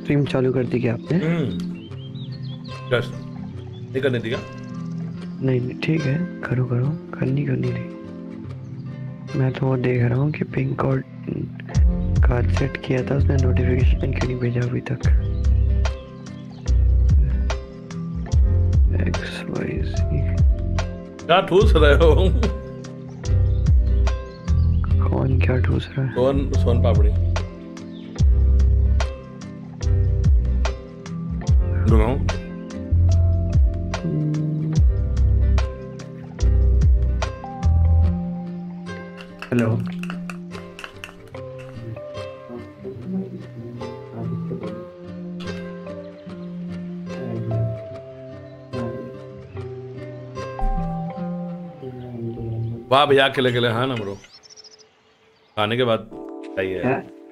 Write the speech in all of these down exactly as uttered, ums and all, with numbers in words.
Stream चालू कर दी क्या आपने? यस। नहीं करने दिया? नहीं नहीं ठीक है, करो करो, करनी करनी नहीं। मैं तो वो देख रहा हूँ कि पिंक और कार्ड सेट किया था उसने, नोटिफिकेशन क्यों नहीं भेजा अभी तक? एक्स वाई ज़ेड क्या ठूस रहे हो? कौन क्या ठूस रहा है? सोन सोन पापड़ी। रुको। हेलो। वाह भैया, अकेले अकेले। हाँ ना ब्रो, खाने के बाद चाहिए।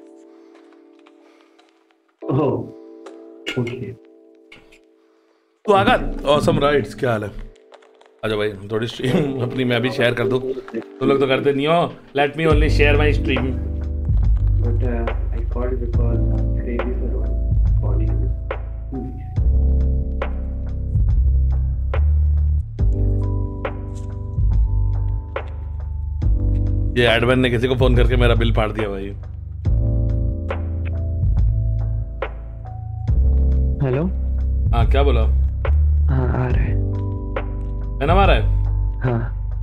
Oh okay. तो आगा ऑसम राइट्स, क्या हाल है? अच्छा भाई, थोड़ी स्ट्रीम अपनी मैं भी शेयर कर दूं। तुम लोग तो करते नहीं हो। Let me only share my stream. But I called because crazy for body. ये एडमिन ने किसी को फोन करके मेरा बिल फाड़ दिया भाई। हेलो। हाँ क्या बोला? हाँ आ रहा है। है ना, आ रहा है। हाँ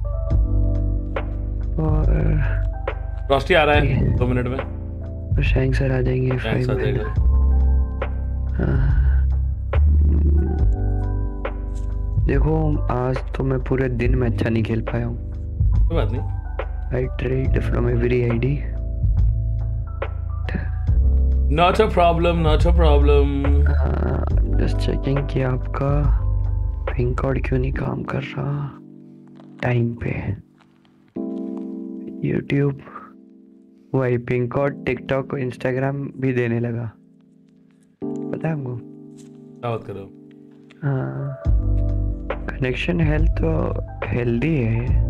और रोस्टी आ रहा है दो मिनट में। तो शैंक सर आ जाएंगे शैंक सर आ फाइव जाएगा। हाँ देखो, आज तो मैं पूरे दिन में अच्छा नहीं खेल पाया हूँ। कोई बात नहीं। I tried from every I D. Not a problem, not a problem. uh, just checking कि आपका पिन कोड क्यों नहीं काम कर रहा टाइम पे। YouTube वही पिन कोड टिकटॉक इंस्टाग्राम भी देने लगा, पता है हमको? क्या बात कर रहे हो? हाँ कनेक्शन हेल्थ तो हेल्दी है।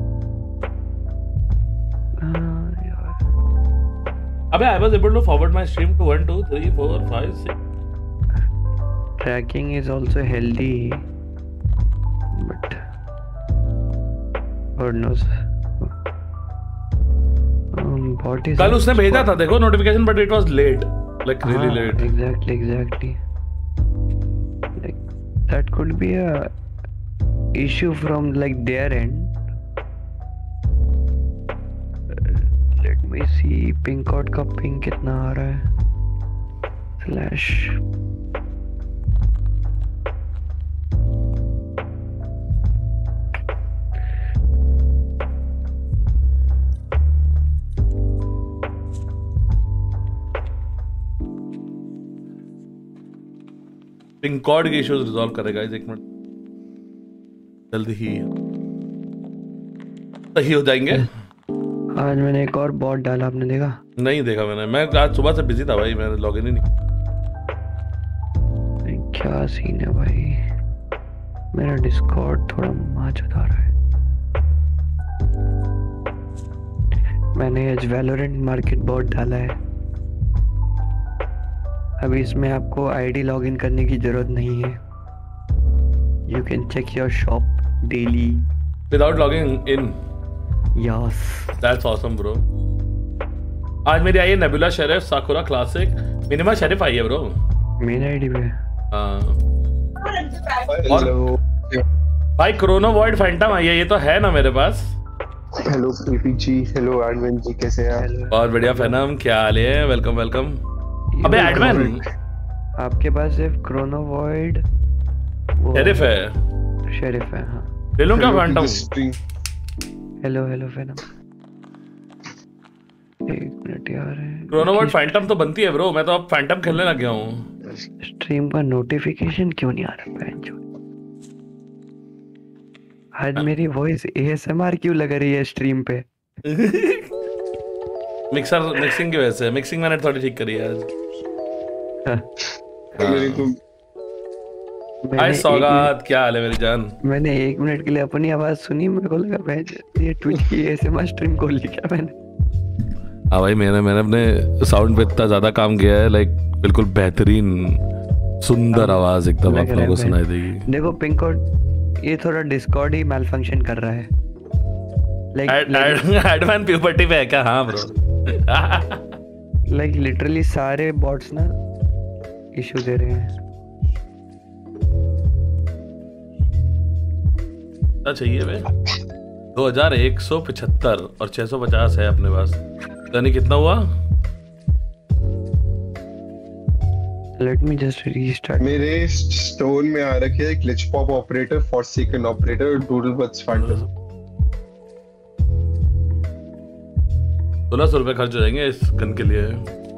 अबे I was able to forward my stream to one, two, three, four, five, six. Tracking is also healthy, but God knows. Um, what is? कल उसने भेजा था देखो notification, but it was late, like really late. Exactly, exactly. Like that could be a issue from like their end. Let me see pink code का ping कितना आ रहा है। फ्लैश पिंक कोड के इश्यूज रिजॉल्व करेगा इस एक minute, जल्दी ही सही हो जाएंगे। आज मैंने एक और बॉट डाला, आपने देखा? नहीं देखा मैंने, मैं आज सुबह से बिजी था भाई, मैंने लॉगिन ही नहीं। क्या सीन है भाई, मेरा डिस्कॉर्ड थोड़ा माच उठा रहा है। मैंने आज वैलोरेंट मार्केट बॉट डाला है। अभी इसमें आपको आईडी लॉगिन करने की जरूरत नहीं है। You can check your shop daily without logging in. Yes that's awesome bro. आज मेरी आई है nebula sheriff sakura classic minima sheriff आई है ब्रो मेन आईडी पे। हाँ और भाई क्रोनो वॉइड फैंटम आई है, ये तो है ना मेरे पास। Hello PP ji, hello admin ji, कैसे हैं आप? बहुत बढ़िया फैनम, क्या हाल है? Welcome welcome. अबे एडमिन आपके पास सिर्फ क्रोनो वॉइड शेरिफ है। शेरिफ है हाँ। ले लूं क्या फैंटम? हेलो हेलो फैनम, एक मिनट यार। क्रोनो वॉइड फैंटम तो बनती है ब्रो, मैं तो अब फैंटम खेलने लग गया हूँ। स्ट्रीम का नोटिफिकेशन क्यों नहीं आ रहा है? आज मेरी वॉइस एएसएमआर क्यों लग रही है स्ट्रीम पे? मिक्सर मिक्सिंग की वजह से, मिक्सिंग मैंने थोड़ी ठीक करी है आज। हाय सौगात, क्या हाल है मेरी जान? मैंने एक मिनट के लिए अपनी आवाज सुनी, मेरे को लगा भाई ये ट्विच की एएसएमआर स्ट्रीम खोल ली क्या मैंने? हाँ भाई, मैंने मैंने अपने साउंड पे इतना ज्यादा काम किया है, लाइक बिल्कुल बेहतरीन सुंदर आवाज एकदम आप लोगों को सुनाई देगी। देखो पिंकॉर्ड ये थोड़ा डिस्कॉर्ड ही मैल फंक्शन कर रहा है। लाइक एडवांस प्यूबर्टी पे है क्या? हाँ ब्रो। लाइक लिटरली सारे बॉट्स ना इशू दे रहे हैं। क्या चाहिए बे? दो हजार एक सौ पचहत्तर और छह सौ पचास है अपने पास, यानी कितना हुआ? Let me just restart. मेरे स्टोन में आ रखे है glitch pop operator, forsaken operator, doodle buds phantom. सोलह सौ रुपए खर्च हो जाएंगे इस गन के लिए।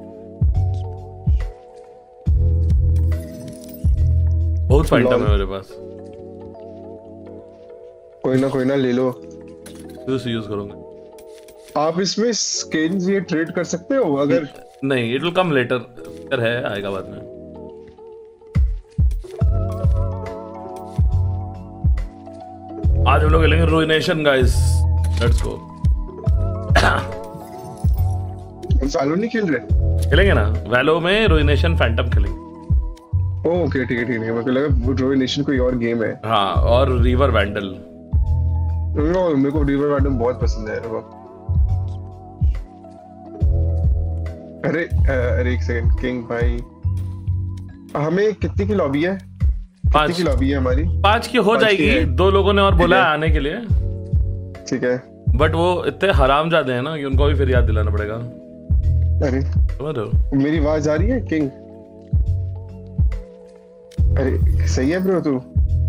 बहुत फैंटम है मेरे पास। कोई ना कोई ना ले लो। यूज यूज करूंगा। आप इसमें स्किन्स ये ट्रेड कर सकते हो अगर? नहीं, इट विल कम लेटर है, आएगा बाद में। आज हम लोग खेलेंगे रुइनेशन गाइस, लेट्स गो। वैलो नहीं खेल रहे? खेलेंगे ना वैलो में, रुइनेशन फैंटम खेलेंगे। ओके ठीक है ठीक है, मेरे को लगा रुइनेशन कोई और गेम है। हाँ, और रिवर वैंडल। मेरे को रिवर वैंडल बहुत पसंद है। अरे अरे एक सेकंड किंग भाई, हमें कितनी की लॉबी है? कितनी की लॉबी है हमारी? पांच की हो जाएगी। दो लोगों ने और बोला है आने के लिए। ठीक है, बट वो इतने हरामजादे हैं ना कि उनको भी फिर याद दिलाना पड़ेगा। अरे समझ रहे हो? मेरी आवाज आ रही है किंग? अरे सही है ब्रो तू?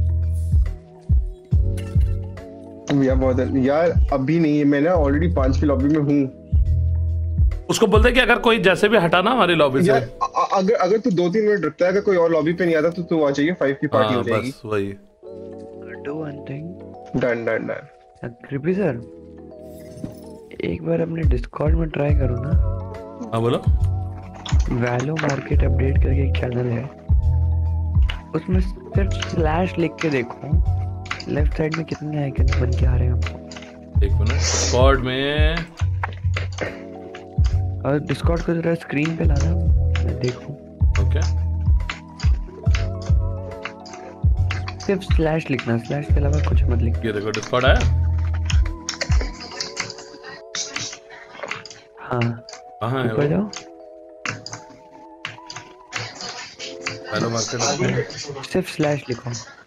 यार बहुत यार अभी नहीं है, मैं ना ऑलरेडी पांच की लॉबी में हूँ। उसको बोलते कि अगर कोई जैसे भी हटाना हमारी लॉबी से। यार अगर अगर तू दो तीन मिनट रखता है, अगर कोई और लॉबी पे नहीं आता तो तू आ जाइए, फाइव की पार्टी हो जाएगी। बस वही। Do one thing. Done done done. कृपी सर, एक बार अपने डिस्कॉर्ड में ट्राई करो ना। हाँ बोलो। वैलो मार्केट अपडेट करके एक चैनल है, उसमें सिर्फ स्लैश लिख के देखो, लेफ्ट साइड में कितने आइकन बन के आ रहे हैं हमको। एक मिनट, डिस्कॉर्ड में। और डिस्कॉर्ड को जरा स्क्रीन पे लाना, मैं देखूं। ओके, सिर्फ स्लैश लिखना, स्लैश के अलावा कुछ मत लिखना। ये देखो डिस्कॉर्ड आया। हाँ, कहाँ है ऊपर वो? जाओ। वैलो मार्केट सिर्फ स्लैश लिखो।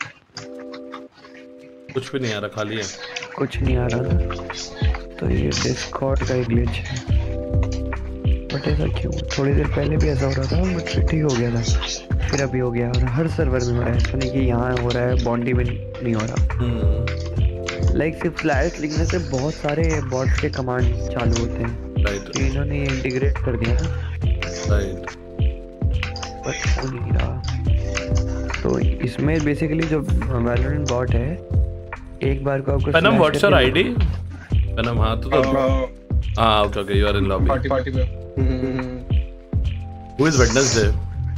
कुछ भी नहीं आ रहा, खाली है। कुछ नहीं आ रहा ना, तो ये डिस्कॉर्ड का एक ग्लिच है। बट ऐसा क्यों? थोड़ी देर पहले भी ऐसा हो रहा था, बट फिर ठीक हो गया था, फिर अभी हो गया। और हर सर्वर में हो रहा है, ऐसा नहीं कि यहाँ हो रहा है, बॉन्डी में नहीं हो रहा। लाइक सिर्फ स्लैश लिखने से बहुत सारे बॉट्स के कमांड चालू होते हैं। राइट, तो इन्होंने ये इंटीग्रेट कर दिया ना। राइट। बट हो नहीं रहा। तो इसमें बेसिकली जो वैलोरेंट बॉट है, एक बार को आपको Venom, what's your I D? Venom, हाँ तो तो हाँ, okay okay, you are in lobby. Party party में। Who is Wednesday?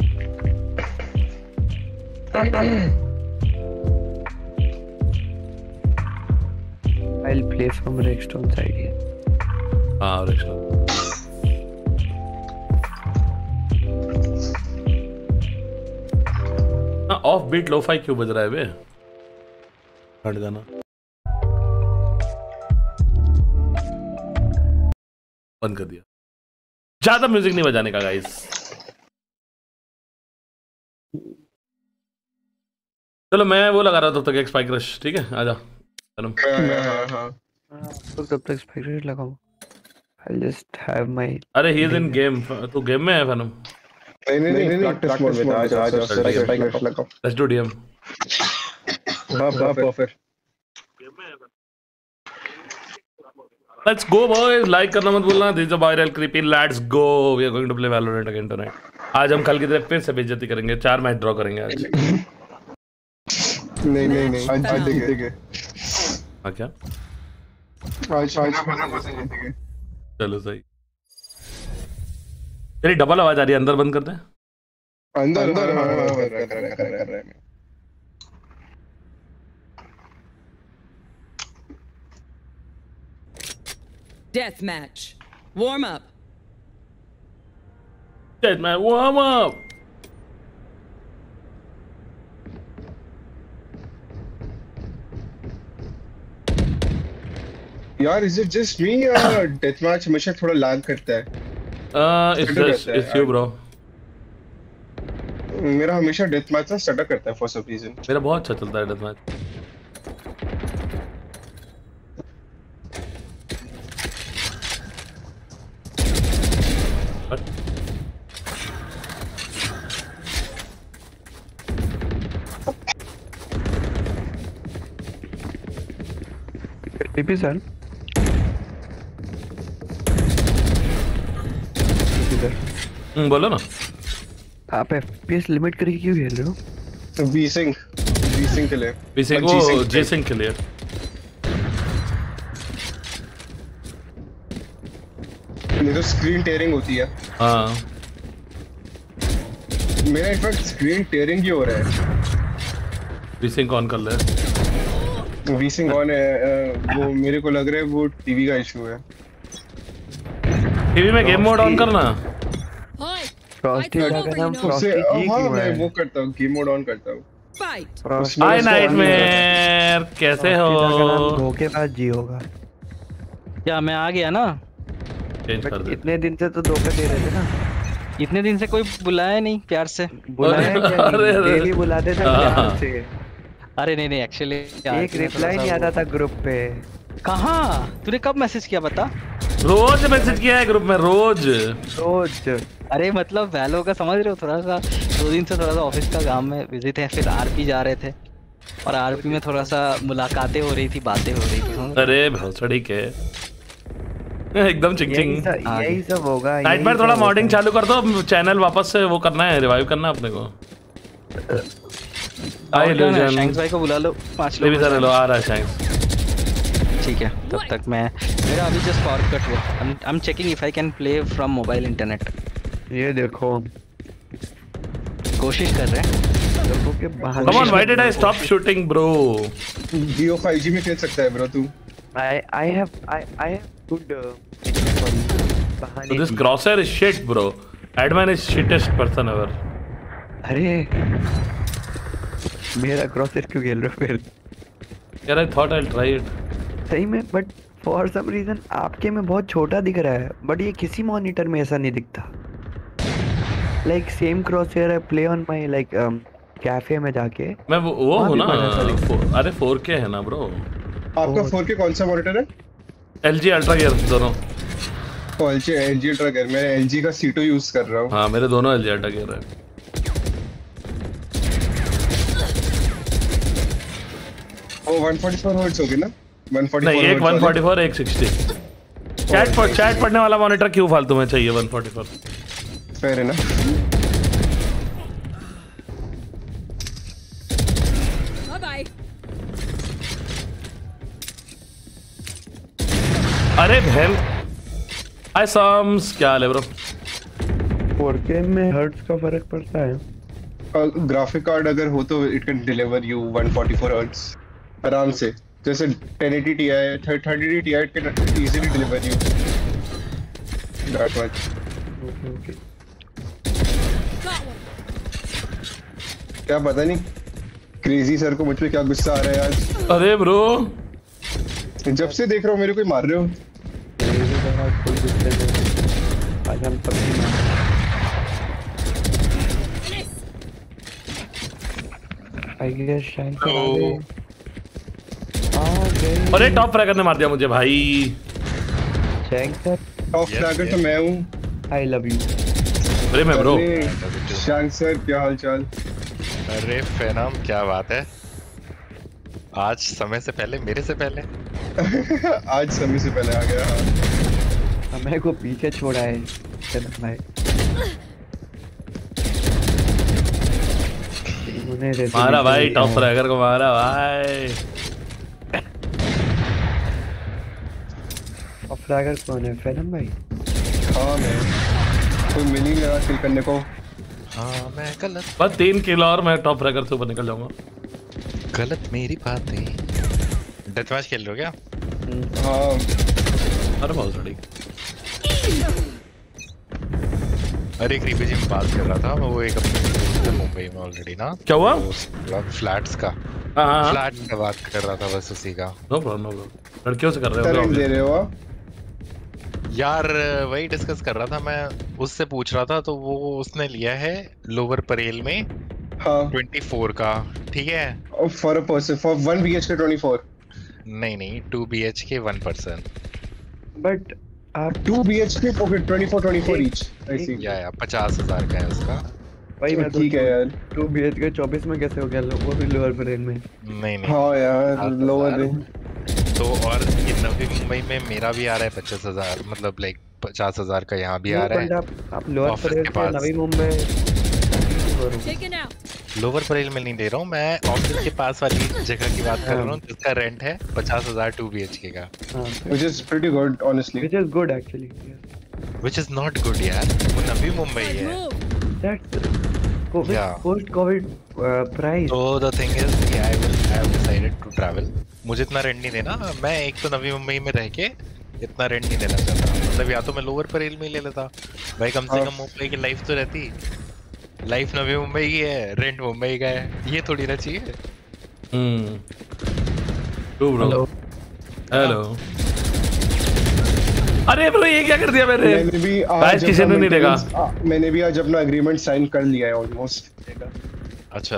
I'll play from Redstone side here. हाँ, Redstone. हाँ, ऑफ बीट लोफाई क्यों बज रहा है बे? हट जाना। बंद कर दिया। ज्यादा म्यूजिक नहीं बजाने का गाइस। चलो मैं वो लगा रहा था तब तक एक स्पाइक रश, ठीक है? आजा चलो। तो तब तक स्पेक्टेटर लगाओ। I'll just have my। अरे ही इज इन गेम। तू गेम में है फनम? नहीं नहीं नहीं, प्रैक्टिस मोड में था। आजा आजा स्पाइक रश लगाओ। Let's do DM. हां perfect. Let's go boys, like करना मत भूलना। This is a viral creepy, let's go, we are going to play Valorant again tonight. आज हम कल की तरह फिर से बेइज्जती करेंगे, चार मैच ड्रॉ करेंगे आज। नहीं नहीं नहीं, आज आज जीतेंगे। हाँ क्या? आज आज जीतेंगे। चलो सही। तेरी डबल आवाज आ रही है, अंदर बंद करते हैं। अंदर अंदर हाँ हाँ कर रहे कर रहे कर रहे। Death match. Warm up. Shit, man, warm up. यार इज इट जस्ट मी या डेथ मैच हमेशा थोड़ा लैग करता है? uh it's just it's you bro. मेरा हमेशा डेथ मैच ना स्टक करता है फॉर सम रीजन। मेरा बहुत अच्छा चलता है death match. TP sir hmm बोलो ना। आप एफपीएस लिमिट करके क्यों खेल रहे हो? वी सिंह वी सिंह के लिए वी सिंह को जी सिंह के लिए नहीं तो स्क्रीन टेयरिंग होती है। हाँ मेरा इनफैक्ट स्क्रीन टेयरिंग ही हो रहा है। वी सिंह ऑन कर ले। वी सिंह ऑन है। वो मेरे को लग रहा है वो टीवी का इशू है। टीवी में गेम मोड ऑन करना। फ्रॉस्टी का नाम उससे फ्रॉस्टी जी हाँ क्यों मैं है? वो करता हूँ गेम मोड ऑन करता हूँ। फ्रॉस्टी हाय नाइटमेयर कैसे हो? धोखेबाज जी होगा क्या मैं आ गया ना? चेंज कर दे। इतने दिन से तो धोखा दे रहे थे ना। इतने दिन से कोई बुलाया नहीं प्यार से। बुलाया क्या? अरे, अरे। डेली बुलाते थे हाँ। प्यार से। अरे नहीं नहीं एक्चुअली एक रिप्लाई नहीं आता था ग्रुप पे। कहाँ? तूने कब मैसेज किया बता? रोज मैसेज किया है ग्रुप में रोज रोज। अरे मतलब वैलो का समझ रहे हो, थोड़ा सा दो दिन से थोड़ा सा ऑफिस का काम में बिजी थे, फिर आरपी जा रहे थे और आरपी में थोड़ा सा मुलाकातें हो रही थी, बातें हो रही थी। अरे भौसड़ी के एकदम चिंग चिंग। यही सब, यही सब होगा। नाइटमेयर थोड़ा मॉडिंग चालू कर दो, चैनल वापस से वो करना है, रिवाइव करना अपने को। आई इल्यूजन शैंक्स भाई को बुला लो, पांच लोग भी लो। आ रहा है शैंक्स। ठीक है तब तक मैं मेरा अभी जस्ट पावर कट हुआ। I am checking if I can play from mobile internet. ये देखो कोशिश कर रहे हैं लोगों के बहाने। Come on why did I stop shooting bro? Jio five G में खेल सकता है ब्रो तू। I I have I I have good बहाने। This crosshair is shit bro. Admin is shittest person ever. अरे मेरा क्रॉसर क्यों खेल रहे हो फिर? यार I thought I will try it. सही में बट फॉर सम रीजन आपके में बहुत छोटा दिख रहा है, बट ये किसी मॉनिटर में ऐसा नहीं दिखता। लाइक सेम क्रॉसहेयर है play on my like cafe में जाके मैं वो, वो हूं ना। अरे फोर के है ना ब्रो। आपका फोर के कौन सा मॉनिटर है? एलजी अल्ट्रा गियर दोनों। Oh LG LG ultra gear. मैं एलजी का सी टू यूज कर रहा हूं। हां मेरे दोनों एलजी अल्ट्रा गियर है। Oh one forty four hertz होगी ना? वन फोर्टी फोर नहीं एक वन फोर्टी फोर एक सिक्सटी। चैट पर चैट पढ़ने वाला मॉनिटर क्यों फालतू में चाहिए वन फोर्टी फोर? फेयर है ना? Bye bye. अरे बहन हाय साम्स क्या हाल है ब्रो? फोर के में हर्ट्ज का फर्क पड़ता है। ग्राफिक कार्ड अगर हो तो it can deliver you one forty four hertz आराम से। जैसे ten eighty Ti thirty eighty Ti it can easily deliver you that much. Okay क्या पता नहीं क्रेजी सर को मुझ पे क्या गुस्सा आ रहा है आज। अरे ब्रो जब से देख रहा हूँ मेरे को मार रहे हो। आज हम पबजी में आई गेस शायद अरे टॉप फ्रैगर ने मार दिया मुझे भाई। शैंक सर टॉप फ्रैगर तो मैं हूँ। I love you. अरे मैं ब्रो। शैंक सर क्या हाल चाल? अरे फेनम क्या बात है? आज समय से पहले मेरे से पहले आज समय से पहले आ गया। हमें को पीछे छोड़ा है चलो भाई। मारा भाई टॉप फ्रैगर को मारा भाई। टॉप फ्रैगर कौन है? फेनम भाई। हाँ मैं कोई मिल ही नहीं रहा किल करने को। हाँ मैं गलत बस तीन किल और मैं टॉप फ्रैगर से ऊपर निकल जाऊंगा। गलत मेरी बात नहीं। डेथ मैच खेल रहे हो क्या? हाँ अरे बहुत सड़ी। अरे क्रीपी जी में बात कर रहा था वो एक अपने मुंबई में ऑलरेडी ना। क्या हुआ? फ्लैट्स का हाँ हाँ फ्लैट का बात कर रहा था बस उसी का। No problem no problem. लड़कियों से कर रहे करंट हो दे रहे हो आप? यार वही डिस्कस कर रहा था मैं उससे पूछ रहा था तो वो उसने लिया है लोअर परेल में हाँ चौबीस का ठीक है। For a person for one BHK चौबीस नहीं नहीं two BHK one person. But आप टू बीएचके ओके चौबीस चौबीस ईच आई सी। या या पचास हजार का है उसका। भाई मैं ठीक है यार। टू बी एच के चौबीस में कैसे हो गया वो भी लोअर परेल में? नहीं नहीं हाँ यार पचास लोअर हजार। रेंज। तो और ये नवी मुंबई में मेरा भी आ रहा है पचास हजार मतलब लाइक पचास हजार का यहाँ भी आ रहा है। आप आप लोअर ऑफिस परेल के से पास। नवी मुंबई लोअर परेल में नहीं दे रहा हूँ मैं ऑफिस के पास वाली जगह की बात कर रहा हूँ जिसका रेंट है पचास हजार टू बीएचके का। Which is pretty good honestly. which is good actually. Which is not good यार वो नवी मुंबई है। That's COVID, Yeah. post COVID uh, price. So the thing is yeah, I will I have decided to travel। मुझे इतना rent नहीं देना मैं एक तो नवी मुंबई में रह के इतना रेंट नहीं देना चाहता मतलब या तो मैं लोअर परेल में ही ले लेता भाई कम से कम मुंबई की लाइफ तो रहती। लाइफ नवी मुंबई की है रेंट मुंबई का है ये थोड़ी ना चाहिए। हम्म टू ब्रो हेलो। अरे ब्रो ये क्या कर दिया मैंने? मैंने भी गाइस आज किसी ने नहीं देखा। आ, मैंने भी आज अपना एग्रीमेंट साइन कर लिया है ऑलमोस्ट। अच्छा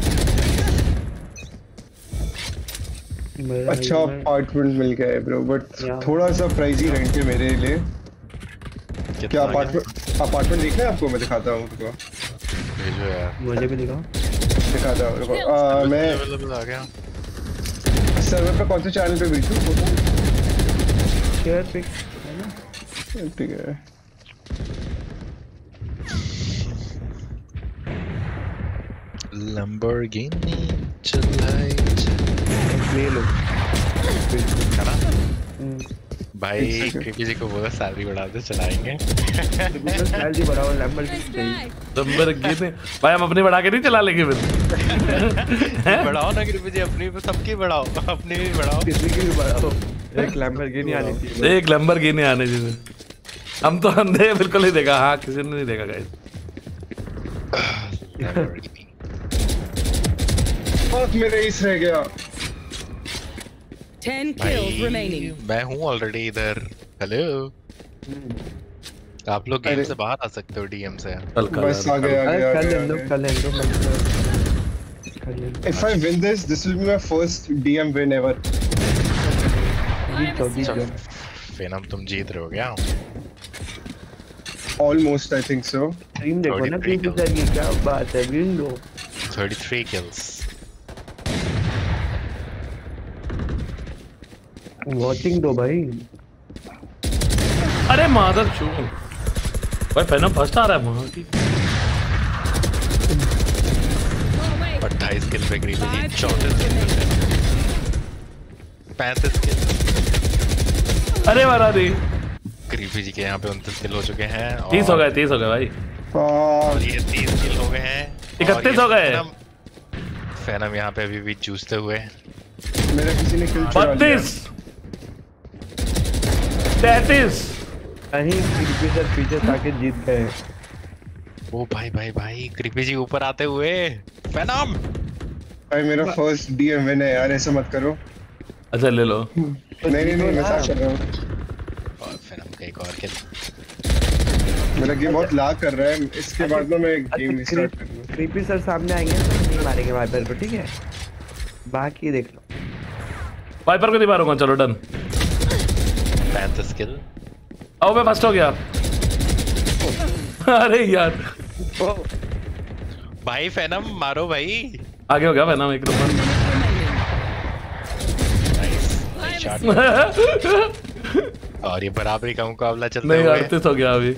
अच्छा अपार्टमेंट मिल गया है ब्रो बट थोड़ा सा प्राइसी रेंट है मेरे लिए। क्या अपार्टमेंट अपार्टमेंट देखना है आपको? मैं दिखाता हूँ आपको। भेजो यार मुझे भी दिखाओ। दिखाता हूँ रुको। आ, मैं अवेलेबल आ गया। सर्वर पे कौन से चैनल पे भेजूँ? शेयर पिक ठीक है। लैम्बोर्गिनी चलाई ले लो। है ना भाई क्योंकि जी को बोला सैलरी बढ़ा दे चलाएंगे। सैलरी बढ़ाओ लैम्बोर्गिनी। लैम्बोर्गिनी भाई हम अपनी बढ़ा के नहीं चला लेंगे फिर। बढ़ाओ ना कृपया जी अपनी भी सबकी बढ़ाओ अपनी भी बढ़ाओ किसी की भी बढ़ाओ। एक लैम्बोर्गिनी आनी चाहिए। एक लैम्बोर्गिनी आने चाहिए। हम तो अंधे बिल्कुल नहीं देखा। हाँ किसी ने नहीं देखा गाइस। फक मेरा इस रह गया। Ten kills remaining. मैं हूँ ऑलरेडी इधर। हेलो आप लोग गेम से बाहर आ सकते हो डीएम से। बस आ गया आ गया कल ले लो कल ले लो। If I win this, this will be my first D M win ever. जीत जाओ जीत जाओ। फेनम तुम जीत रहे हो क्या? Almost, I think so. Stream देखो ना प्लीज सर की क्या बात है विन लो। thirty-three kills। वॉचिंग दो भाई। अरे मादर चू भाई फेनम फर्स्ट आ रहा है वहां की। अट्ठाईस किल पे ग्रीपी जी चौंतीस किल पैंतीस किल। अरे मारा दी ग्रीपी जी के यहाँ पे उनतीस किल हो चुके हैं। तीस हो गए तीस हो गए भाई। और ये तीस किल हो गए हैं। इकतीस हो गए। फेनम यहाँ पे अभी भी जूझते हुए। मेरा किसी ने किल चुरा लिया। बत्तीस तैतीस कहीं क्रिपी सर पीछे ताकि जीत गए। ओ भाई भाई भाई क्रिपी जी ऊपर आते हुए। फेनम भाई मेरा फर्स्ट D M win है यार ऐसा मत करो। अच्छा ले लो। नहीं नहीं नहीं मैं साथ कर रहा हूँ। और फेनम का एक और किल। मेरा गेम बहुत लाग कर रहा है इसके बाद में मैं गेम रिस्टार्ट करूँगा। क्रिपी सर सामने आएंगे तो नहीं मारेंगे वाइपर को ठीक है। बाकी देख लो। वाइपर को नहीं मारूंगा चलो डन। पैंतीस किल। आओ मैं फर्स्ट हो गया। अरे यार भाई फेनम मारो भाई। आगे हो गया फेनम एक नंबर। और ये बराबरी का मुकाबला चलता नहीं हुए अड़तीस हो गया अभी।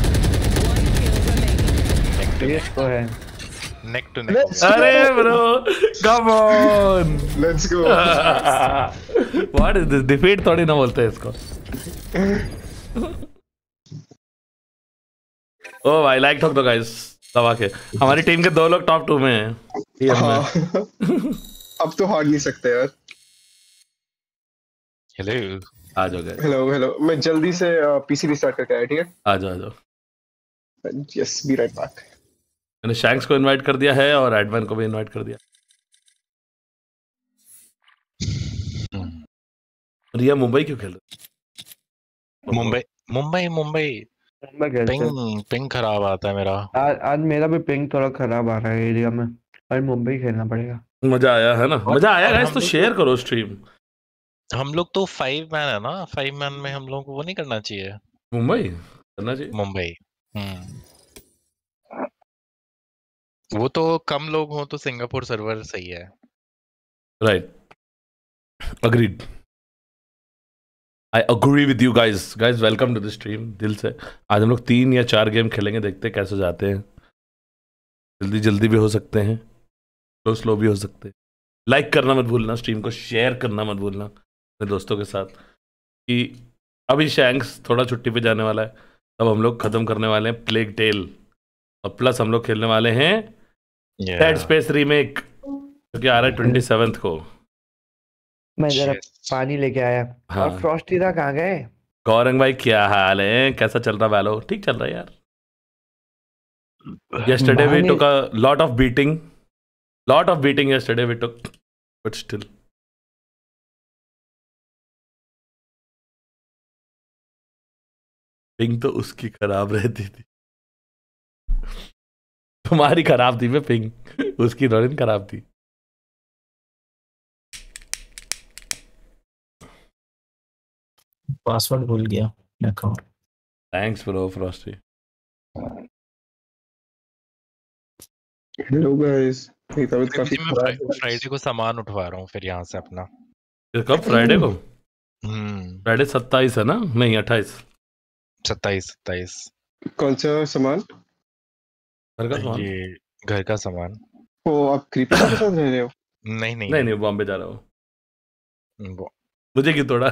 टेस्ट तो है। Neck to neck. अरे bro come on let's go. What is this? Defeat थोड़ी ना बोलते हैं इसको। ओ भाई लाइक ठोक दो गाइस दबा के। हमारी टीम के दो लोग टॉप टू में हैं। हाँ। अब तो हार नहीं सकते यार। हेलो आ जाओ गाइस। हेलो हेलो मैं जल्दी से पीसी रिस्टार्ट करके आया ठीक है। आ जाओ आ जाओ। Yes, be right back. मैंने शैंक्स को इनवाइट कर दिया है और एडवन को भी इनवाइट कर दिया। रिया मुंबई क्यों खेल रहे? मुंबई मुंबई मुंबई मैं खेलते हैं। पिंग पिंग खराब आता है मेरा। आज आज मेरा भी पिंग थोड़ा खराब आ रहा है एरिया में, और मुंबई खेलना पड़ेगा। मजा आया है ना? और- मजा आया और गाइस, हम तो लोग शेयर करो स्ट्रीम। हम लोग तो फाइव मैन है ना, फाइव मैन में हम लोग को वो नहीं करना चाहिए। मुंबई करना चाहिए। मुंबई हम्म वो तो कम लोग हो तो सिंगापुर सर्वर सही है। Right, agreed, I agree with you guys. Guys welcome to the stream, दिल से। आज हम लोग तीन या चार गेम खेलेंगे, देखते हैं कैसे जाते हैं। जल्दी जल्दी भी हो सकते हैं, स्लो स्लो भी हो सकते हैं। लाइक करना मत भूलना, स्ट्रीम को शेयर करना मत भूलना अपने दोस्तों के साथ। कि अभी शैंक्स थोड़ा छुट्टी पे जाने वाला है, तब हम लोग खत्म करने वाले हैं प्लेग टेल, और प्लस हम लोग खेलने वाले हैं डेड स्पेस रीमेक, जो कि आ रहा है ट्वेंटी सेवंथ को। मैं जरा Yes. पानी लेके आया। हाँ। और फ्रॉस्टी दा कहाँ गए? गौरंग भाई क्या हाल है, कैसा चल रहा वैलो? ठीक चल रहा है यार। yesterday we बहाने- took a lot of beating lot of beating yesterday we took, but still ping तो उसकी खराब रहती थी, तुम्हारी खराब थी मैं पिंग, उसकी रोलिन खराब थी। पासवर्ड भूल गया account. Thanks bro frosty. Hello guys. मेरी तबीयत काफी मैं खराब है। फ्राइडे को सामान उठवा रहा हूँ फिर यहाँ से अपना। ये कब? फ्राइडे को? हम्म फ्राइडे सत्ताईस है ना? नहीं अट्ठाईस। सत्ताईस सत्ताईस कौन सा सामान? घर का सामान? ये घर का सामान। ओ, आप क्रीपर के साथ रह रहे हो? नहीं नहीं नहीं नहीं, बॉम्बे जा रहा हूँ। नहीं वो मुझे क्यों तोड़ा?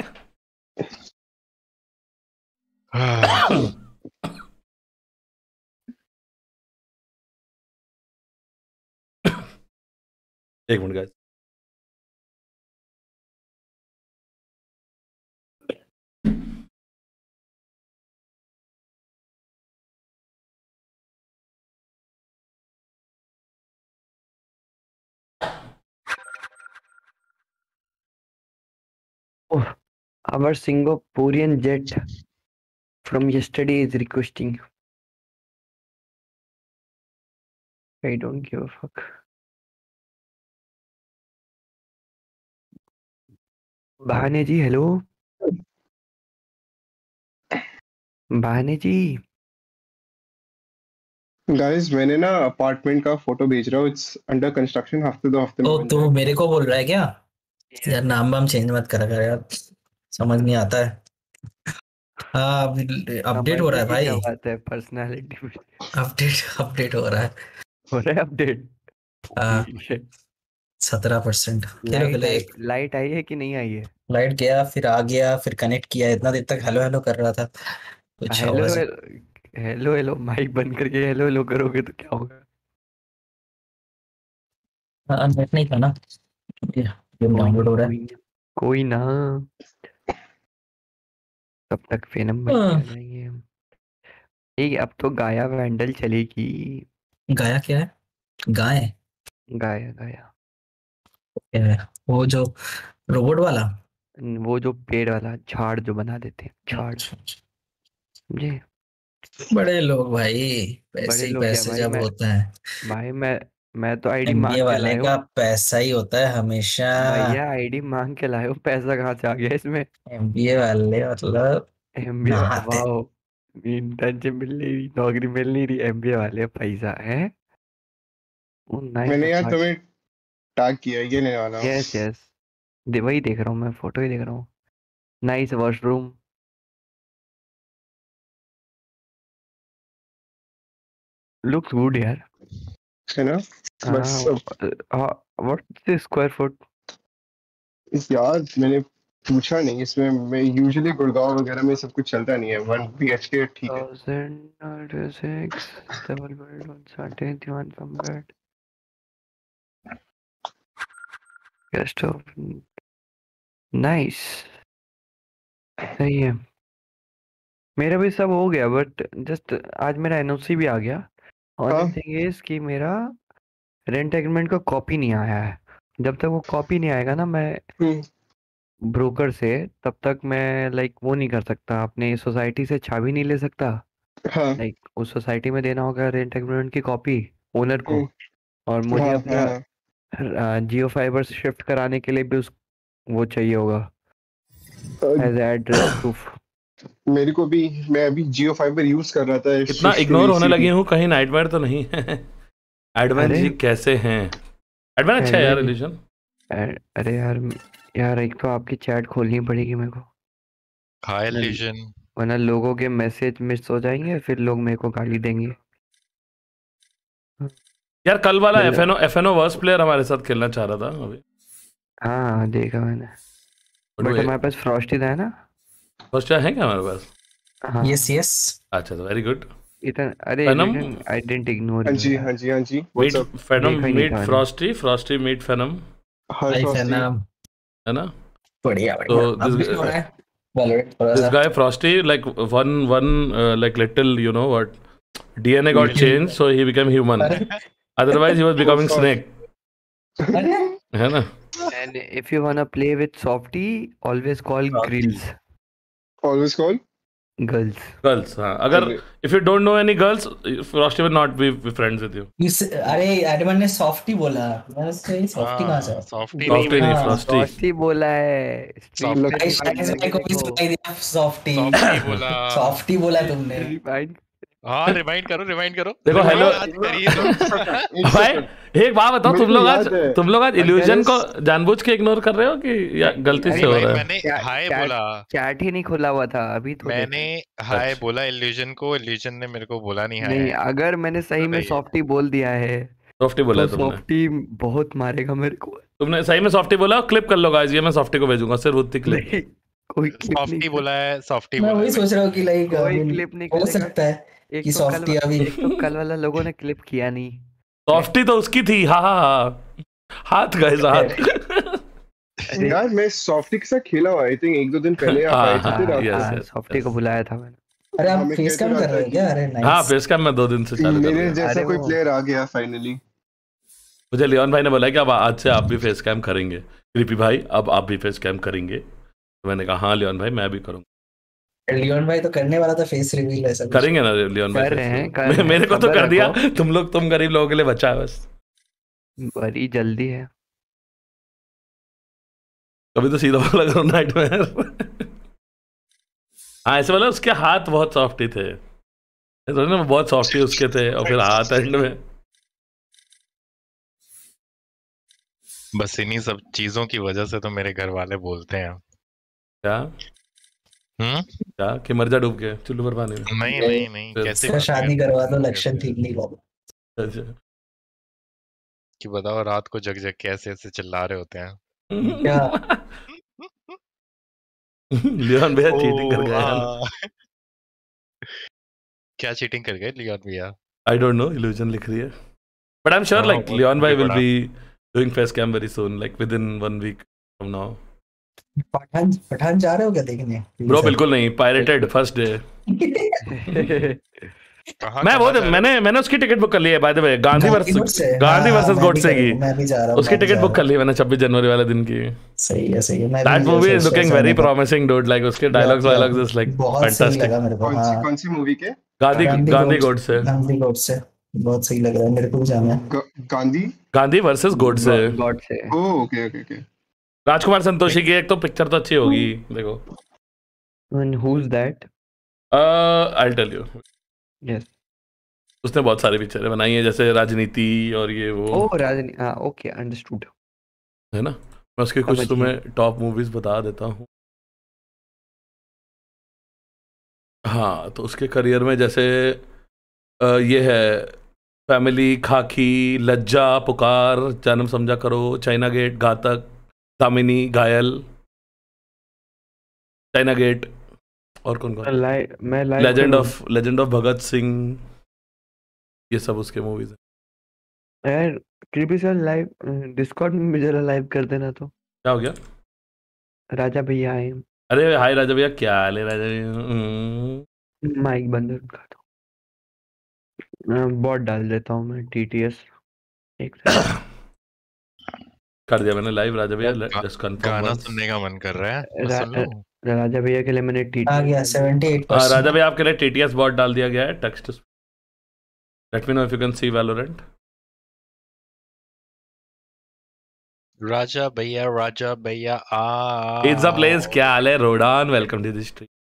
एक minute guys. Our Singaporean jet from yesterday is requesting. I don't give a fuck. बहाने जी हेलो। बहाने जी गाइस, मैंने ना अपार्टमेंट का फोटो भेज रहा हूँ। It's under construction. हफ्ते दो हफ्ते में ओ बन तू जाएगा। मेरे को बोल रहा है क्या? यार नाम वाम चेंज मत करा कर यार, समझ नहीं आता है। हाँ अपडेट हो रहा है भाई, क्या बात है? पर्सनालिटी अपडेट अपडेट हो रहा है। हो रहा है अपडेट। हाँ सत्रह परसेंट। लाइट आई लाइट आई है कि नहीं आई है? लाइट गया फिर आ गया फिर कनेक्ट किया, इतना देर तक हेलो हेलो कर रहा था। कुछ हेलो आवाज हेलो हेलो माइक बंद करके हेलो हेलो करोगे तो क्या होगा? हाँ नेट नहीं था ना, ये गेम डाउनलोड हो रहा है। कोई ना, तब तक फेनम बन के आ जाएंगे हम। ठीक है, अब तो गाया वैंडल चलेगी। गाया क्या है? गाय गाया गाया क्या है? वो जो रोबोट वाला, वो जो पेड़ वाला झाड़ जो बना देते हैं, झाड़। समझे? बड़े लोग भाई, पैसे बड़े ही लोग क्या पैसे भाई? जब मैं होते हैं। भाई मैं मैं तो आईडी एमबीए मांग के वाले लाया का हूँ पैसा ही होता है हमेशा। भैया, आईडी मांग के लाया हूँ। पैसा कहाँ से आ गया इसमें? एमबीए वाले मतलब एमबीए नहाते। वाह, इंटर्नशिप मिल नहीं रही, नौकरी मिल नहीं रही, एमबीए वाले पैसा है। मैंने यार तुम्हें टैग किया, ये लेने वाला हूँ। यस यस, वही देख रहा हूँ मैं, फोटो ही देख रहा हूँ। Nice washroom. लुक्स गुड यार, है ना? बस अब व्हाट्स स्क्वायर फुट? यार मैंने पूछा नहीं इसमें। मैं यूजुअली गुड़गांव वगैरह में सब कुछ चलता नहीं है। वन बीएचके ठीक है। Thousand six double bed one साढ़े दीवान cum bed guest of nice. सही है। मेरा भी सब हो गया बट जस्ट आज मेरा एनओसी भी आ गया। और हाँ। थिंग इज कि मेरा रेंट एग्रीमेंट का कॉपी नहीं आया है। जब तक वो कॉपी नहीं आएगा ना मैं हम्म, ब्रोकर से, तब तक मैं लाइक वो नहीं कर सकता, अपने सोसाइटी से चाबी नहीं ले सकता। हाँ। लाइक उस सोसाइटी में देना होगा रेंट एग्रीमेंट की कॉपी ओनर को। हम्म, और मुझे हाँ अपना हाँ जियो फाइबर शिफ्ट कराने के लिए भी उस वो चाहिए होगा हाँ। As address proof. मेरे को भी, मैं अभी जियो फाइबर यूज कर रहा था इतना shift to इग्नोर होने लगी A C T। हूँ, कहीं नाइटमेयर तो नहीं है? एडवेंस अरे जी कैसे हैं? एडवेंस अच्छा है यार एडवेंस इल्यूजन। अरे यार यार एक तो आपकी चैट खोलनी पड़ेगी मेरे को, हाय वरना लीजन। वरना लोगों के मैसेज मिस हो जाएंगे, फिर लोग मेरे को गाली देंगे। यार कल वाला मतलब एफएनओ एफएनओ वर्स प्लेयर हमारे साथ खेलना चाह रहा था अभी, हाँ देखा मैंने, बट बट वो हमारे पास फ्रॉस्टी था ना। फर्स्ट है क्या हमारे पास? हाँ यस यस। अच्छा तो वेरी गुड। इतना अरे फेनम लेकिन आई डिडंट इग्नोर हाँ यू जी यार, हाँ जी हाँ जी, मीट व्हाट्स अप। फेनम देखा ही नहीं मीट था मैंने। Frosty Frosty meet Fanum, hi भाई फ्रॉस्टी। फैना है ना? बढ़िया तो बढ़िया। अब भी हो रहा दिस है वैलोरेंट थोड़ा दिस सा। guy Frosty like one one uh, like little you know what D N A got Little- changed so he became human, अरे otherwise he was becoming Oh, snake, अरे है ना? And if you wanna play with softy, always call Softy. grills, always call girls. girls हाँ, अगर if you don't know any girls Frosty will not be, be friends with you. इस- अरे Edmund ने softy बोला, मैंने सोचा ये softy कहाँ से? सॉफ्टी Frosty नहीं हाँ। Frosty। Frosty बोला है। Stream Softy। पे गाइस rewind गाइस करके भाई को भी देखो। सुनाई दिया सॉफ्टी। सॉफ्टी बोला। सॉफ्टी बोला तुमने। Rewind। हाँ रिमाइंड करो रिमाइंड करो। देखो, Rewind hello- आज करिए तो। भाई एक बात बताओ, मेरे तुम को लोग आज याद है। तुम लोग आज इल्यूजन को Dennis- जानबूझ के इग्नोर कर रहे हो कि या गलती से नहीं हो भाई रहा है? मैंने Chat- हाय chat- बोला। चैट ही नहीं खुला हुआ था अभी तो मैंने देखो। हाय अच्छा। बोला इल्यूजन को, इल्यूजन ने मेरे को बोला नहीं नहीं हाय। अगर मैंने सही में नहीं। सॉफ्टी बोल दिया है सॉफ्टी बोला तो है तुमने, सॉफ्टी बहुत मारेगा मेरे को। तुमने सही में सॉफ्टी बोला, क्लिप कर लो गाइस, ये मैं सॉफ्टी को भेजूंगा सिर्फ उतनी क्लिप। नहीं कोई क्लिप सॉफ्टी नहीं, बोला है, सॉफ्टी मैं बोला वही है। सोच रहा हूँ कि लाइक कोई क्लिप नहीं हो करेगा। सकता है एक कि तो कल सॉफ्टी अभी एक तो कल वाला लोगों ने क्लिप किया नहीं। सॉफ्टी तो उसकी थी, हाँ हाँ हाँ, हाथ गाइस हाथ। अरे यार मैं सॉफ्टी के साथ खेला हुआ, आई थिंक एक दो दिन पहले आप हाँ, आए थे हाँ, रात yes, को। हाँ, yes, सॉफ्टी yes. को बुलाया था मैंने। अरे आप हमें फेस कहते कैम कर रहता रहे है हो क्या? अरे हाँ नाइस। फेस कैम मैं दो दिन से चालू कर मेरे रहा हूँ। जैसा अरे कोई वो- प्लेयर आ गया फाइनली। मुझे लियोन भाई ने बोला कि अब आज से आप भी फेस कैम करेंगे, कृपी भाई अब आप भी फेस कैम करेंगे, तो मैंने कहा हाँ लियोन भाई मैं भी करूँगा। लियोन भाई तो करने वाला था फेस रिवील ऐसा कुछ। करेंगे ना लियोन भाई कर face रहे हैं, reveal? कर रहे हैं, मेरे को तो सब्र कर दिया, रखो। तुम लोग तुम गरीब लोगों के लिए बचा है बस। बड़ी जल्दी है। कभी तो सीधा वाला करो नाइटमेयर। हाँ ऐसे बोला, उसके हाथ बहुत सॉफ्टी थे, ऐसे ना बहुत सॉफ्टी उसके थे, और फिर हाथ एंड में। बस इन्हीं सब चीजों की वजह से तो मेरे घर वाले बोलते हैं। क्या हम्म क्या कि मर जा डूब के चुल्लू पर पानी में? नहीं नहीं नहीं फिर- कैसे इसका बात शादी करते करवा हैं? दो, लक्षण ठीक नहीं होगा। अच्छा। कि बताओ रात को जग जग के ऐसे ऐसे चिल्ला रहे होते हैं। क्या? लियोन भैया चीटिंग कर ओ, गया है। आ, क्या चीटिंग कर गए लियोन भैया? आई डोंट नो, इल्यूजन लिख रही है, बट आई एम श्योर हाँ, लाइक वो लियोन भाई भी विल बड़ा। Be doing face cam very soon, like within one week from now. Pathaan Pathaan जा रहे हो क्या देखने? ब्रो बिल्कुल नहीं, पायरेटेड फर्स्ट डे। कहाँ मैं वो कहाँ जा रहे मैंने मैंने उसकी टिकट बुक कर ली है by the way, Gandhi Gandhi versus Godse. Gandhi हाँ, वर्सेस मैं भी गोडसे कर- की, मैं भी जा रहा हूँ, उसकी मैं भी टिकट जा बुक रहा कर ली है मैंने छब्बीस जनवरी वाले दिन की। हूँ। सही है सही है। मैं भी दैट ये मूवी सोच इज रहा लुकिंग था वेरी जाने का। प्रॉमिसिंग डूड, लाइक उसके डायलॉग्स बहुत- वायलॉग्स इज लाइक बहुत सही फैंटास्टिक। लगा मेरे को। कौन सी हाँ, कौन सी मूवी के? गांधी गांधी गांधी गोड- गोडसे, गांधी गोडसे बहुत सही लग रहा है मेरे को भी जाना है। ग- गांधी। गांधी वर्सेस गोडसे। गॉड से। Oh okay okay okay. Rajkumar Santoshi की एक तो पिक्चर तो अच्छी होगी, देखो। And who's that? I tell you, Yes. उसने बहुत सारी पिक्चरें बनाई है जैसे राजनीति और ये वो, Oh, राजनी। हाँ, okay, understood. है ना? मैं उसकी कुछ समझ तुम्हें टॉप मूवीज बता देता हूँ। हाँ तो उसके करियर में जैसे अ, ये है फैमिली, खाकी, लज्जा, पुकार, जन्म समझा करो, चाइना गेट, घातक, दामिनी, घायल, चाइना गेट, और कौन मैं कौन, लाइव मैं live legend of legend of Bhagat Singh, ये सब उसके मूवीज हैं। यार कृपया सर लाइव डिस्कॉर्ड में भी जरा लाइव कर देना तो। क्या हो गया? राजा भैया आए। अरे हाय राजा भैया, क्या हाल है राजा भैया? हम्म, माइक बंद कर दो। बॉट डाल देता हूँ मैं टीटीएस एक सेकंड। कर दिया मैंने लाइव राजा भैया, गा- जस्ट कंफर्म गाना वंस। सुनने का मन कर रहा है, मैं रा, सुन लूं? राजा भैया के लिए मैंने आ टीटीएस गया सेवेंटी एट हाँ राजा परसेंट। भैया आपके लिए टीटीएस बॉट डाल दिया गया है, text let me know if you can see Valorant. Raja भैया राजा भैया आ इट्स अ प्लेस, क्या हाल है Rodan, welcome to this stream.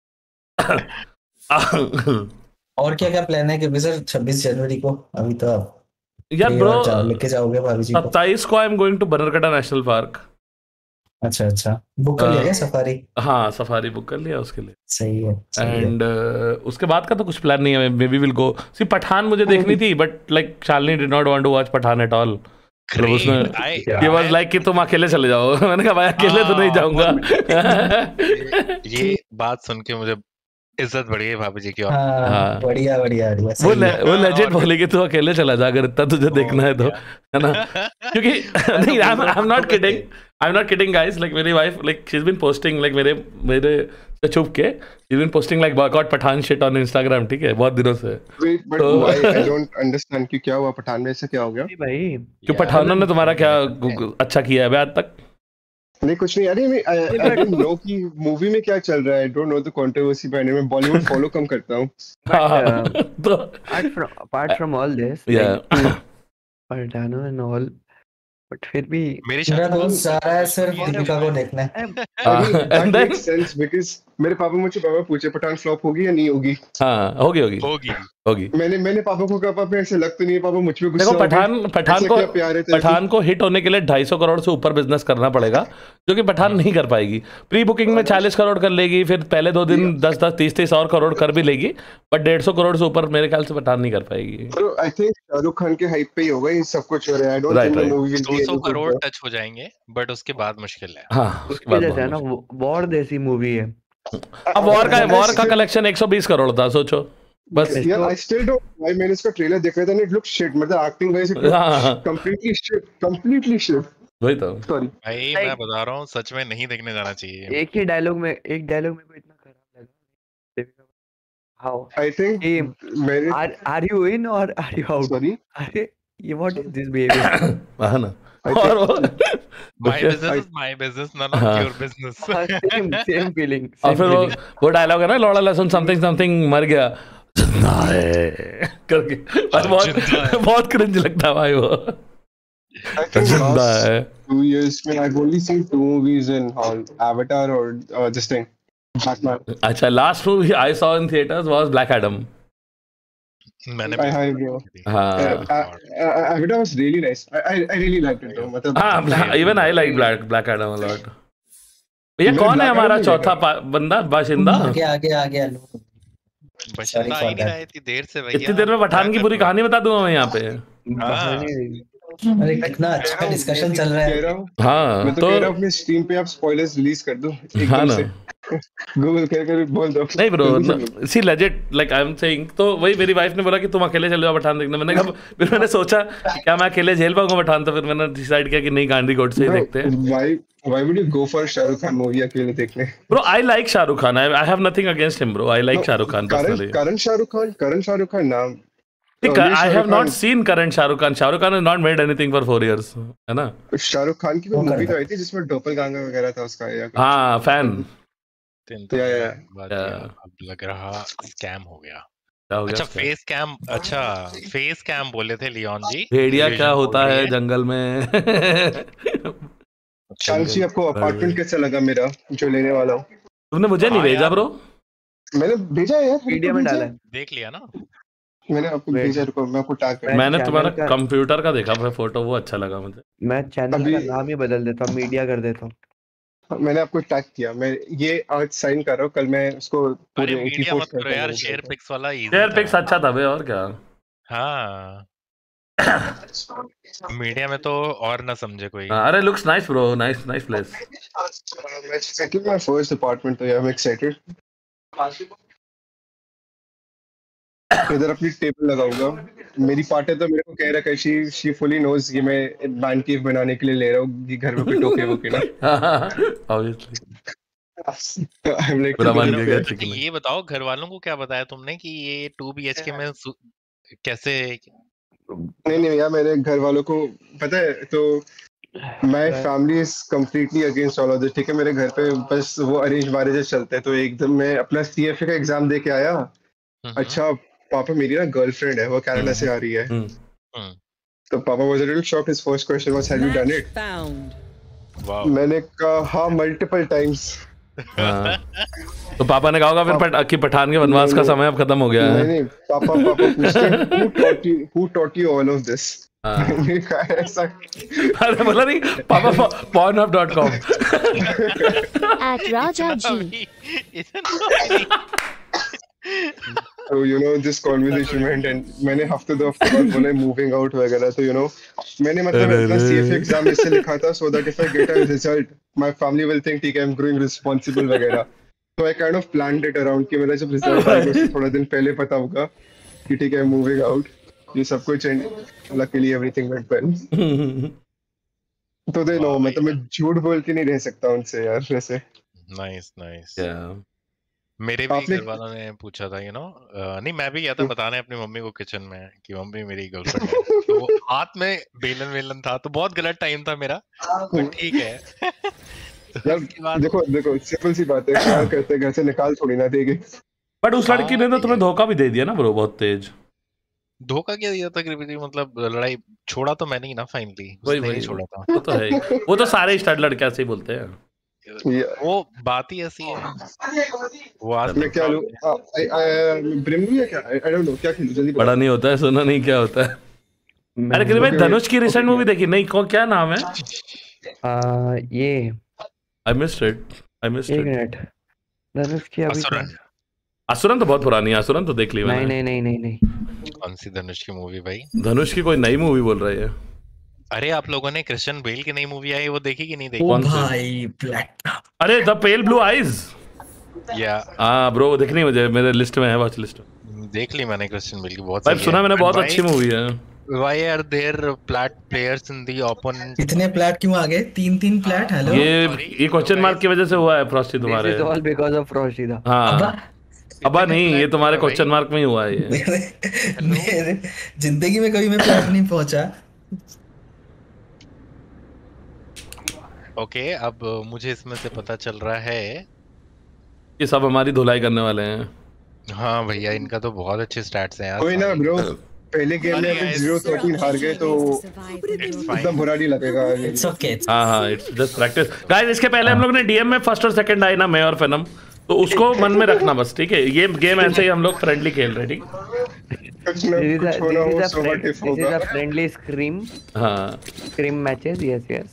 और क्या क्या प्लान है कि सर छब्बीस जनवरी को अभी तो आप यार कहीं ब्रो और जा- लेके जाओगे भाभी जी को? सत्ताईस को I am going to Bannerghatta national park. अच्छा अच्छा, बुक कर लिया क्या सफारी? हाँ सफारी बुक कर लिया उसके लिए। सही है सही है। एंड उसके बाद का तो कुछ प्लान नहीं है, maybe will go see. Pathaan मुझे देखनी थी but like Shalini did not want to watch Pathaan at all. मतलब उसने ये वाज लाइक कि तुम अकेले चले जाओ। मैंने कहा भाई अकेले तो नहीं जाऊंगा। ये, ये बात सुन के मुझे इज्जत बढ़ी है भाभी जी की। और हाँ हाँ। बढ़िया बढ़िया बढ़िया वो सही ले, है। वो लेजेंड और- बोले कि तू अकेले चला जा अगर इतना तुझे देखना है तो, है ना? क्योंकि नहीं I am not kidding, I am not kidding guys. Like मेरी wife like she is been posting like मेरे मेरे से छुप के she is been posting like boycott Pathaan shit on Instagram, ठीक है, बहुत दिनों से। Wait, but तो- why? I don't understand कि क्या हुआ पठान में, ऐसा क्या हो गया? नहीं भाई क्यों पठानों ने तुम्हारा क्या अच्छा किया है अभी आज तक? नहीं कुछ नहीं, अरे मैं I, I don't know कि मूवी में क्या चल रहा है। I don't know the controversy behind it। मैं बॉलीवुड फॉलो कम करता हूँ। हाँ, तो apart from apart from all this Yeah. like, Pardano and all, but फिर भी मेरी मेरा शादी दोस्त जा रहा है सिर्फ दीपिका को देखने। हाँ, That and then- makes sense because मेरे पापा मुझे पापा पूछे पठान फ्लॉप होगी या नहीं होगी। हाँ होगी होगी होगी। होगी। मैंने मैंने पापा को कहा पापा ऐसे लग तो नहीं है, पापा मुझ पे गुस्सा देखो हो गए। पठान पठान ऐसे को क्या प्यार है तेरे को? पठान को हिट होने के लिए ढाई सौ करोड़ से ऊपर बिजनेस करना पड़ेगा, जो कि पठान नहीं कर पाएगी। प्री बुकिंग में चालीस करोड़ कर लेगी, फिर पहले दो दिन दस दस तीस तीस और करोड़ कर भी लेगी, बट डेढ़ सौ करोड़ से ऊपर मेरे ख्याल से पठान नहीं कर पाएगी। Bro, I think Shahrukh Khan के हाइप पे ही होगा ये सब कुछ हो रहा है। I don't Right, think the right. movie will be दो सौ any good, crore bro. Touch हो जाएंगे, बट उसके बाद मुश्किल है। हाँ उसके उसके बाद जैसे है ना बहुत- वॉर जैसी मूवी है। अब वॉर का वॉर का कलेक्शन एक सौ बीस करोड़ था, सोचो बस। Yeah, I still don't know why मैंने इसका ट्रेलर देखा था and it looks shit। मतलब एक्टिंग वाइज हाँ completely shit, completely shit। वही तो। Sorry। भाई मैं बता रहा हूँ, सच में नहीं देखने जाना चाहिए। एक ही डायलॉग में एक डायलॉग में को इतना खराब लगा। हाउ I think ये मेरे आर आर यू इन और आर यू आउट? sorry अरे ये व्हाट इज दिस बिहेवियर? हाँ ना। I और वो my business is my business, not हाँ। Your business. Same same feeling. और फिर वो वो डायलॉग है ना, लौड़ा लहसुन समथिंग समथिंग मर गया जिंदा है करके, और बहुत जिंदा है। बहुत क्रिंज लगता है भाई वो। I think जिंदा last है। two years में I've only seen two movies in hall, Avatar or uh, this thing, Batman। अच्छा last movie I saw in theatres was Black Adam. मैंने I hi bro। हाँ Uh, uh, uh, Avatar was really nice। I I, I really liked it though। मतलब हाँ even I like Black Black Adam a lot. भैया मैंने कौन है Black हमारा Adam नहीं चौथा पा- बंदा बाशिंदा? आगे आगे आगे आलू। बशिंदा आ ही नहीं रहा है इतनी देर से भैया। इतनी देर में पठान की पूरी कहानी बता दूंगा मैं यहाँ पे। अरे कितना अच्छा डिस्कशन चल रहा कह है। रहा हूँ हाँ मैं तो तो कह रहा हूँ अपने स्ट्रीम पे आप स्पॉयलर्स रिलीज कर दो हाँ एकदम ना। से। गूगल कह कर बोल दो। नहीं ब्रो, जल्दी से। See legend like I am saying, तो वही मेरी वाइफ ने बोला कि तुम अकेले चले जाओ पठान देखने। मैंने कहा, फिर मैंने सोचा कि क्या मैं अकेले झेल पाऊंगा पठान, तो फिर मैंने डिसाइड किया कि नहीं गांधी गोड से ही Bro, देखते हैं। why why would you go for Shahrukh Khan movie अकेले देखने? Bro I like Shahrukh Khan, I have nothing against him bro, I like No, Shahrukh Khan Karan personally. Karan Shahrukh Khan Karan Shahrukh Khan नाम I earlier have Shahrukh not Khan- seen current Shahrukh Khan. Shahrukh Khan has not made anything for four years, है ना? शाहरुख खान की वो कोई movie करता तो आई थी जिसमें डोपलगैंगर वगैरह था उसका या कुछ। हाँ फैन। तीन तो या, या, बात या। ये, अब लग रहा स्कैम हो गया। क्या हो गया अच्छा उसका? फेस कैम, अच्छा फेस कैम बोले थे लियोन जी। भेड़िया Illusion क्या बोल होता रही है जंगल में? शांशी आपको अपार्टमेंट कैसा लगा मेरा जो लेने वाला हूँ? तुमने मुझे नहीं हाँ भेजा यार। ब्रो? मैंने भेजा है यार। मीडिया में भेजा डाला है। है। देख लिया ना? मैंने आपको Wait. भेजा, रुको मैं आपको टैग कर। मैं मैंने channel तुम्हारा का- कंप्यूटर का देखा था फोटो, वो अच्छा लगा मुझे। मैं चैनल अभी- का नाम ही बदल देता हूँ, मीडिया कर देता हूँ। मैंने आपको टैग किया। मैं ये आज साइन कर रहा हूँ, कल मैं उसको अरे पूरे मीडिया मत करो यार, पोस्ट शेयर पिक्स वाला इजी शेयर पिक्स अच्छा था बे, और क्या? हाँ मीडिया में तो और ना समझे कोई। हाँ, अरे looks nice bro, nice nice place. मैं सेटल माय फर्स्ट अपार्टमेंट, तो आई एम एक्साइटेड। इधर अपनी टेबल लगाऊंगा। मेरी पार्टनर तो मेरे को कह रहा है शी शी फुली नोज कि मैं मैन केव बनाने के लिए ले रहा हूँ, कि घर में कोई टोके वोके ना। ऑब्वियसली I'm like, पूरा मान "तो गया अच्छा, चिकन। ये बताओ घर वालों को क्या बताया तुमने कि ये टू बी एच के में सु- कैसे? नहीं नहीं यार, मेरे घर वालों को पता है, तो my family is completely against all of this, ठीक है। मेरे घर पे बस वो अरेंज मैरिजेस चलते हैं, तो एकदम मैं अपना सीएफए का एग्जाम दे के आया। हम्म, अच्छा पापा, मेरी ना गर्लफ्रेंड है, वो कनाडा से आ रही है। हम्म, हम्म, तो पापा was a little shocked. His first question was, have you done Match इट? found. वाओ। मैंने कहा हाँ, मल्टीपल टाइम्स। हाँ। तो पापा ने कहा होगा फिर पट, कि पठान के वनवास का नहीं, समय अब खत्म हो गया नहीं है। नहीं, पापा पापा पूछते who taught you who taught you all of this? हाँ। मैंने कहा ऐसा। अरे बोला नहीं पापा pornhub dot com। At Raja G. अभी इतना So you know this conversation went, and मैंने हफ्ते दो हफ्ते बाद बोला मूविंग आउट वगैरह। तो you know मैंने मतलब अरे अपना रे। सीएफए एग्जाम इससे लिखा था so that if I get a result my family will think ठीक है I'm growing responsible वगैरह। So I kind of planned it around कि मेरा जब रिजल्ट आएगा उससे थोड़ा दिन पहले पता होगा कि ठीक है मूविंग आउट, ये सब कुछ, and luckily everything went well. तो दे नो, मतलब मैं झूठ बोल के नहीं रह सकता उनसे यार वैसे। Nice nice. Yeah. मेरे भी आपने- घर वालों ने पूछा था, यू नो नहीं मैं भी गया था बताने अपनी मम्मी को किचन में कि मम्मी मेरी गर्लफ्रेंड है। तो वो हाथ में बेलन वेलन था, तो बहुत गलत टाइम था मेरा, बट ठीक है। तो यार उसके बाद देखो देखो सिंपल सी बात है, प्यार करते घर से निकाल थोड़ी ना देंगे। बट उस लड़की ने तो तुम्हें धोखा भी दे दिया ना ब्रो, बहुत तेज। धोखा क्या दिया था कृपति, मतलब लड़ाई छोड़ा तो मैंने ही ना फाइनली, वही उसने वही ही छोड़ा था। वो तो है ही। वो तो सारे स्टार्ट लड़के ऐसे ही बोलते हैं। वो बात ही ऐसी है। वो आज मैं क्या लूं? ब्रिम लूं या क्या? आई डोंट नो, क्या खेलूं जल्दी बड़ा नहीं होता है, सुना नहीं क्या होता है। अरे कृपया भाई, धनुष की रिसेंट मूवी देखी नहीं? कौन क्या नाम है? आ, ये I missed it I missed एक इट। मिनट, धनुष की अभी तो- असुरन। असुरन तो बहुत पुरानी है, असुरन तो देख ली नहीं मैंने। नहीं नहीं नहीं नहीं कौन सी धनुष की मूवी भाई? धनुष की कोई नई मूवी बोल रही है। अरे आप लोगों ने क्रिश्चियन बेल की नई मूवी आई वो देखी कि नहीं देखी? ओ कौन सी? भाई ब्लैक। अरे द पेल ब्लू आईज। या हाँ ब्रो, देखनी मुझे, मेरे लिस्ट में है, वॉच लिस्ट में। देख ली मैंने क्रिश्चियन बेल की, बहुत भाई सही सुना है। मैंने, बहुत Why- अच्छी मूवी है। Why are there plat players in the opponent? इतने प्लेट क्यों आ गए? तीन तीन प्लेट। हेलो ये ये क्वेश्चन मार्क की वजह से हुआ है फ्रॉस्टी तुम्हारे। This is all because of फ्रॉस्टीदा। हाँ अबा नहीं, ये तुम्हारे क्वेश्चन मार्क में ही हुआ है ये। मेरे मेरे जिंदगी में कभी मैं प्लेट नहीं पहुंचा। ओके, अब मुझे इसमें से पता चल रहा है। ये सब हमारी धुलाई करने वाले हैं। हाँ भैया, इनका तो बहुत अच्छे स्टैट्स हैं यार। कोई ना ब्रो, पहले गेम में अरे अगर guys, जीरो थर्टीन हार गए तो It's इतना fine. बुरा नहीं लगेगा। It's okay. हाँ हाँ, इट्स जस्ट प्रैक्टिस गाइस। इसके पहले हम लोग ने डीएम में फर्स्ट और सेकंड आए ना, मैं और फेनम, तो उसको मन में रखना बस, ठीक है? ये गेम ऐसे ही हम लोग फ्रेंडली खेल रहे हैं, ठीक? कुछ ना This is a कुछ होना this हो, is a so friend- what if this is होगा। a friendly scream हाँ scream matches. Yes yes.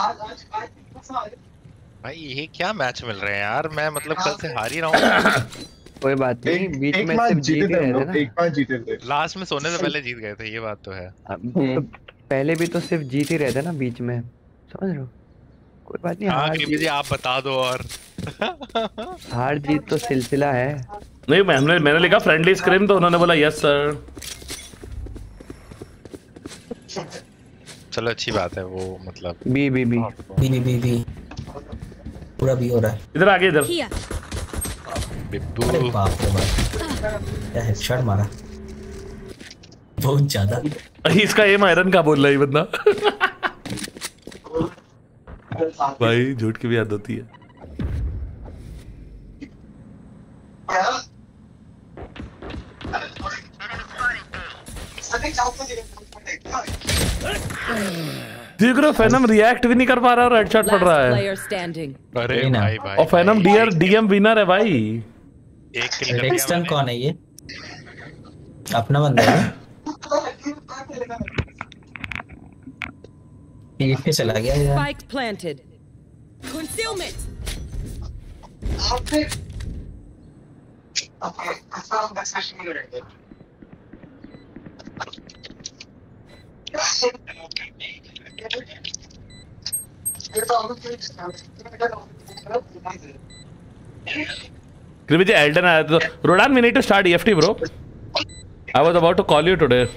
भाई ये क्या मैच मिल रहे हैं यार, मैं मतलब कल से हार ही रहा हूँ। कोई बात नहीं, एक बीच एक में मैच सिर्फ जीत जीते ही थे हम रहे थे लोग, ना। एक मैच जीते थे। लास्ट में सोने से पहले जीत गए थे, ये बात तो है। अब तो पहले भी तो सिर्फ जीत ही रहे थे ना बीच में, समझ रहे हो? कोई बात नहीं, हाँ हार कृपति जी आप बता दो। और हार जीत तो सिलसिला है। नहीं, मैं- हमने मैंने लिखा फ्रेंडली स्क्रीम, तो उन्होंने बोला यस सर। चलो अच्छी बात है वो, मतलब B B B B B B B पूरा भी हो रहा है। इधर आगे, इधर। Here. अरे बिब्बू। बाप रे बाप, क्या हेडशॉट मारा, बहुत ज्यादा। इसका एम आयरन का बोल रहा है ये बंदा। भाई झूठ की भी याद होती है। देख रहे हो, फैनम रिएक्ट भी नहीं कर पा रहा और हेडशॉट पड़ Last रहा है। player standing. अरे वही ना। भाई भाई और फैनम भाई, डीआर डीएम विनर है भाई। एक किल कर दिया डेक्स्टन मैंने। कौन है ये? अपना बंदा है। ये फिर चला गया यार। Spike planted. Concealment. कृपया जी एल्डन आया तो Rodan, we need to start EFT bro. I was about to call you today.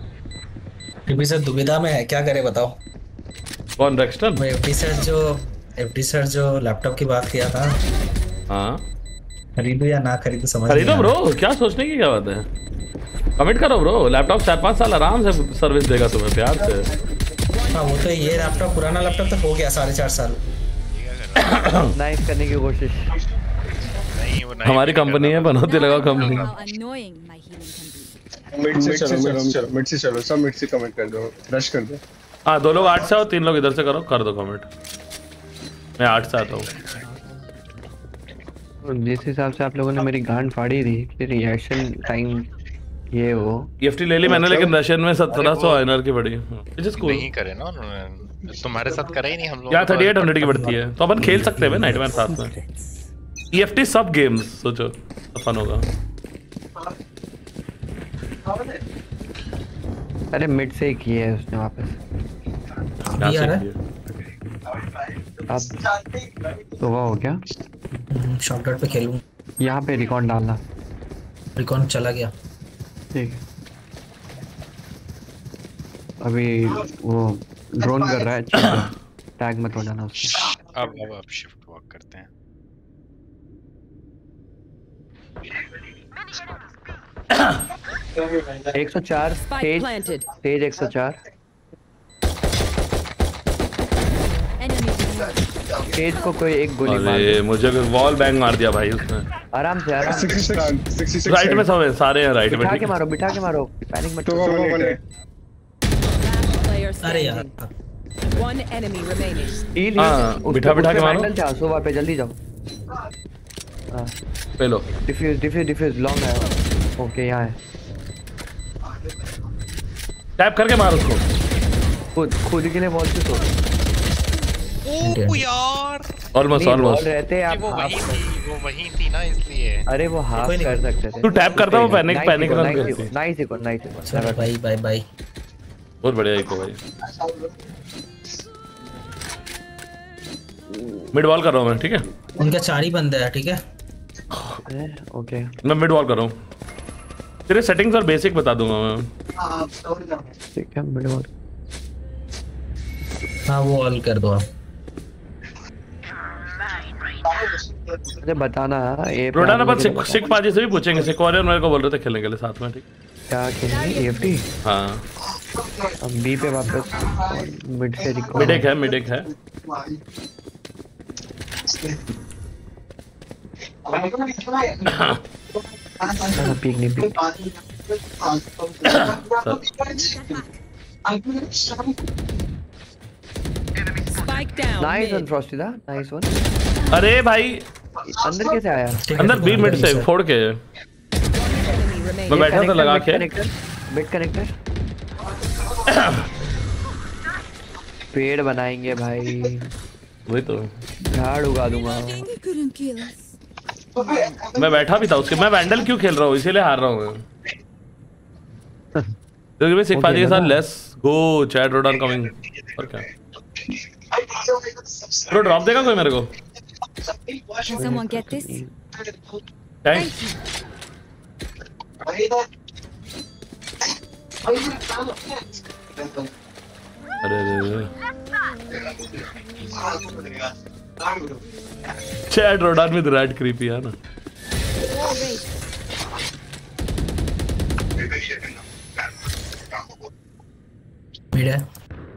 Sir दुविधा में है, क्या करे बताओ। कौन? रेक्सटन? सर जो एफडी सर जो लैपटॉप की बात किया था, हाँ खरीदो या ना खरीदो समझ खरीदो नहीं आ ब्रो, क्या सोचने की क्या बात है, कमिट करो ब्रो। लैपटॉप चार पाँच साल आराम से सर्विस देगा तुम्हें प्यार से। रहा। हाँ वो तो ये लैपटॉप पुराना लैपटॉप तो हो गया साढ़े चार साल। नाइफ करने की कोशिश। नहीं वो नहीं हमारी कंपनी है, बनोती लगाओ company. How annoying my healing can be. Mid से चलो, मिड से चलो, मिड से चलो, सब मिड से कमेंट कर दो, रश कर दो। हाँ दो लोग आठ से आओ, तीन लोग इधर से करो, कर दो कमेंट। मैं आठ से आता हूँ। जिस हिसाब से आप लोगों ने मेरी गांड फाड़ी थी, फिर रिएक्शन टाइम ये वो गिफ्टी ले ली मैंने, लेकिन रशियन में सत्रह सौ आईएनआर की पड़ी, which is cool। नहीं करे ना उन्होंने, तुम्हारे साथ करे ही नहीं हम लोग। यार थर्टी एट हंड्रेड की पड़ती है, तो अपन खेल सकते हैं नाइटमेयर साथ में। ईएफटी सब गेम्स सोचो फन होगा। अरे मिड से ही किए है उसने वापस। यहाँ ये आ से रहा है? किए। अब तो वो हो गया। शॉर्टकट पे खेलूं। यहाँ पे रिकॉर्ड डालना। रिकॉन चला गया। ठीक है। अभी वो ड्रोन कर रहा है, टैग मत डालना उसको। अब अब अब शिफ्ट वॉक करते हैं। एक सौ चार Spike तेज planted. तेज एक सौ चार Enemy behind. तेज को कोई एक गोली मार अरे मुझे वॉल बैंग मार दिया भाई उसने। आराम से आराम से। छियासठ छियासठ राइट में सब है, सारे हैं राइट में। बिठा ठीक के है। मारो बिठा के मारो, पैनिक मत तो करो। वो मिनट है। Last player अरे यार standing. One enemy remaining. Heal हाँ, उसको- बिठा- बिठा के उसपे मारो। वैंडल था, सुबह पे जल्दी जाओ। हाँ पे लो। डिफ्यूज डिफ्यूज डिफ्यूज लॉन्ग है। ओके यहाँ है। टैप करके मार उसको। खुद खुद के लिए बॉल से तो ओ यार ऑलमोस्ट बॉल ऑलमोस्ट। रहते आप वो वही हाफ। थी, वो वही थी ना इसलिए। अरे वो हाफ कोई नहीं। कर सकते थे। तू टैप करता वो पैनिक पैनिक रन करती। Nice eco nice eco. चलो भाई बाय बाय। बहुत बढ़िया इको भाई। मिड वॉल कर रहा हूँ मैं, ठीक है। उनका चार ही बंदा है, ठीक है। ओके मैं मिड वॉल कर रहा हूँ। तेरे सेटिंग्स और बेसिक बता दूंगा मैं। ठीक है मिड वॉल। हाँ वो ऑल कर दो आप। मुझे बताना ये रोडाना पर सिक सिक पाजी से भी पूछेंगे, सिक वॉरियर मेरे को बोल रहे थे खेलने के लिए साथ में, ठीक। क्या खेलेंगे एफटी। हाँ अब बी पे वापस मिड से रिकॉर्ड। मिड एक है, मिड एक है। पीक नहीं peek. Spike down. Nice one Mid. Frosty दा, नाइस वन। अरे भाई अंदर कैसे आया? ठीक है, अंदर बी मिड से फोड़ के Enemy remaining. मैं बैठा था लगा के। Connector mid connector. पेड़ बनाएंगे भाई, वही तो। झाड़ उगा दूंगा। He couldn't kill us. मैं बैठा भी था उसके। मैं वैंडल क्यों खेल रहा हूँ, इसीलिए हार रहा हूँ मैं। क्योंकि मैं सिक पाजी के साथ let's go chat Rodan coming. और क्या ब्रो, ड्रॉप देगा कोई मेरे को? Can someone get this? Thanks. अरे chat Rodan with rat creepy है ना। मिड है।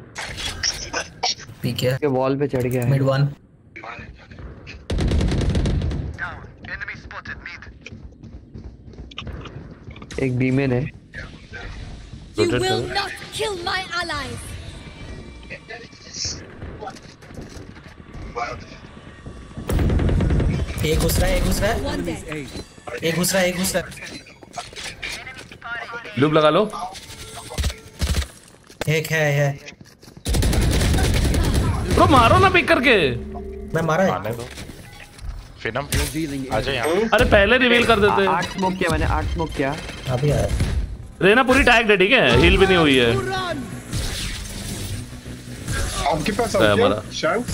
पीक है। के वॉल पे चढ़ गया है। Mid one. एक बीमेन है। You Rotate will करो। not kill my allies. एक घुस रहा है, एक घुस रहा है, One dead. एक घुस रहा है, एक घुस रहा है। लूप लगा लो। एक है है। ब्रो मारो ना पिक करके। मैं मारा है। आने दो फिनम आ जाओ यहाँ। अरे पहले रिवील कर देते। आठ स्मोक किया मैंने, आठ स्मोक किया। अभी आया। रेना पूरी टैग है, ठीक है। हील भी नहीं हुई है। आपके पास है आ हमारा। गया शंक्स।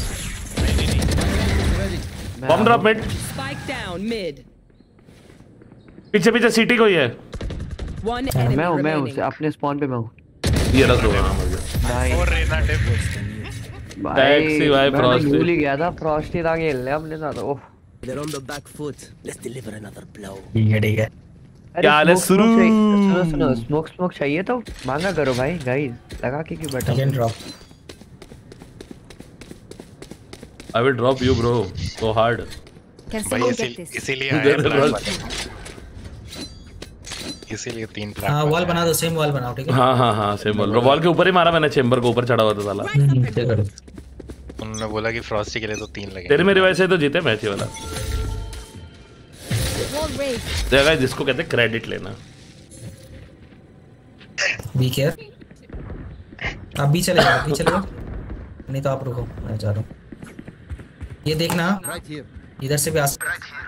Bomb drop mid. Spike down mid. पीछे पीछे सीटी कोई है। One enemy मैं हूँ मैं हूँ remaining. अपने स्पॉन पे मैं हूँ। ये रस होगा। और रेना डिप। टैक्सी भाई मैं तो भूल फ्रॉस्टी ही गया था फ्रॉस्टी था खेलने अपने साथ। ओह They're on the back foot. Let's deliver another blow. ठीक है ठीक है। क्या हाल है सुरू? सुनो सुनो स्मोक स्मोक चाहिए तो मांगा करो भाई गाइस लगा के क्यों बैठा? Again drop. I will drop you bro so hard. Can भाई someone इसी- get this? इसीलिए You आए get it, प्लान right? बना इसीलिए तीन प्लान हाँ वॉल बना दो, सेम वॉल बनाओ ठीक है। हाँ हाँ हाँ सेम बोल वॉल के ऊपर ही मारा मैंने चेंबर के ऊपर चढ़ा हुआ था साला। हम्म, ठीक है। उन्होंने बोला कि फ्रॉस्टी के लिए तो तीन लगे तेरे मेरी वजह से तो जीते मैच ये वाला। Wall raised. देखा जिसको कहते हैं क्रेडिट लेना। Be care. आप भी चले जाओ, भी चले जाओ। नहीं तो आप रुको, मैं जा रहा हूँ। ये देखना इधर से भी आ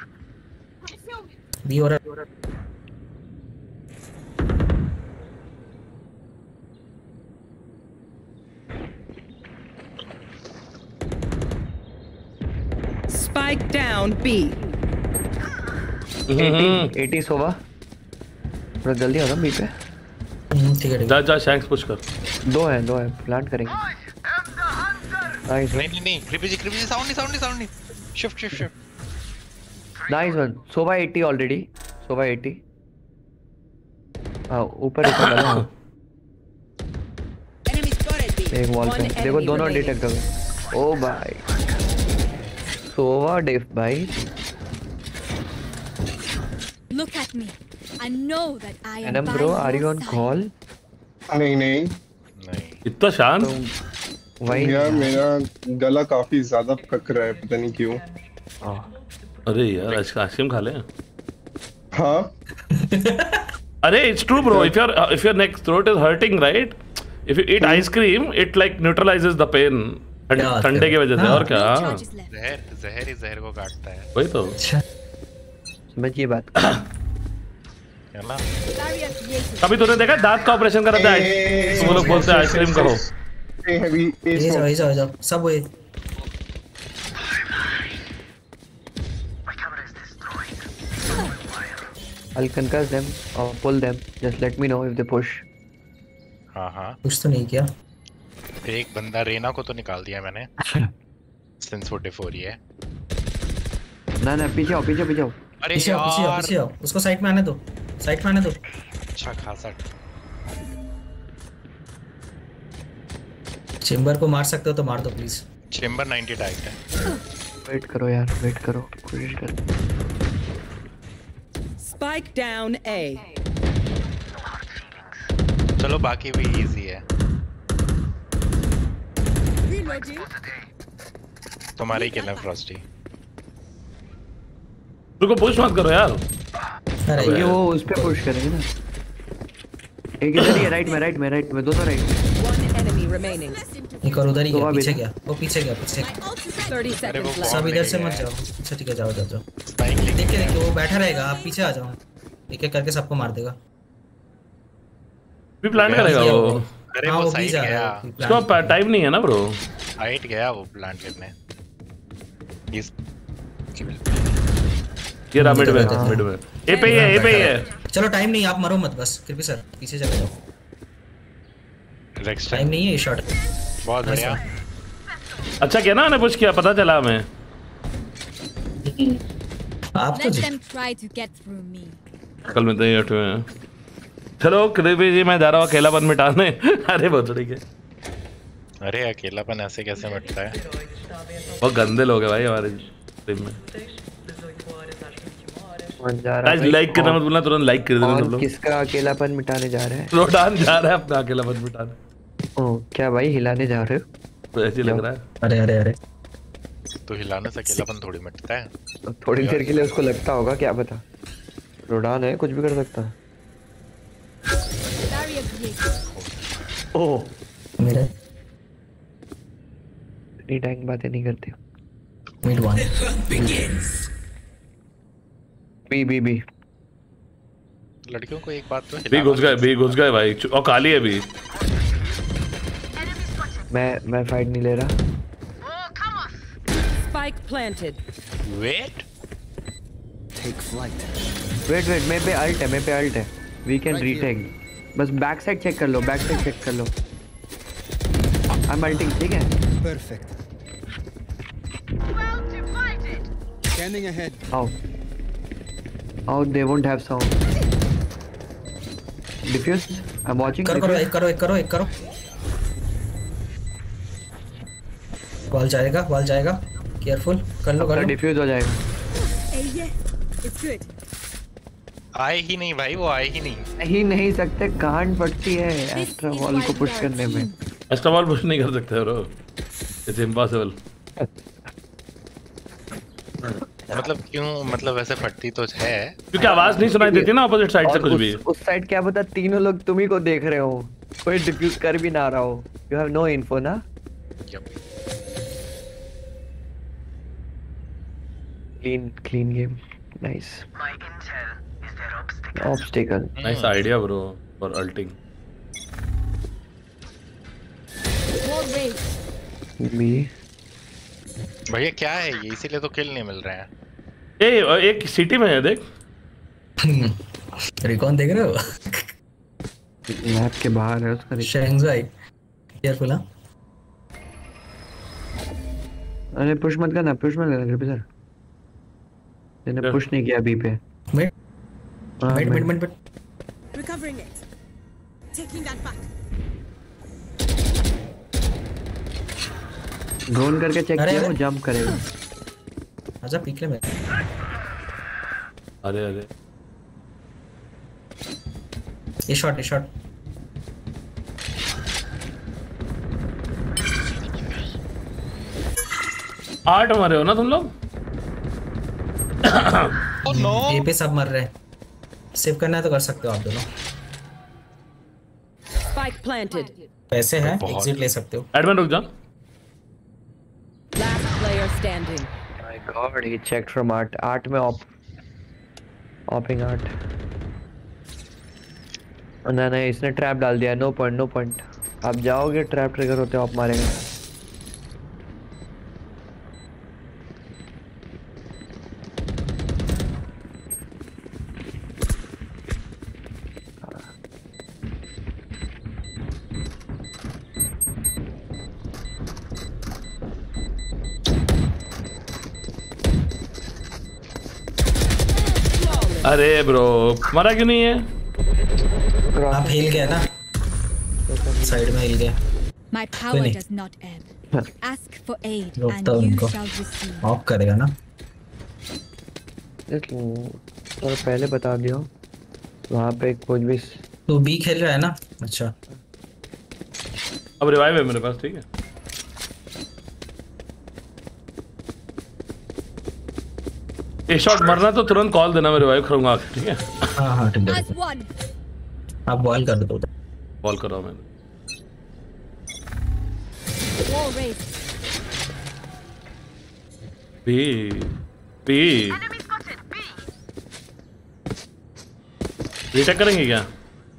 बी हो रहा है। Spike down B. अस्सी सोवा थोड़ा जल्दी होगा बी पे। हम्म, ठीक है ठीक जा है। जा शैंक्स पुश कर। दो है दो है प्लांट करेंगे। नाइस नहीं नहीं नहीं कृपी जी कृपी जी साउंड नहीं साउंड नहीं साउंड नहीं shift shift shift nice one. Sova अस्सी ऑलरेडी। सोवा अस्सी। हां ऊपर ऊपर लगा। Enemy spotted B. एक वॉल One पे देखो enemy दोनों remaining. डिटेक्ट हो गए। ओ भाई सोवा डेफ भाई। Look at me. I know that I am enemy by bro are your you on side. कॉल? नहीं नहीं नहीं इतना शांत। वही यार मेरा गला काफी ज्यादा पक रहा है, पता नहीं क्यों। अरे यार आइसक्रीम खा ले। हाँ अरे it's true bro if your uh, if your neck throat is hurting right if you eat ice cream it like neutralizes the pain ठंड- क्या बात ठंडे कर की वजह से हाँ। और क्या No हाँ, charges left. जहर जहर ही जहर को काटता है वही तो समझिए बात। है ना। Barrier created. कभी तूने देखा दांत का ऑपरेशन कराता है वो लोग बोलते हैं आइसक्रीम करो। ए हैवी ए ये जाओ ये जाओ ये जाओ सब वही। I'll concuss them or pull them. Just let me know if they push. हाँ हाँ कुछ तो नहीं किया। एक बंदा रेना को तो निकाल दिया मैंने सिंस फोर्टी फोर ही है। ना ना पीछे आओ पीछे पीछे आओ। अरे पीछे आओ पीछे आओ यार पीछे आओ, उसको साइड में आने दो, साइड में आने दो। अच्छा खासा चेंबर को मार सकते हो तो मार दो प्लीज। चेंबर नाइंटी टैग्ड है। वेट करो यार वेट करो कोशिश करो। Spike down A. चलो बाकी भी इजी है। Reloading. तुम्हारे ही किल है फ्रॉस्टी। रुको पुश मत करो यार। अरे ये वो उस पे पुश करेंगे ना। एक इधर ही है राइट में राइट में राइट में दोनों राइट में। One enemy remaining. एक और उधर ही तो गया, अभी पीछे ना। गया वो पीछे गया पीछे। My ult is Thirty अरे वो seconds left. सब bomb इधर से लेके मत गया जाओ। अच्छा ठीक है जाओ जाओ जाओ। स्पाइक लेके देखिए गया। देखिए वो बैठा रहेगा, आप पीछे आ जाओ। एक एक करके सबको मार देगा। भी प्लान करेगा गया वो। अरे हाँ, वो भी साइड जा गया रहा है, उसको प्लान। टाइम नहीं है ना ब्रो। साइड गया वो प्लान करने। इस ये रहा मिड में हाँ। मिड में। ए पे ही है ए पे ही है। चलो टाइम नहीं, आप मरो मत बस। कृपया सर पीछे चले जाओ, रेक्स टाइम नहीं है ये शॉट। बहुत बढ़िया। अच्छा किया ना मैंने पुश किया पता चला हमें। आप तो Let ji- them try to get through me. कल मिलते हैं उठे हैं। चलो कृपी जी मैं जा रहा हूँ अकेलापन मिटाने। अरे बहुत ठीक है। अरे अकेलापन ऐसे कैसे मिटता है। बहुत गंदे लोग हैं भाई हमारे टीम में। कौन जा रहा गाइस है लाइक करना मत भूलना तुरंत लाइक कर देना सब और लोग। किसका अकेलापन मिटाने जा रहे हैं? रोडान जा रहा है अपना अकेलापन मिटाने। ओह क्या भाई हिलाने जा रहे हो? तो ऐसे लग रहा है। अरे अरे अरे तो हिलाने से अकेलापन थोड़ी मिटता है। तो थोड़ी देर के लिए उसको लगता होगा क्या पता। रोडान है कुछ भी कर सकता है। Barrier created. ओह मेरे इतनी टैंक बातें नहीं करते। Mid one. B B B लड़कियों को एक बात तो भी घुस गए भी घुस गए भाई और काली है भी। मैं मैं फाइट नहीं ले रहा। Spike planted. Wait wait wait मेरे पे अल्ट है मेरे पे अल्ट है। We can retake. बस बैक साइड चेक कर लो बैक साइड चेक कर लो। आई एम अल्टिंग, ठीक है? Perfect. Well divided. Scanning ahead. आओ आओ, they won't have sound. Diffuse, I'm watching. करो करो एक करो एक करो एक करो। वॉल जाएगा वॉल जाएगा, केयरफुल कर लो कर लो। डिफ्यूज हो जाएगा। It's good. आए ही नहीं भाई, वो आए ही नहीं। ही नहीं सकते, कांड पड़ती है एस्ट्रा वॉल को पुश करने में। एस्ट्रा वॉल पुश नहीं कर सकते ब्रो, इट्स इम्पॉसिबल। मतलब क्यों, मतलब ऐसे फटती तो है क्योंकि आवाज नहीं सुनाई देती ना अपोजिट साइड से कुछ भी। उस साइड क्या पता तीनों लोग तुम ही को देख रहे हो, कोई डिफ्यूज कर भी ना रहा हो। यू हैव नो इन्फो ना। Clean clean game, nice. Obstacle, nice idea bro for ulting. मी भैया क्या है ये, इसीलिए तो किल नहीं मिल रहे हैं। ए एक सिटी में है देख। रिकॉन देख रहे हो? मैप के बाहर है उसका। Shanghai careful. हां अरे पुश मत करना, पुश मत करना ग्रिप सर। मैंने पुश नहीं किया बी पे। Mid mid mid mid. Recovering it. Taking that back. Drone करके चेक किया, वो जंप करेगा। आजा पीक ले में। अरे अरे ये शॉट ये शॉट। आठ मारे हो ना तुम लोग? ओह नो, ये पे सब मर रहे हैं। सेव करना है तो कर सकते हो आप दोनों। Spike planted. पैसे हैं, एग्जिट ले सकते हो। एडमिन रुक जा। Last player standing. My God, he checked from art. Art में op, opping art. ना ना इसने ट्रैप डाल दिया। No point no point. आप जाओगे ट्रैप ट्रिगर होते आप मारेंगे। अरे ब्रो मरा क्यों नहीं है? आप हिल गए ना, साइड में हिल गए। My power does not ebb. Ask for aid and you shall receive. Off करेगा ना? तो पहले बता दियो वहाँ पे कुछ भी। तू बी खेल रहा है ना? अच्छा अब रिवाइव है मेरे पास, ठीक है। एक शॉट मरना तो तुरंत कॉल देना, मैं रिवाइव करूंगा, ठीक है? हाँ हाँ ठीक है। आप बॉल कर दो। बॉल कर रहा हूँ मैंने। बी बी रीटेक करेंगे क्या?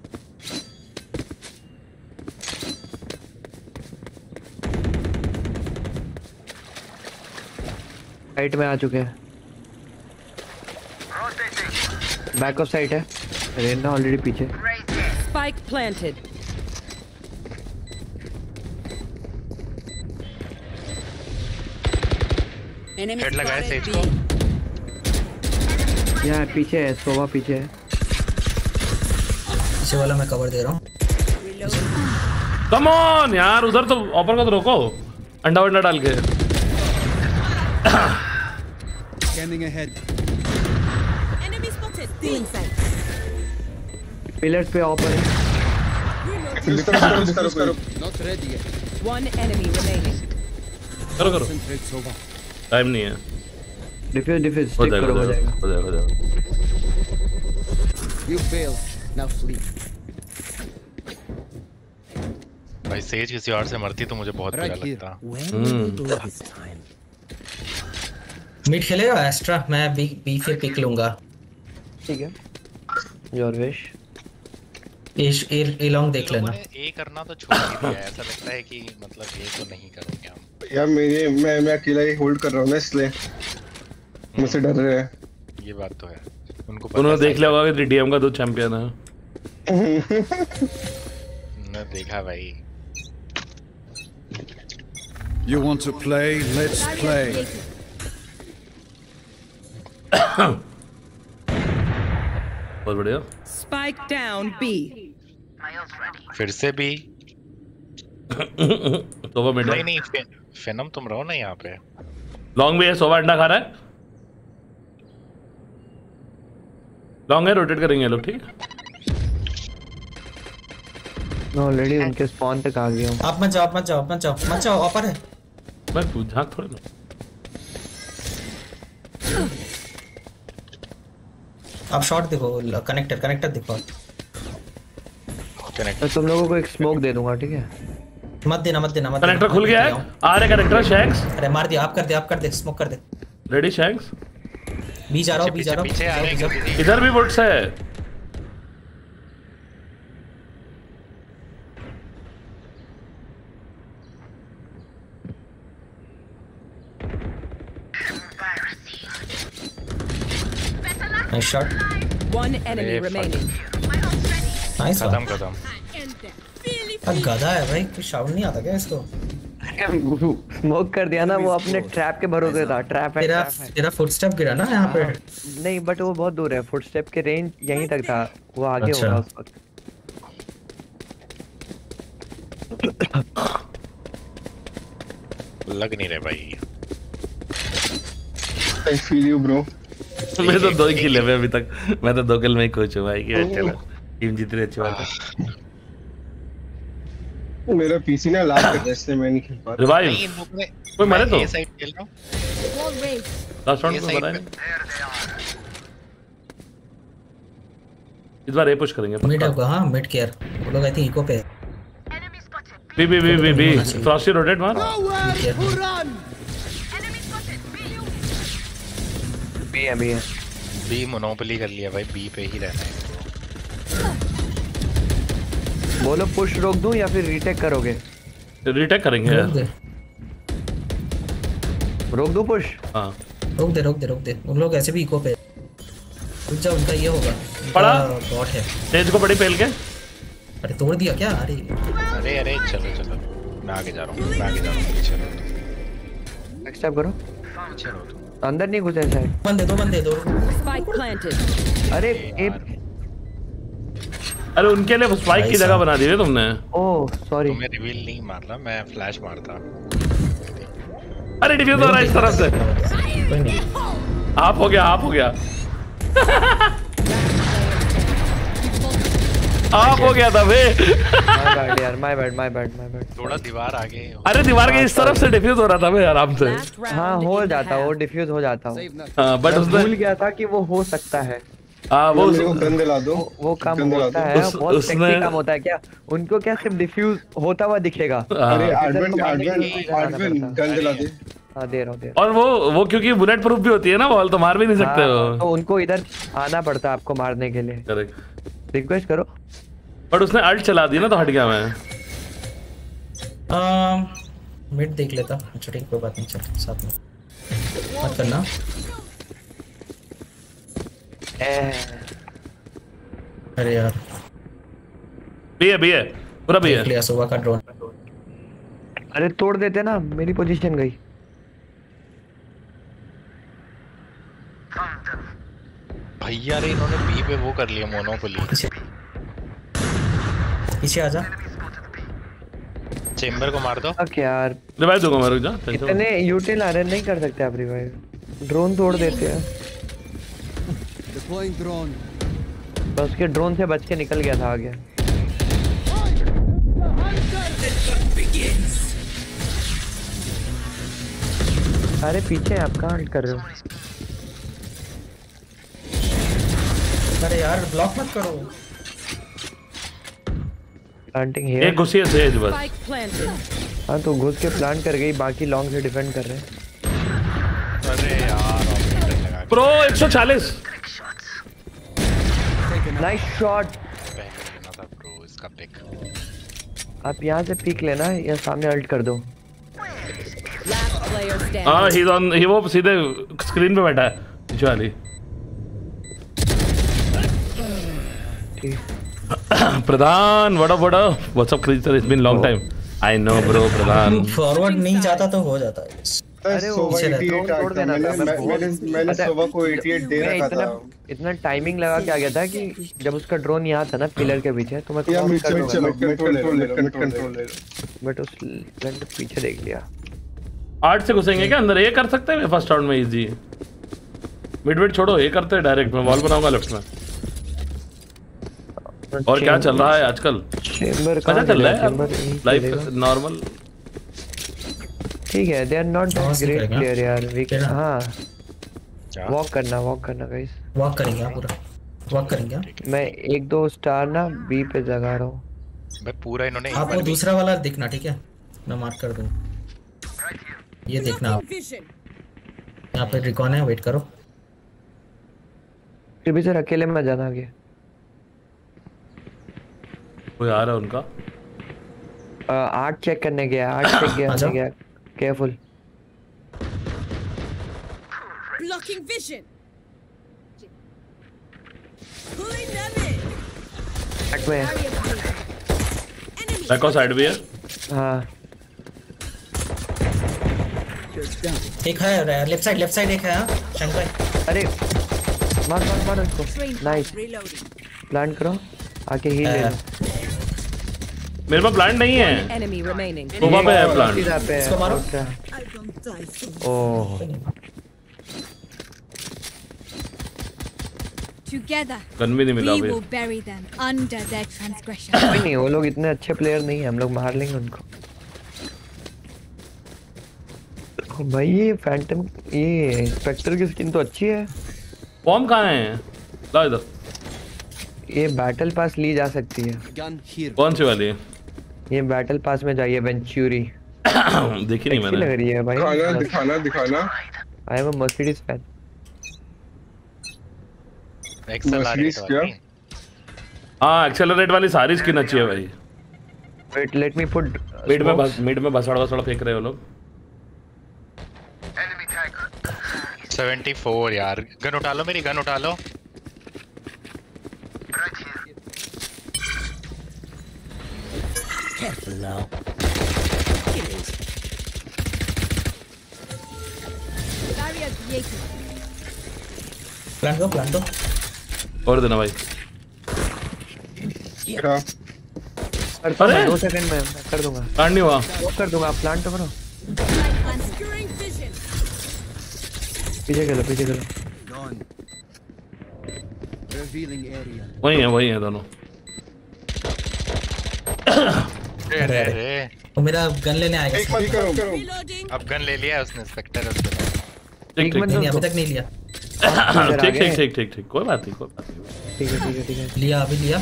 साइड में आ चुके हैं। बैक ऑफ साइड है, रेना ऑलरेडी पीछे। Spike planted. हेड लगाया सेज को। यहाँ पीछे है, सोवा पीछे है। पीछे वाला मैं कवर दे रहा हूँ। कम ऑन यार, उधर तो ऑपर का तो रोको, अंडा वंडा डाल के। Scanning ahead. Enemy spotted. Stealing sight. Pillars पे ऑपर है। Not ready yet. One enemy remaining. करो करो, Concentrate's over. टाइम नहीं है। डिफ्यूज डिफ्यूज हो स्टिक जाएगा करो, हो हो जाएगा जाएगा। हो जाएगा हो जाएगा। You failed. Now flee. भाई सेज किसी और से मरती तो मुझे बहुत बुरा Right here. लगता। When will we do this time? Mid खेलेगा एक्स्ट्रा, मैं बी बी फिर पिक लूंगा। ठीक है, your wish. A A A long देख लेना। ए करना तो छोड़ ही दिया है, ऐसा लगता है कि मतलब ये तो नहीं करोगे हम। यार मेरे मैं मैं अकेला ही होल्ड कर रहा हूँ ना, इसलिए मुझसे डर रहे हैं। ये बात तो है। उनको उन्होंने देख लिया होगा कि डीएम का दो चैंपियन है। न देखा भाई। You want to play? Let's play. बहुत बढ़िया। Spike down B. फिर से भी सोवा मिड नहीं नहीं फे, फेनम तुम रहो ना यहाँ पे। लॉन्ग भी है, सोवा अंडा खा रहा है। लॉन्ग है, रोटेट करेंगे लोग, ठीक है। ऑलरेडी उनके स्पॉन तक आ गया हूँ। आप मत जाओ, आप मत जाओ, मत जाओ, मत जाओ, ऑपर है। मैं झांक थोड़ी ना। आप शॉट देखो, कनेक्टर कनेक्टर देखो। तो तुम लोगों को एक स्मोक दे दूंगा, ठीक है? मत देना, मत देना, मत कनेक्टर खुल गया है। आ रहा है कनेक्टर। शैंक्स अरे मार दिया, आप कर दे, आप कर दे, स्मोक कर दे। Ready shanks. बी जा रहा हूं, बी जा रहा हूं। पीछे आ रहे हैं। इधर भी वुड्स है। Nice shot. One enemy remaining. Nice. खत्म खत्म। अब गधा है भाई, कुछ साउंड नहीं आता क्या इसको? स्मोक कर दिया ना, वो अपने ट्रैप के भरोसे था। ट्रैप है, तेरा ट्रैप है। तेरा फुटस्टेप गिरा ना यहाँ पे। नहीं बट वो बहुत दूर है, फुटस्टेप के रेंज यहीं तक था, वो आगे अच्छा। होगा उस वक्त। लग नहीं रहे भाई। I feel you bro. मैं तो दो ही किल है अभी तक। मैं तो दो किल में ही कोच हूँ भाई। क्या चला, टीम जीत रही, अच्छी बात है। मेरा पीसी ना लैग कर रहा है, इसलिए मैं नहीं खेल पा रहा। रिवाइव कोई मरे तो ये साइड खेल रहा हूँ। लास्ट राउंड में मरा है। इस बार ए पुश करेंगे मिड पक्का। है, हां मिड केयर। वो लोग आई थिंक इको पे। B B B B B Frosty rotate मार। बी है, बी है। बी मोनोपोली कर लिया भाई, बी पे ही रहना है। बोलो पुश रोक दूं या फिर रीटेक करोगे? रीटेक करेंगे रोक दे, रोक दूं पुश? हां रोक दे, रोक दे, रोक दे। उन लोग ऐसे भी इको पे। रुक जा, उनका ये होगा। पड़ा बॉट है। तेज को बड़ी पेल के। अरे तोड़ दिया क्या? अरे अरे अरे चलो चलो, मैं आगे जा रहा हूँ, मैं आगे जा रहा हूँ। पीछे रहो, नेक्स्ट स्टेप करो। पीछे रहो तुम। अंदर नहीं घुसे शायद। बंदे दो, बंदे दो। Spike planted. अरे ए अरे उनके लिए स्पाइक की जगह बना दी है तुमने। Oh sorry. तुम्हें रिवील नहीं मारना, मैं फ्लैश मारता। अरे डिफ्यूज हो रहा है इस तरफ से। कोई नहीं। आप हो गया, आप हो गया। आप हो गया था बे। माय बैड यार, my bad, my bad, my bad. थोड़ा दीवार आगे। अरे दीवार के इस तरफ से डिफ्यूज हो रहा था बे आराम से। हाँ हो जाता, वो डिफ्यूज हो जाता हूँ। हाँ बट उसने भूल गया था कि वो हो सकता है। हाँ वो मेरे को गन दिला दो। वो, वो काम गन दिला होता दो। है, उस- बहुत उसने- सेक्सी काम होता है क्या? उनको क्या सिर्फ डिफ्यूज होता हुआ दिखेगा? अरे इधर एडविन को मारने के एडविन लिए जाना एडविन पड़ता है। गन दिला दे। हाँ दे रहा हूँ, दे रहा और वो वो क्योंकि बुलेट प्रूफ भी होती है ना बॉल, तो मार भी नहीं हूँ। सकते हाँ, हो। तो उनको इधर आना पड़ता है आपको मारने के लिए। करेक्ट। रिक्वेस्ट करो। बट उसने अल्ट चला दी ना, तो हट गया मैं। अम मिड देख लेता। अच्छा ठीक, कोई बात नहीं, चल साथ में मत करना। अरे यार बी है, बी है, पूरा बी है। देख लिया सोवा का ड्रोन। अरे तोड़ देते ना, मेरी पोजीशन गई। भैया रे इन्होंने बी पे वो कर लिया, मोनोपोली। पीछे आजा। चेंबर को मार दो। अब यार रिवाइव दूंगा मैं, रुक जा। इतने यूटिल आ रहे, नहीं कर सकते आप रिवाइव। ड्रोन तोड़ देते हैं। Deploying drone. बस के ड्रोन से बच के निकल गया था आगे। अरे पीछे आप कहाँ हल्ट कर रहे हो? अरे यार ब्लॉक मत करो। प्लांटिंग एक हियर। घुसी है सेज बस। Spike planted. हाँ तो घुस के प्लांट कर गई, बाकी लॉन्ग से डिफेंड कर रहे हैं। अरे यार ऑपरेटर लगा प्रो एक सौ चालीस। Nice shot. पहले लेना था ब्रो इसका पिक। आप यहाँ से पीक लेना या सामने अल्ट कर दो। Last player standing. हाँ ही ऑन, ही वो सीधे स्क्रीन पे बैठा है पीछे वाली। ठीक। Pradhan what up what up what's up Crystal, it's been long time. I know bro Pradhan. Forward नहीं जाता तो हो जाता है। अरे वो तोड़ देना था। मैंने मैंने सोवा को अठासी दे रखा था। इतना टाइमिंग लगा के आ गया था कि जब उसका ड्रोन यहाँ था ना पिलर के पीछे तो मैं कंट्रोल बट उस लैंड पीछे देख लिया। आठ से घुसेंगे क्या अंदर? ये कर सकते हैं फर्स्ट राउंड में इजी। मिड मिड छोड़ो, ये करते हैं डायरेक्ट। मैं वॉल बनाऊंगा लेफ्ट में। और क्या चल रहा है आजकल? चेंबर कहाँ चल रहा है लाइफ? नॉर्मल ठीक है। They are not great player यार। वी कैन हां वॉक करना वॉक करना गाइस। वॉक करेंगे पूरा वॉक करेंगे। मैं एक दो स्टार ना बी पे जगा रहा हूं। मैं पूरा इन्होंने आपको दूसरा वाला देखना ठीक है, मैं मार्क कर दूं। ये देखना आप यहाँ पे रिकॉन है, वेट करो। फिर भी सर अकेले में जाना आगे। कोई आ रहा है उनका। आठ चेक करने गया आठ चेक गया करने गया। Careful. Blocking vision. Pulling them in. Back में बैक और साइड भी है। हाँ एक है लेफ्ट साइड लेफ्ट साइड एक है शंकर। अरे मार मार मार उसको। नाइस प्लांट करो आके ही ले लो। मेरे पास प्लांट नहीं है। सोवा पे है प्लांट। इसको मारो। ओह Together, गन भी नहीं मिला we अभी। will bury them under their transgression. कोई नहीं, वो लोग इतने अच्छे प्लेयर नहीं है, हम लोग मार लेंगे उनको। भाई ये फैंटम ये स्पेक्टर की स्किन तो अच्छी है। बॉम्ब कहाँ है? ला इधर। ये बैटल पास ली जा सकती है। कौन सी वाली? ये बैटल पास में जाइए वेंचुरी। देखी नहीं मैंने। लग रही है भाई। दिखाना दिखाना दिखाना। I am a Mercedes fan. Mercedes क्या? हाँ एक्सेलरेट वाली सारी स्किन अच्छी है भाई। Wait let me put mid में बस मिड में बसड़ा बसड़ा फेंक रहे हो लोग। चौहत्तर यार। गन उठा लो, मेरी गन उठा लो। Careful now. Barrier created. Plant दो प्लांट दो। और देना भाई। क्या? अरे दो सेकंड में मैं कर दूंगा। प्लांट नहीं हुआ। वो कर दूंगा, आप प्लांट तो करो। Obscuring vision. पीछे चलो पीछे चलो। Revealing area. वही है वही है दोनों। अरे अरे वो मेरा गन लेने आएगा। एक बार करो करो। Reloading. अब गन ले लिया है उसने, स्पेक्टर है उसके पास। ठीक ठीक नहीं अभी तक नहीं लिया। ठीक ठीक ठीक ठीक ठीक कोई बात नहीं कोई बात नहीं। ठीक है ठीक है ठीक है। लिया अभी लिया।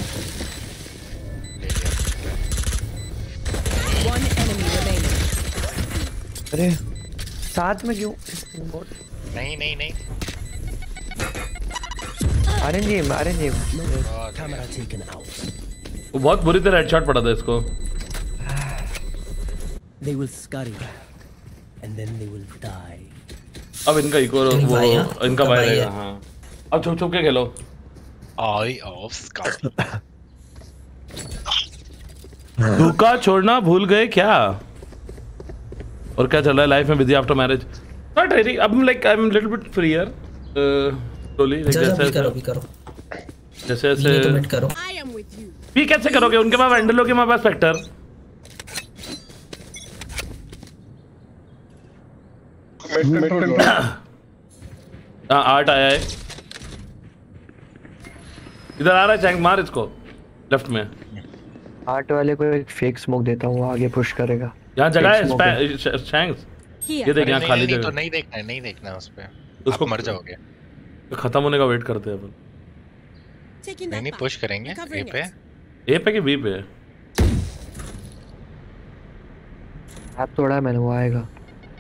One enemy remaining. अरे साथ में क्यों? नहीं नहीं नहीं। RNG RNG. Camera taken out. वो बहुत बुरी तरह हेडशॉट पड़ा था इसको। They will scurry, and then they will die. अब इनका इको वो इनका भाई रहेगा। हाँ अब छुप छुप के खेलो। आई ऑफ स्कार। धोखा छोड़ना भूल गए क्या? और क्या चल रहा है लाइफ में busy after marriage? Not really. अब like I am little bit freer slowly like जैसे करो भी करो जैसे जैसे कमिट करो। I am with you. भी कैसे करोगे? उनके पास वैंडल होगी, हमारे पास स्पेक्टर। हाँ आर्ट आया है इधर आ रहा है। चैंक मार इसको लेफ्ट में। आर्ट वाले को एक फेक स्मोक देता हूँ, आगे पुश करेगा। यहाँ जगह है शैंक्स। ये देख यहाँ खाली जगह। तो नहीं देखना है नहीं देखना है उस पे। उसको मर जाओगे। खत्म होने का वेट करते हैं अपन। Taking नहीं that नहीं back. पुश करेंगे। ए पे ए पे कि बी पे? आप थोड़ा है मैंने, वो आएगा।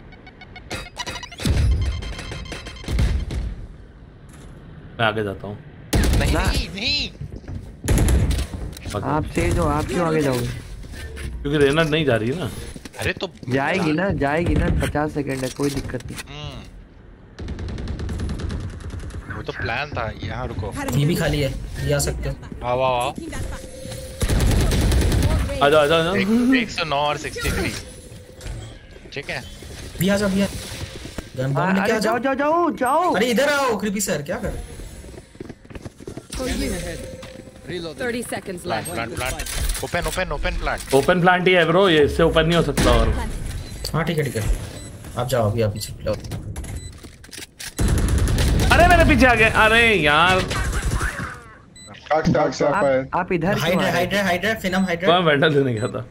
मैं आगे जाता हूँ। नहीं नहीं नहीं। आप तेज हो, आप क्यों आगे जाओगे? क्योंकि रेना नहीं जा रही है ना। अरे तो जाएगी ना जाएगी ना पचास सेकंड है, कोई दिक्कत नहीं। वो तो प्लान था। यहाँ रुको। ये भी खाली है, ये आ सकते हो। आओ आओ आओ। Taking that back. आ जाओ आ जाओ एक सौ नौ और तिरसठ। ठीक है भी आ जाओ भी आ गन बम लेके आ जाओ जाओ जाओ जाओ। अरे इधर आओ क्रीपी सर, क्या कर thirty seconds left. Plant plant open open open plant open plant ही है ब्रो, ये इससे ओपन नहीं हो सकता। और हां ठीक है ठीक है, आप जाओ अभी, आप पीछे लो। अरे मेरे पीछे आ गए, अरे यार काट काट से आप आए। आप इधर हाइड्रा हाइड्रा हाइड्रा फिनम हाइड्रा। मैं वेंडल लेने गया था।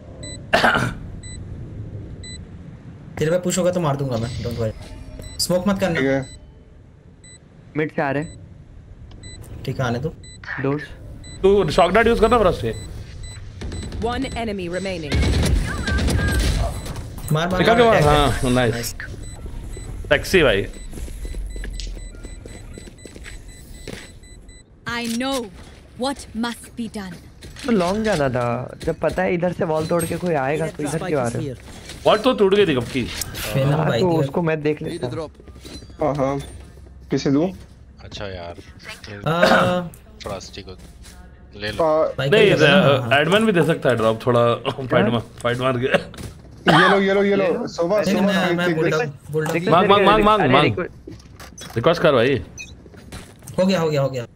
तेरे पे पुश होगा तो मार दूंगा मैं, डोंट वरी। स्मोक मत करना। ठीक है मिड से आ रहे। ठीक है आने दो। दोस्त तू शॉक डार्ट यूज करना ब्रश से। One enemy remaining. मार मार निकल के मार। हां नाइस टैक्सी भाई। I know what must be done. तो लॉन्ग जाना था, जब पता है इधर से वॉल तोड़ के कोई आएगा तो इधर क्यों आ रहे हो? वॉल तो टूट गई थी कब की। हाँ, तो उसको मैं देख लेता हूं। हां हां किसे दूं? अच्छा यार फ्रॉस्टी को ले लो। नहीं एडमिन भी दे सकता है ड्रॉप थोड़ा फाइट मार फाइट मार के। ये लो ये लो ये लो सोवा सोवा मांग मांग मांग मांग मांग रिक्वेस्ट कर भाई। हो गया हो गया हो गया।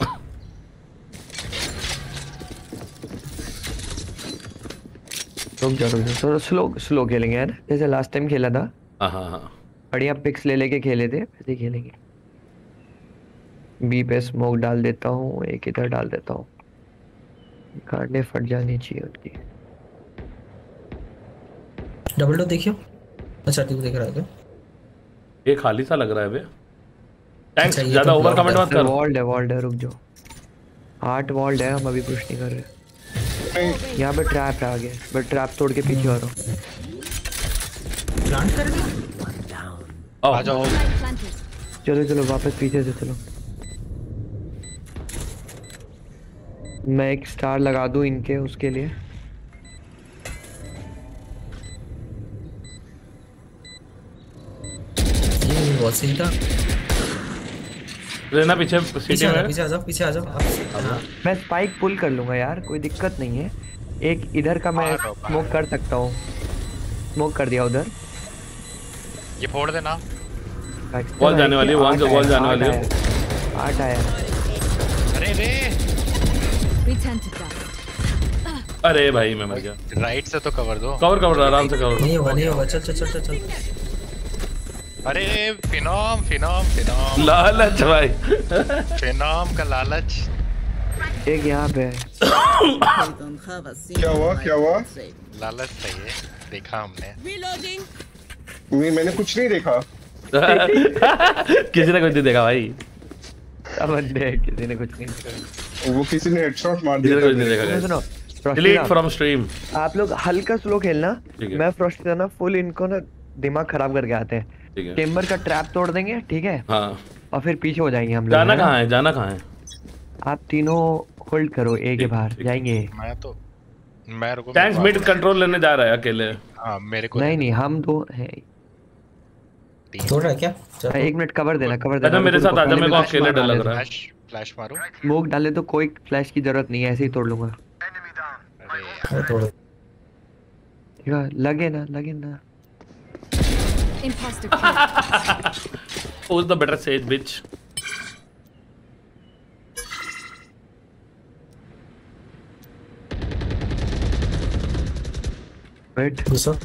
रुक जाओ रुक जाओ, थोड़ा स्लो स्लो खेलेंगे यार, जैसे लास्ट टाइम खेला था। हां हां हां बढ़िया पिक्स ले लेके खेले थे, वैसे ही खेलेंगे। बी पे स्मोक डाल देता हूँ, एक इधर डाल देता हूँ, कार्डे फट जानी चाहिए उनकी। डबल डोर देखियो। अच्छा तू देख रहा है क्या? ये खाली सा लग रहा है बे। टैंक्स ज्यादा ओवर कमेंट मत कर। वॉल्ड है वॉल्ड है, रुक जाओ। आठ वॉल्ड है, हम अभी पुश नहीं कर रहे। यहाँ पे ट्रैप है आगे, बट ट्रैप तोड़ के पीछे आ रहा हूँ। प्लांट कर दिया। आ जाओ चलो चलो वापस पीछे से चलो। मैं एक स्टार लगा दूं इनके, उसके लिए। ये बहुत सही था। रहना पीछे सिटी में। पीछे आ जाओ पीछे आ जाओ। हाँ। मैं स्पाइक पुल कर लूंगा यार, कोई दिक्कत नहीं है। एक इधर का मैं स्मोक कर सकता हूँ, स्मोक कर दिया उधर। ये फोड़ देना। वॉल जाने वाली है, वॉल वॉल जाने वाली है। आठ आया। अरे रे अरे भाई मैं मर गया। राइट से तो कवर दो। कवर कवर आराम से कवर। नहीं होगा नहीं होगा, चल चल चल चल। अरे फिनोम फिनोम फिनोम लालच भाई। फिनोम का लालच। एक यहाँ पे क्या हुआ क्या हुआ? लालच सही है, देखा हमने। मैं मैंने कुछ नहीं देखा। किसी ने कुछ नहीं देखा भाई। बंदे किसी ने कुछ नहीं देखा। वो किसी ने हेडशॉट मार दिया। किसी ने कुछ नहीं देखा। सुनो डिलीट फ्रॉम स्ट्रीम। आप लोग हल्का स्लो खेलना, मैं फ्रॉस्टी ना फुल इनको ना दिमाग खराब करके आते हैं। चेंबर का ट्रैप तोड़ देंगे, ठीक है? हाँ। और फिर पीछे हो जाएंगे हम लोग। जाना कहाँ है? जाना कहाँ है? आप तीनों होल्ड करो, ए के बाहर जाएंगे। मैं तो मैं रुको। टैंक्स मिड कंट्रोल लेने जा रहा है अकेले। हाँ मेरे को नहीं नहीं हम दो हैं। तोड़ रहा है क्या? एक मिनट कवर देना कवर देना। अच्छा मेरे साथ आजा, मेरे को अकेले डर लग रहा है। फ्लैश मारो। स्मोक डाले तो कोई फ्लैश की जरूरत नहीं है, ऐसे ही तोड़ लूंगा। अरे तोड़। ठीक है लगे ना लगे ना। Imposter kill. Who's the better sage bitch? Wait. दूसरा।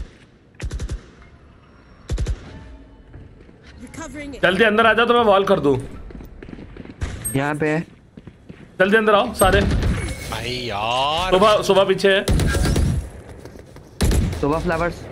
जल्दी अंदर आ जाओ तो मैं वॉल कर दूं। यहाँ पे है। जल्दी अंदर आओ सारे। भाई यार। सुबह सुबह पीछे है। सुबह फ्लावर्स।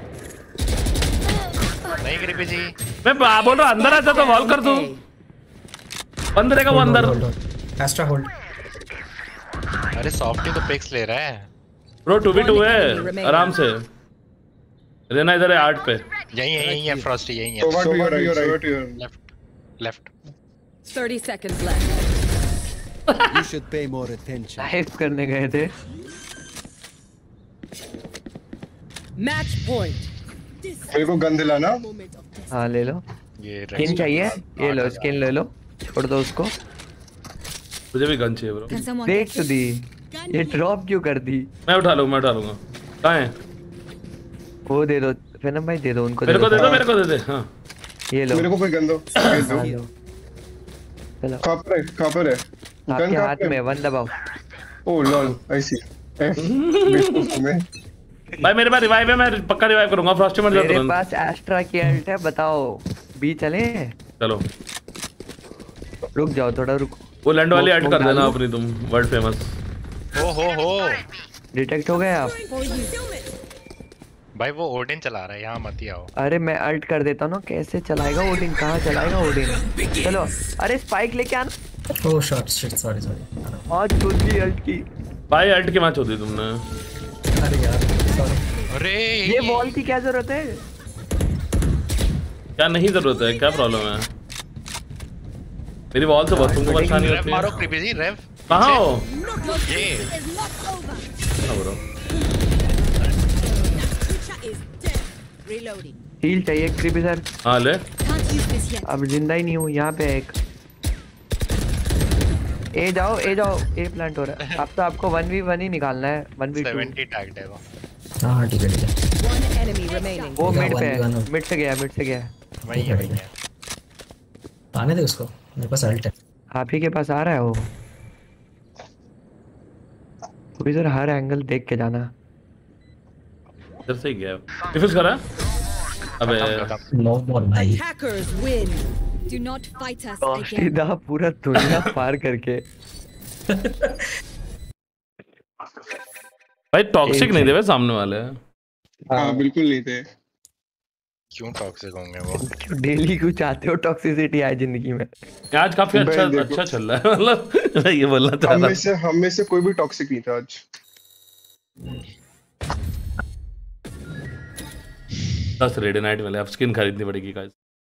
नहीं कृपी जी। मैं बोल रहा अंदर आ जा तो वॉल कर दूं। बंद रहेगा वो अंदर। Astra hold. अरे सॉफ्टी तो पिक्स ले रहा है। ब्रो टू बी टू है आराम से। रहना इधर है आठ पे। यही है यही है फ्रॉस्टी यही है। So what to your right? Left left. thirty seconds left. You should pay more attention. Live करने गए थे। Match point. मेरे को गन दिलाना। हाँ ले लो। ये स्किन चाहिए? ये लो स्किन ले लो। छोड़ दो उसको। मुझे भी गन चाहिए ब्रो। देख तो दी। ये ड्रॉप क्यों कर दी? मैं उठा लूंगा मैं उठा लूंगा। कहाँ है? वो दे दो फिनम भाई, दे दो उनको। मेरे को दे दो मेरे को दे दे। हाँ ये लो। मेरे को कोई गन दो। हाँ, लो। चलो कहाँ पर है? कहाँ पर है? आपके हाथ में वन दबाओ। Oh lol I see. भाई मेरे पास रिवाइव है, मैं पक्का रिवाइव करूंगा। फ्रॉस्टी मर जाओ तुरंत। मेरे पास एस्ट्रा की अल्ट है, बताओ बी चले? चलो रुक जाओ थोड़ा, रुको। वो लैंड वाली ऐड कर देना अपनी, तुम वर्ल्ड फेमस। ओ हो हो डिटेक्ट हो गए आप? भाई वो ओडिन चला रहा है, यहाँ मत ही आओ। अरे मैं अल्ट कर देता हूँ ना। कैसे चलाएगा ओडिन? कहाँ चलाएगा ओडिन? चलो अरे स्पाइक लेके आना। Oh shot shit, sorry sorry. आज दूसरी अल्ट की। भाई अल्ट की मैच होती तुमने। अरे यार सॉरी। अरे ये वॉल की क्या जरूरत है? क्या नहीं जरूरत है? क्या प्रॉब्लम है? मेरी वॉल से बहुत तुमको परेशानी होती है। मारो क्रीपी जी रेव। कहाँ हो? ये ब्रो हील चाहिए क्रीपी सर। हाँ ले। अब जिंदा ही नहीं हूँ। यहाँ पे एक ए जाओ ए जाओ। ए प्लांट हो रहा है। अब तो आपको वन वी वन ही निकालना है। One v two. Seventy tagged है वो। हाँ ठीक है ठीक है। वो मिड पे है। मिड से गया मिड से गया। वही है वही है। आने दे उसको, मेरे पास अल्ट है। आप ही के पास आ रहा है वो। कोई सर हर एंगल देख के जाना। इधर से ही गया। डिफेंस करा। अबे नो मोर भाई। Attackers win. Do not fight us again. सीधा पूरा दुनिया पार करके। भाई टॉक्सिक नहीं थे वे सामने वाले। हाँ बिल्कुल नहीं थे। क्यों टॉक्सिक होंगे वो? डेली क्यों चाहते हो टॉक्सिसिटी आए जिंदगी में? आज काफी अच्छा अच्छा चल रहा है। मतलब ये बोलना चाहता हम में से हम में से कोई भी टॉक्सिक नहीं था आज। दस रेडिनाइट मिले। अब स्किन खरीदनी पड़ेगी गाइस।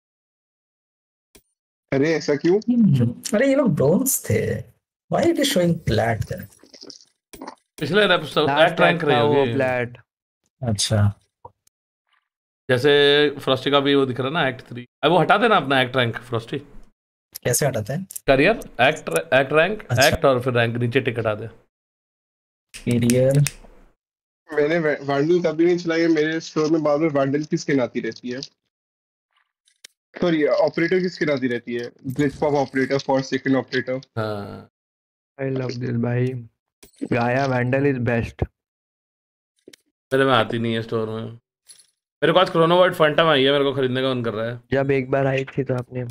अरे ऐसा क्यों? अरे ये लोग ब्रोंज थे। Why it is showing flat there? पिछले एपिसोड एक्ट रैंक रही होगी फ्लैट। अच्छा जैसे फ्रॉस्टी का भी वो दिख रहा है ना एक्ट थ्री। अब वो हटा देना अपना एक्ट रैंक फ्रॉस्टी। कैसे हटाते हैं? करियर एक्ट एक्ट रैंक अच्छा। एक्ट और फिर रैंक नीचे टिक हटा दे। करियर मैंने वैंडल कभी नहीं चलाई है। मेरे स्टोर में बार बार वैंडल की स्किन आती रहती है। सॉरी ऑपरेटर की स्किन आती रहती है। Glitch pop operator, forsaken operator. हाँ आई लव दिस भाई। गाया वैंडल इज बेस्ट। मेरे में आती नहीं है स्टोर में। मेरे पास क्रोनोवर्ड फैंटम आई है, मेरे को खरीदने का मन कर रहा है। जब एक बार आई थी तो आपने।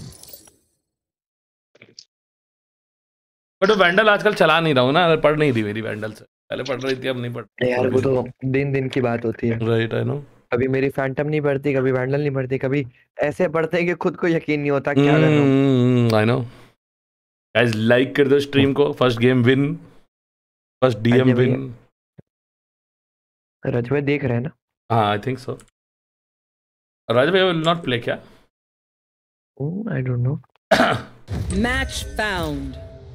बट वो वैंडल आजकल चला नहीं रहा हूँ ना। पढ़ नहीं रही मेरी वैंडल से। पहले पढ़ रही थी, अब नहीं पढ़। यार वो तो दिन दिन की बात होती है। Right I know. कभी मेरी फैंटम नहीं बढ़ती, कभी वैंडल नहीं बढ़ती, कभी ऐसे बढ़ते हैं कि खुद को यकीन नहीं होता क्या कर रहा हूं। I know guys. लाइक कर दो स्ट्रीम को। First game win, first DM win. रजवे देख रहे हैं ना? हाँ आई थिंक सो। राजभाई विल नॉट प्ले क्या? I don't know. Match found.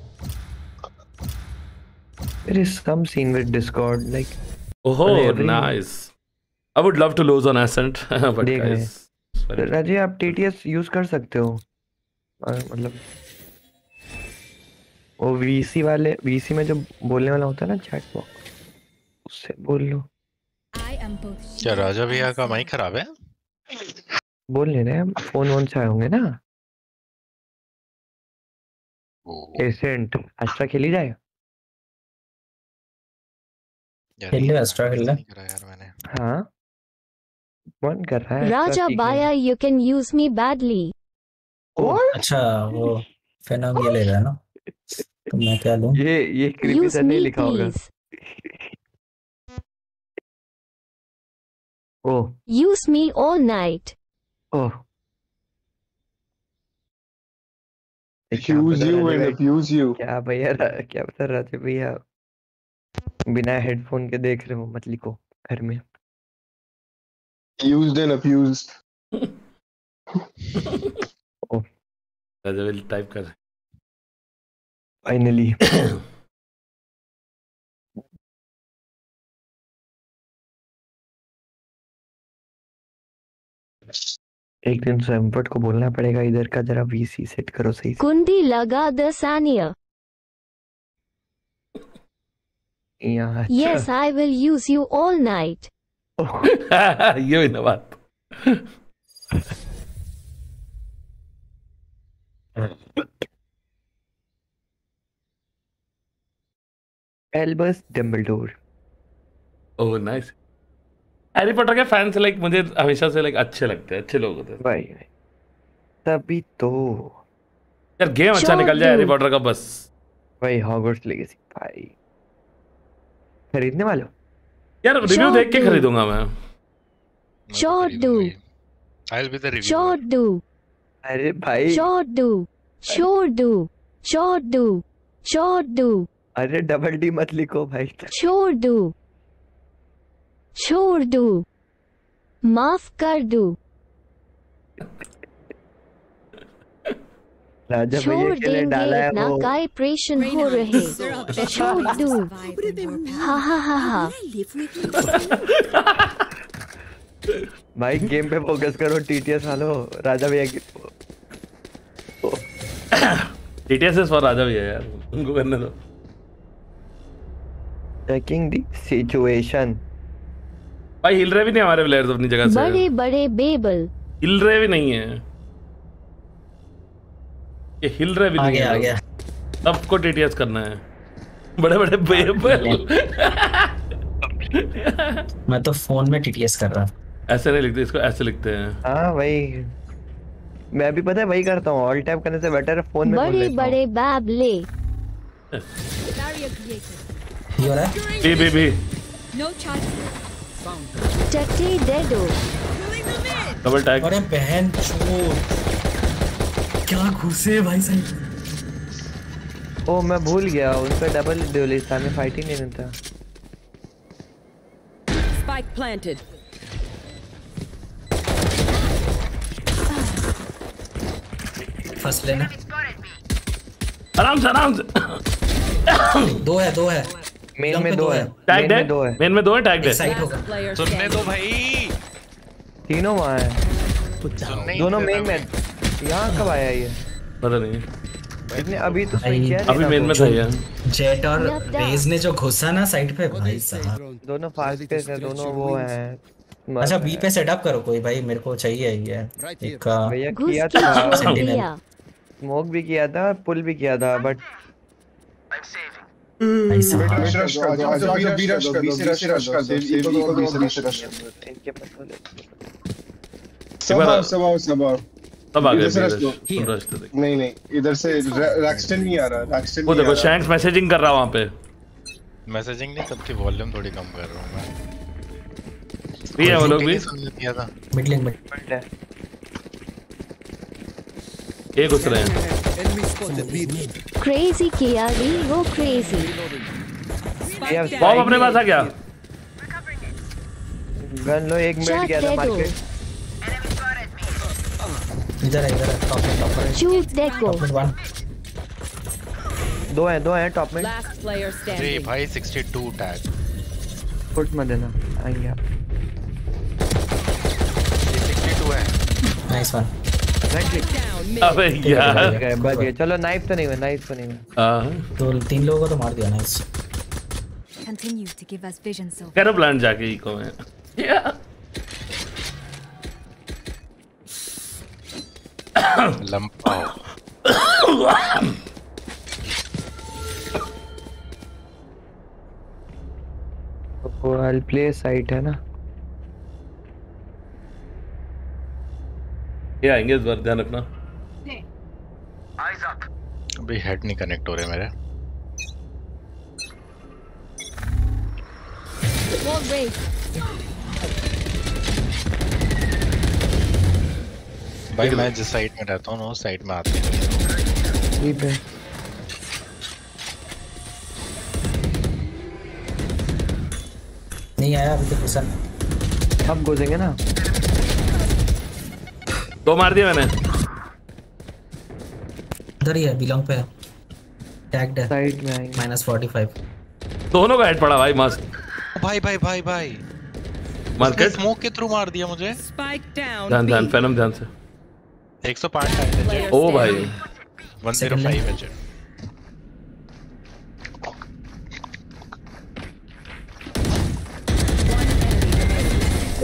There is some scene with Discord like. Oh, nice. I would love to lose on Ascent, but guys. Raje आप T T S use कर सकते हो। मतलब वो V C वाले V C में जो बोलने वाला होता है ना चैट बॉक्स, उससे बोल लो। क्या राजा भैया का माइक खराब है? बोल नहीं रहे हम। फोन वोन से आए होंगे ना। एसेंट अच्छा खेली जाए। खेल ले एक्स्ट्रा खेल ले। हाँ मन कर रहा है। राजा बाया you can use me badly. अच्छा वो फेनम ये ले रहा है ना, तो मैं क्या लूं? ये ये क्रीपी सर ने लिखा होगा। Oh use me all night. Oh Use you and abuse you. क्या भैया, क्या बता रहे थे भैया? बिना हेडफोन के देख रहे हो मत लिखो घर में। Used and abused. Oh Raja type कर। फाइनली एक दिन सैम्पट को बोलना पड़ेगा इधर का जरा वीसी सेट करो सही से। कुंडी लगा द सानिया। यहाँ Yes, I will use you all night. ये भी ना बात। Albus Dumbledore. Oh nice. Harry Potter के फैंस लाइक मुझे हमेशा से लाइक अच्छे लगते हैं, अच्छे लोग होते हैं भाई। तभी तो यार गेम अच्छा निकल जाए हैरी पॉटर का बस। भाई हॉगवर्ट्स लेगेसी भाई खरीदने वाले हो? यार रिव्यू देख के खरीदूंगा मैं। Sure do. I'll be the reviewer. Sure do. अरे भाई Sure do. Sure do. Sure do. Sure do. अरे डबल डी मत लिखो भाई। Sure do. Sure do. माफ कर दो। राजा भैया छोड़ के लिए डाला है देंगे वो। ना काय प्रेशन हो रहे। छोड़ दो। हा हा हा हा। भाई गेम पे फोकस करो टीटीएस वालो। राजा भैया की टीटीएस इज फॉर राजा भैया यार, उनको करने दो। Checking the situation. भाई हिल रहे भी नहीं हमारे प्लेयर्स अपनी जगह से। बड़े बड़े बेबल हिल रहे भी नहीं है ये, हिल रहे भी नहीं है। आ गया। सबको टीटीएस करना है। बड़े बड़े बेबल। मैं तो फोन में टीटीएस कर रहा। ऐसे नहीं लिखते इसको, ऐसे लिखते हैं। हाँ भाई मैं भी पता है वही करता हूँ। ऑल टैप करने से बेटर है फोन में। बड़े बड़े बाबले। ये हो रहा है? B B B. No charge. टट्टी डेडो। Double tag. अरे बहन चोद क्या घुसे भाई साहब। ओ मैं भूल गया उन पे डबल ड्यूलिस्ट में फाइट ही नहीं था। Spike planted. फर्स्ट लेना। आराम से आराम से। दो है दो है मेन में दो है। टैग है दो है। मेन में दो है टैग है। साइड होगा। सुनने दो भाई। तीनों वहाँ है। दोनों मेन में। यहाँ कब आया ये? पता नहीं। इसने अभी तो सही किया। अभी मेन में था ये। जेट और रेज ने जो घुसा ना साइड पे भाई साहब। दोनों फास्ट पेस है, दोनों वो हैं। अच्छा बी पे सेटअप करो कोई भाई, मेरे को चाहिए ये एक का भैया किया था। स्मोक भी किया था, पुल भी किया था बट ऐसा रश कर दो। आजा आजा बी रश कर दो। बी से रश कर दो। इको को बी से रश कर दो। इनके पास वाले सब आओ सब आओ सब आओ। सब आ गए। नहीं नहीं इधर से रैक्सटन नहीं आ रहा। रैक्सटन वो देखो शैंक्स मैसेजिंग कर रहा वहाँ पे। मैसेजिंग नहीं, सबकी वॉल्यूम थोड़ी कम कर रहा हूँ मैं। भी है वो लोग भी। मिड लिंक में ये घुस रहे हैं। क्रेजी किया री वो क्रेजी। बॉम्ब अपने पास आ गया। गन लो। एक मिनट गया था मार्केट। इधर है इधर है टॉप में टॉप में। शूट देखो। दो है दो है टॉप में। जी भाई बासठ टैग। फुट मत देना आएंगे आप। बासठ है। Nice one. अबे यार बच गए। चलो नाइफ तो नहीं हुआ। नाइफ तो नहीं हुआ। हां तो तीन लोगों को तो मार दिया nice. Continue to give us vision so. करो प्लान जाके इको में। लंपा। वो आई प्ले साइट है ना। ये आएंगे इस बार, ध्यान रखना। अभी हेड नहीं कनेक्ट हो रहे मेरे। भाई मैं जिस साइड में रहता हूँ ना उस साइड में आते हैं। ठीक है। नहीं आया अभी तक घुसा। अब घुसेंगे ना। दो मार दिया मैंने। उधर ही है बिलोंग पे। टैग्ड है साइड में आएंगे। माइनस पैंतालीस। दोनों का हेड पड़ा भाई मस्त। भाई भाई भाई भाई मार्केट स्मोक के थ्रू मार दिया मुझे। ध्यान ध्यान फैनम ध्यान से। एक सौ पाँच है। ओ भाई एक सौ पाँच है।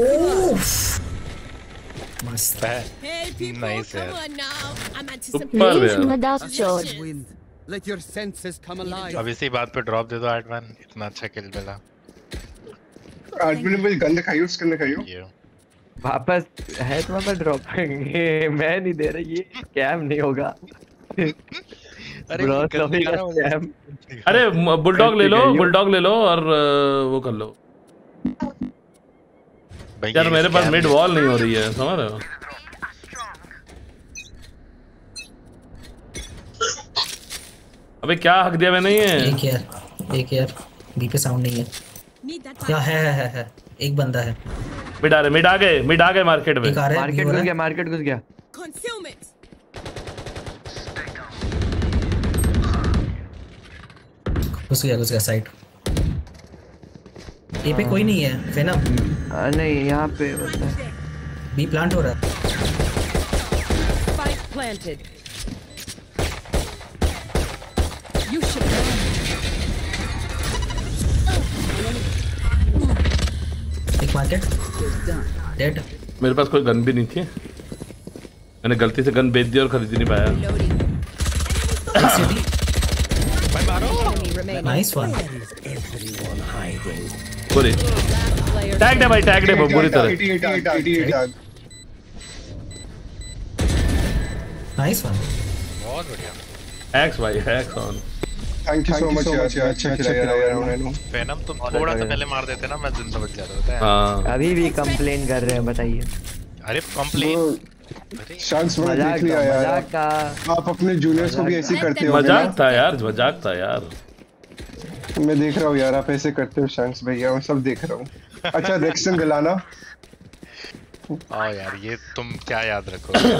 मस्त है। Hey people, Nice, come yeah. on now. I'm Super, anticipating. yeah. मजाक चोर Wind. Let your senses come alive. अब इसी बात पे ड्रॉप दे दो आर्टमैन, इतना अच्छा किल मिला। आदमी ने मुझे गन दिखाई, उस गन दिखाई। ये वापस है तुम्हारे पास ड्रॉप करेंगे, मैं नहीं दे रहा, ये स्कैम नहीं होगा। अरे ब्रो गन सभी दिखा का रहा हूँ। स्कैम। अरे बुलडॉग ले लो, बुलडॉग ले लो और अ, वो कर लो। भाई यार ये मेरे पास scam मिड है। वॉल नहीं हो रही है, समझ रहे हो? अबे क्या हक दिया मैंने ये? एक यार, एक यार, बी पे साउंड नहीं है। Need that क्या back. है है है है एक बंदा है। मिड आ रहे, मिड आ गए, मिड आ गए मार्केट में। एक आ रहा है, मार्केट घुस गया, मार्केट घुस गया। Concealment. घुस गया, घुस गया साइड। ए पे कोई नहीं है, वेनम। आ, नहीं यहाँ पे होता है। बी प्लांट हो रहा है। Spike planted. You should run. एक मार्केट डेड। मेरे पास कोई गन भी नहीं थी, मैंने गलती से गन बेच दी और खरीद नहीं पाया। Nice one. पूरी टैग दे भाई, टैग दे पूरी तरह। Nice one. बहुत बढ़िया। हैक्स भाई, hacks on. Thank you so much यार, अच्छा खिलाया यार उन्होंने। वेनम तुम थोड़ा सा पहले मार देते ना, मैं जिंदा बच जाता होता है। हाँ अभी भी कंप्लेन कर रहे हैं, बताइए। अरे कंप्लेन चांस मैंने मजाक देख लिया था, यार। मजाक था। आप अपने जूनियर्स को भी ऐसे ही करते हो। मजाक था यार, मजाक था यार। मैं देख रहा हूँ यार, आप ऐसे करते हो शांस भैया, मैं सब देख रहा हूँ। अच्छा रेक्सन गलाना। हाँ यार, ये तुम क्या याद रखोगे?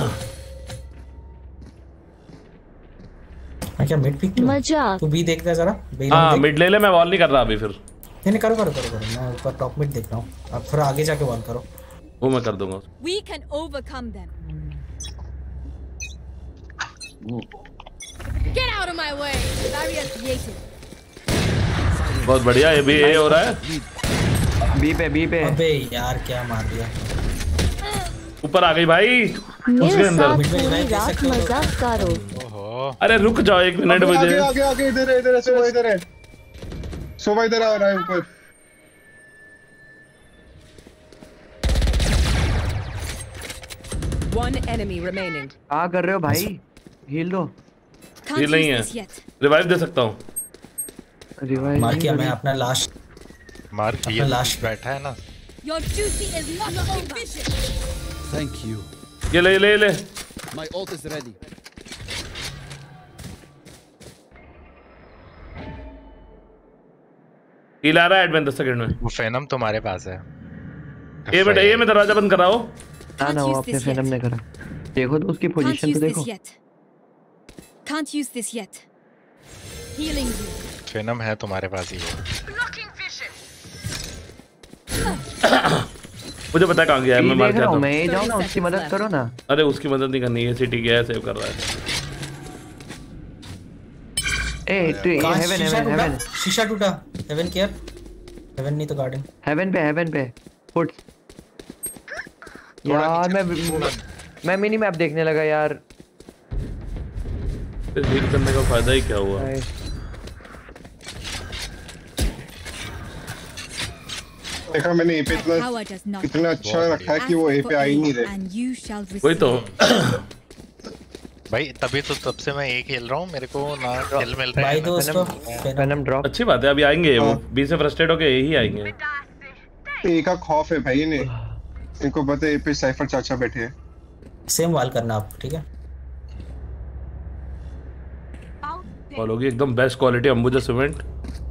मैं क्या मिड पिक मजाक। तू बी देख दे जरा। हाँ मिड ले ले, मैं वॉल नहीं कर रहा अभी। फिर नहीं नहीं करो करो करो करो, मैं ऊपर टॉप मिड देख रहा हूँ। आप थोड़ा आगे जाके वॉल करो। वो मैं कर दूंगा। We can overcome them. Get out of my way. Barrier created. बहुत बढ़िया, ये भी ए हो रहा है। बी पे, बी पे। अबे यार क्या मार दिया। ऊपर आ गई भाई, उसके मेरे अंदर। साथ पूरी रात मजाक करो। ओहो अरे रुक जाओ एक मिनट मुझे। आगे आगे आगे, इधर है, इधर है, सोवा इधर है, सोवा इधर आ रहा है ऊपर। One enemy remaining. क्या कर रहे हो भाई? हील दो। Can't ये use नहीं है, this yet. रिवाइव दे सकता हूँ। रिवाइव मार किया मैं अपना लास्ट। मार दिया, लास्ट बैठा है ना। Your duty is not over. Thank you. ये ले ले ले। My ult is ready. Heal आ रहा है एडवेंट दस सेकंड में। वो फेनम तुम्हारे पास है। ये बेटा, ये मैं दरवाजा बंद कर रहा हूँ। ना ना, वो अपने फैनम ने करा। देखो तो उसकी Can't पोजीशन use तो this देखो। yet. Can't use this yet. Healing you. फेनम है तुम्हारे पास ही है। मुझे पता है कहाँ गया है, मैं ये मार देख के रहा आता हूँ हूँ। मैं, ये जाओ ना उसकी मदद करो ना। अरे उसकी मदद नहीं करनी है, सिटी गया है, सेव कर रहा है। ए तो कहाँ हेवन शीशा हेवन टूटा? हेवन शीशा टूटा। Haven care. हेवन नहीं तो गार्डन। हेवन पे, हेवन पे फुट। यार मैं मैं मिनी मैप देखने लगा यार। फिर हील करने का फायदा ही क्या हुआ? देखा मैंने ए पे इतना Power does not. इतना अच्छा रखा है कि वो ए पे आ ही नहीं रहे। And you shall receive. वही तो। भाई तभी तो तब से मैं एक खेल रहा हूँ, मेरे को ना खेल मिल रहा भाई है। दोस्तों फैनम ड्रॉप। अच्छी बात है, अभी आएंगे वो बी से फ्रस्ट्रेट होके यही आएंगे। ए का खौफ है भाई इन्हें, इनको पता है ए पे साइफर चाचा बैठे हैं। सेम वाल करना आप, ठीक है? बोलोगी एकदम बेस्ट क्वालिटी अंबुजा सीमेंट।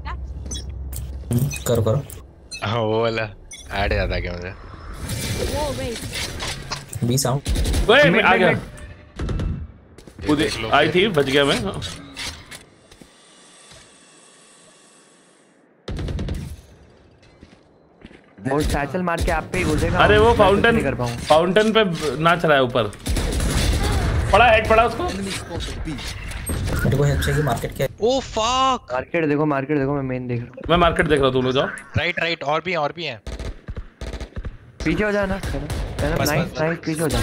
करो करो। हाँ वो वाला ऐड याद आ गया मुझे। War raised. B sound. ओए मैं आ गया। खुद आई थी, बच गया मैं। वो सैचल मार के आप पे ही घुसेगा। अरे वो मैं कुछ फाउंटेन नहीं कर पाऊँ। फाउंटेन पे नाच रहा है ऊपर। पड़ा हेड पड़ा उसको। मेरे को हेल्प चाहिए मार्केट के। Oh fuck. मार्केट देखो, मार्केट देखो, मैं मेन देख रहा हूँ। मैं मार्केट देख रहा हूँ, तुम लोग जाओ। राइट राइट, और भी और भी हैं। पीछे हो जाना नाइस नाइस पीछे हो जाना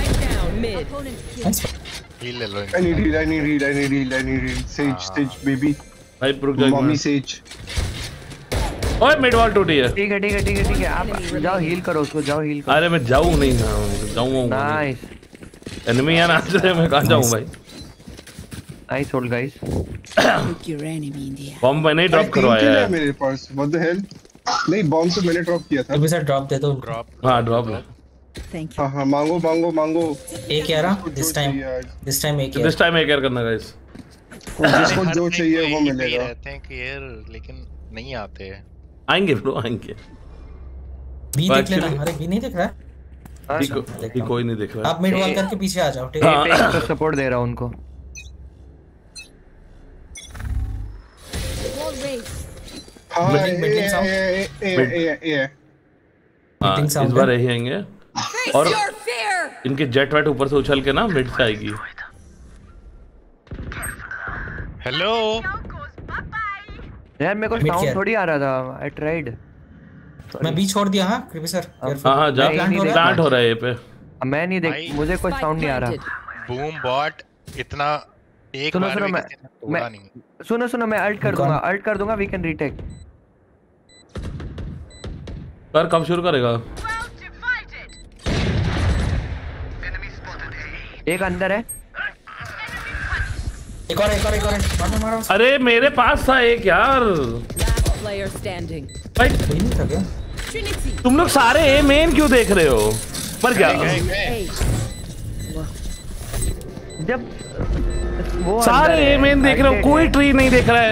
हील ले लो I need heal, I need heal, I need heal, I need heal. Sage, Sage, baby. भाई रुक जाओ Mommy Sage. ओए मिड वॉल टूटी है। ठीक है ठीक है ठीक है ठीक है आप जाओ हील करो उसको जाओ हील करो। अरे मैं जाऊँ नहीं ना जाऊँगा नाइस एनिमी है ना मैं कहाँ जाऊँ भाई। नाइस होल्ड गाइस बॉम्ब मैंने ही ड्रॉप करवाया है मेरे पास व्हाट द हेल नहीं बॉम्ब तो मैंने ड्रॉप किया था अभी सर ड्रॉप दे दो ड्रॉप हाँ ड्रॉप ले हाँ हाँ मांगो मांगो मांगो एक यार दिस टाइम दिस टाइम एक यार दिस टाइम एक यार करना गाइस जिसको जो चाहिए वो मिलेगा रहते हैं कि यार लेकिन नहीं आते हैं आएंगे ब्रो आएंगे बी देख लेना अरे बी नहीं दिख रहा है बी कोई नहीं दिख रहा आप मिड वॉल करके पीछे आ जाओ ठीक है तो सपोर्ट दे रहा हूं उनको हाँ इस बार यही आएंगे और इनके जेट वेट ऊपर से उछल के ना मिड से आएगी हेलो यार मेरे को साउंड थोड़ी आ रहा था आई ट्राइड मैं बी छोड़ दिया हां कृपया सर हां हां जा प्लांट हो रहा है ये पे मैं नहीं देख मुझे कोई साउंड नहीं आ रहा बूम बॉट इतना एक सुनो सुनो मैं मैं सुनो सुनो मैं अल्ट कर दूंगा अल्ट कर दूंगा वी कैन रीटेक पर कब शुरू करेगा एक अंदर है एक और एक और एक और मारो मारो अरे मेरे पास था एक यार भाई तुम लोग सारे ए मेन क्यों देख रहे हो पर क्या जब वो सारे ए मेन देख रहे हो कोई ट्री नहीं देख रहा है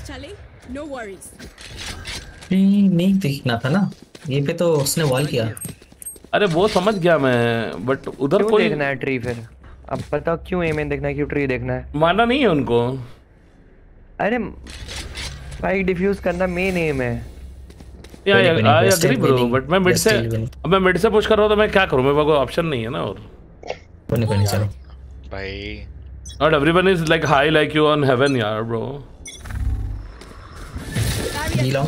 ट्री नहीं देखना था ना ये पे तो उसने वॉल किया अरे वो समझ गया मैं बट उधर क्यों कोई देखना है ट्री फिर अब बताओ क्यों ए मेन देखना है क्यों ट्री देखना है माना नहीं है उनको अरे स्पाइक डिफ्यूज करना मेन एम है या आई एग्री ब्रो बट मैं मिड से अब मैं मिड से पुश कर रहा हूं तो मैं क्या करूं मेरे पास कोई ऑप्शन नहीं है ना और कोई नहीं चलो भाई not everyone is like high like you on heaven यार ब्रो नीला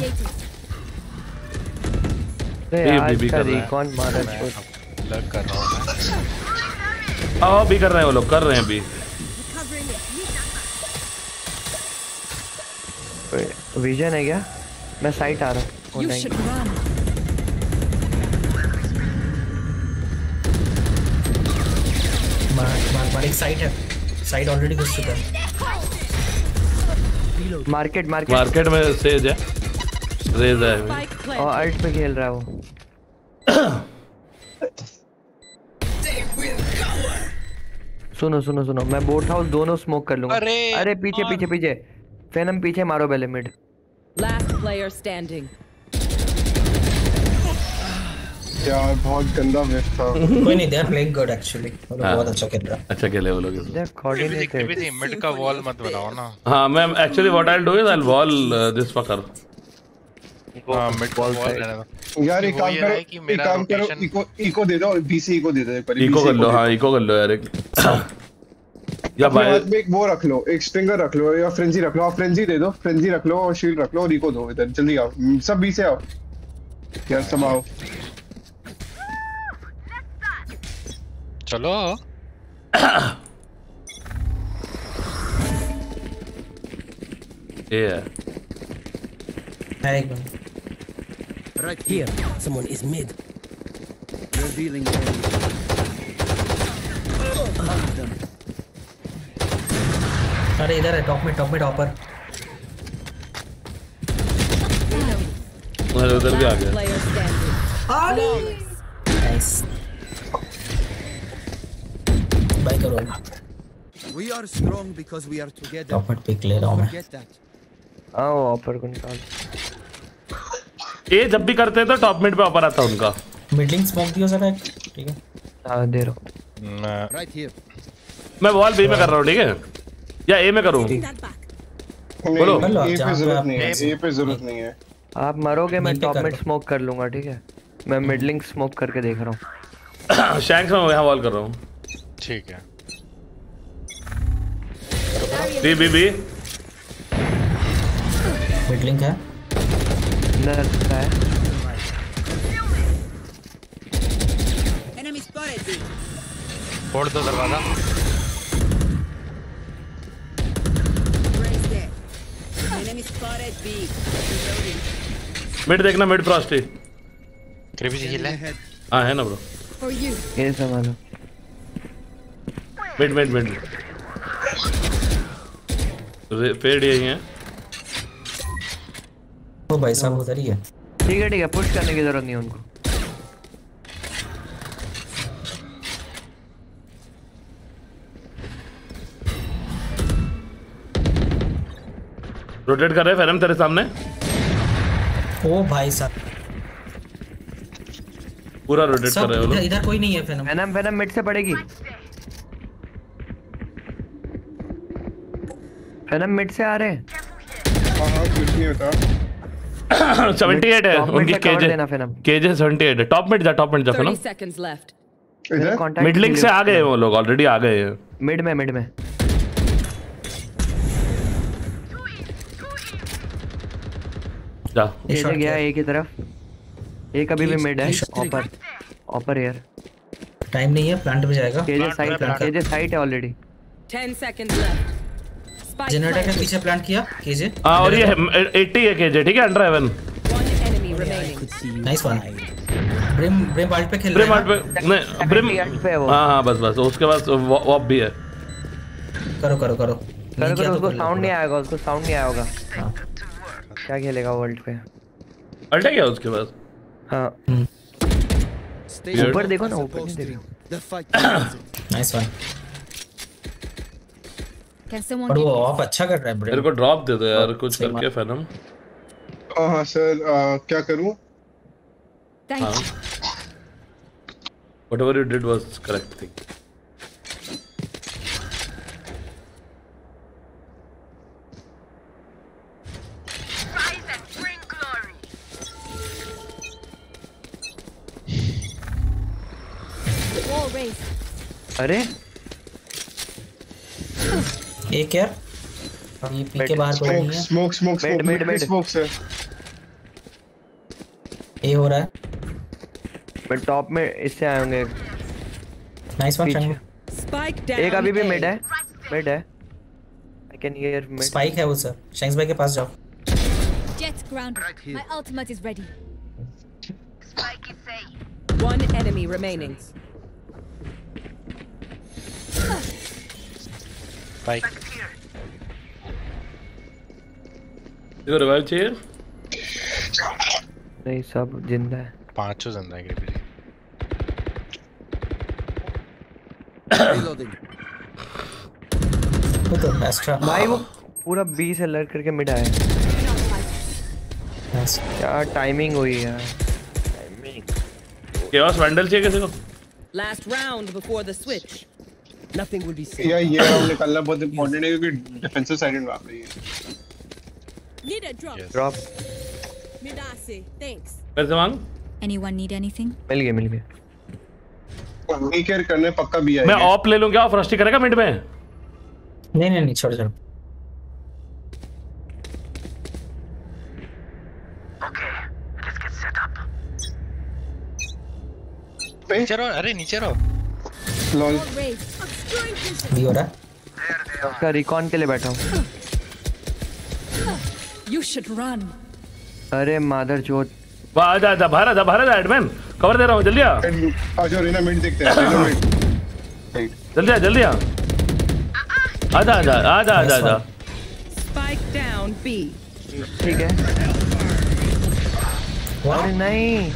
ये भी कर रहा है कौन मारा इसको लग कर रहा हूं आओ भी कर रहे हैं वो लोग कर रहे हैं अभी विजन है क्या मैं साइट आ रहा हूं मार मार मार एक साइट है साइट ऑलरेडी घुस चुका है मार्केट मार्केट मार्केट में सेज है रेज है और अल्ट पे खेल रहा है वो सुनो सुनो सुनो मैं बोट हाउस दोनों स्मोक कर लूंगा अरे, अरे पीछे पीछे पीछे फेनम पीछे मारो पहले मिड लास्ट प्लेयर स्टैंडिंग यार बहुत गंदा वेस्ट था कोई नहीं they are playing good actually वो बहुत अच्छा खेल रहा है अच्छा खेले वो लोग दे कोऑर्डिनेटेड भी मिड का वॉल मत बनाओ ना हां मैं actually what I will do is I will wall this fucker हां मिड वॉल यार एक काम करो एक काम करो इको इको दे दो बीसी इको दे दो एक बार इको कर लो हां इको कर लो यार एक या भाई एक वो रख लो एक स्ट्रिंगर रख लो या फ्रेंजी रख लो आप फ्रेंजी दे दो फ्रेंजी रख लो और शील्ड रख लो और इको दो इधर जल्दी आओ सब बी से आओ यार सब आओ चलो ये है एक बार Right here, someone is mid. Revealing अरे इधर है टॉप में टॉप में टॉपर उधर उधर भी आ गया नाइस बाय करो We are strong because we are together. Top में पिक ले रहा हूं मैं Get that. आओ ऑफर को निकाल ये जब भी करते हैं तो टॉप मिड पे ऑफर आता है उनका मिडलिंग स्मोक दियो जरा ठीक है हां दे रहा Right here. मैं वॉल बी में कर रहा हूं ठीक है या ए में करूं बोलो ए पे जरूरत नहीं है ए पे जरूरत नहीं है आप मरोगे मैं टॉप मिड स्मोक कर लूंगा ठीक है मैं मिडलिंग स्मोक करके देख रहा हूं शैंक्स में यहां वॉल कर रहा हूं ठीक है बी बी बी मिडलिंग है अंदर है फोड़ दो दरवाजा। मिड देखना, mid Frosty. Creepy ji hill है। हाँ है ना ब्रो। ये संभालो। मिड मिड मिड फेड यही है। ओ भाई साहब उधर ही है। ठीक है ठीक है, पुश करने की जरूरत नहीं है उनको। रोटेट कर रहे फैरम तेरे सामने। ओ भाई साहब पूरा रोटेट कर रहे हो लोग। इधर कोई नहीं है फैरम। फैरम फैरम मिड से पड़ेगी। फैरम मिड से आ रहे हैं। हां हां कुछ नहीं होता। अठहत्तर है उनकी केजे। केजे अठहत्तर है। टॉप मिड जा, टॉप मिड जा फैरम। thirty seconds left. Mid link से आ गए वो लोग, ऑलरेडी आ गए हैं। मिड में मिड में जा। केजे गया ए की तरफ। एक अभी भी मिड है। ऑपर ऑपर एयर। टाइम नहीं है, प्लांट पे जाएगा। केजे साइड केजे साइड है already. ten seconds left. Spike generator के पीछे प्लांट किया केजे। हां और ये अस्सी है केजे, ठीक है। Under heaven. One enemy remaining. Nice one. Brim Brim बाल्ट पे खेल ब्रिम रहा है। बाल्ट पे नहीं, ब्रिम हां हां बस बस उसके बाद वॉप भी है। करो करो करो करो करो, उसको साउंड नहीं आएगा, उसको साउंड नहीं आया होगा। क्या खेलेगा वर्ल्ड पे? अल्ट है क्या उसके पास? हाँ ऊपर देखो ना, ऊपर नहीं देखो। Nice one. Can someone और वो give ऑफ अच्छा कर रहा है ब्रेन। मेरे को ड्रॉप दे दो यार कुछ करके फैनम। हां हां सर, क्या करूं? Thank you. Whatever you did was correct thing. Rise and bring glory. Wall raised. अरे एक यार ये पी के बाहर कोई नहीं है। Smoke smoke mid mid mid smoke sir. A हो रहा है। मैं टॉप में इससे आए होंगे। Nice one friend. Spike down. एक अभी भी मिड है, मिड है। I can hear mid. Spike है वो सर। शैंक्स भाई के पास जाओ। Jet grounded. My ultimate is ready. Spike is safe. One enemy remaining. Spike. देखो रिवाइव चाहिए? नहीं सब जिंदा है। पांचों जिंदा है क्रिपी जी। Reloading. वो तो एक्स्ट्रा भाई वो पूरा बी से लड़ करके मिड आया। क्या टाइमिंग हुई यार। टाइमिंग। केओस वैंडल चाहिए किसी को? Last round before the switch. Nothing will be safe. या ये राउंड निकालना बहुत इंपॉर्टेंट है क्योंकि डिफेंसिव साइड में आप रही है। Need a drop. Drop Midase, thanks. पैसे मांग। Anyone need anything? मिल गया मिल गया। नहीं केयर करने पक्का भी आएगा। मैं ऑप ले लूं क्या? फ्रस्टी करेगा मिड में? नहीं नहीं नहीं छोड़ छोड़। नीचे रहो, अरे नीचे रहो। Lol Wall raised. Obscuring vision. भी हो रहा है। उसका रिकॉन के लिए बैठा हूँ। You should run. अरे मादर चोद। वाह आजा आजा बाहर आजा बाहर आजा एडमैन कवर दे रहा हूँ जल्दी आ। आ जाओ रीना मिड देखते हैं। रीना मिड जल्दी आ जल्दी आ। आजा आजा आजा आजा आजा। Spike down B. ठीक है। अरे नहीं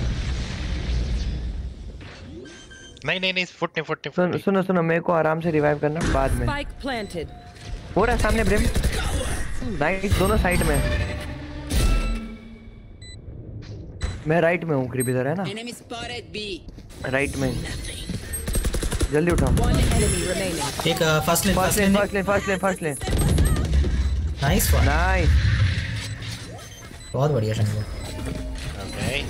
नहीं नहीं नहीं फुट नहीं फुट नहीं सुन सुनो सुनो मेरे को आराम से रिवाइव करना बाद में। Spike planted. हो रहा है सामने ब्रिम। नाइस दोनों साइड में। मैं राइट में हूँ क्रिप इधर है ना। Enemy spotted B. राइट में। जल्दी उठाओ। One enemy remaining. एक first lane first lane first lane first lane first lane. Nice one. Nice. बहुत बढ़िया शंकर। ओके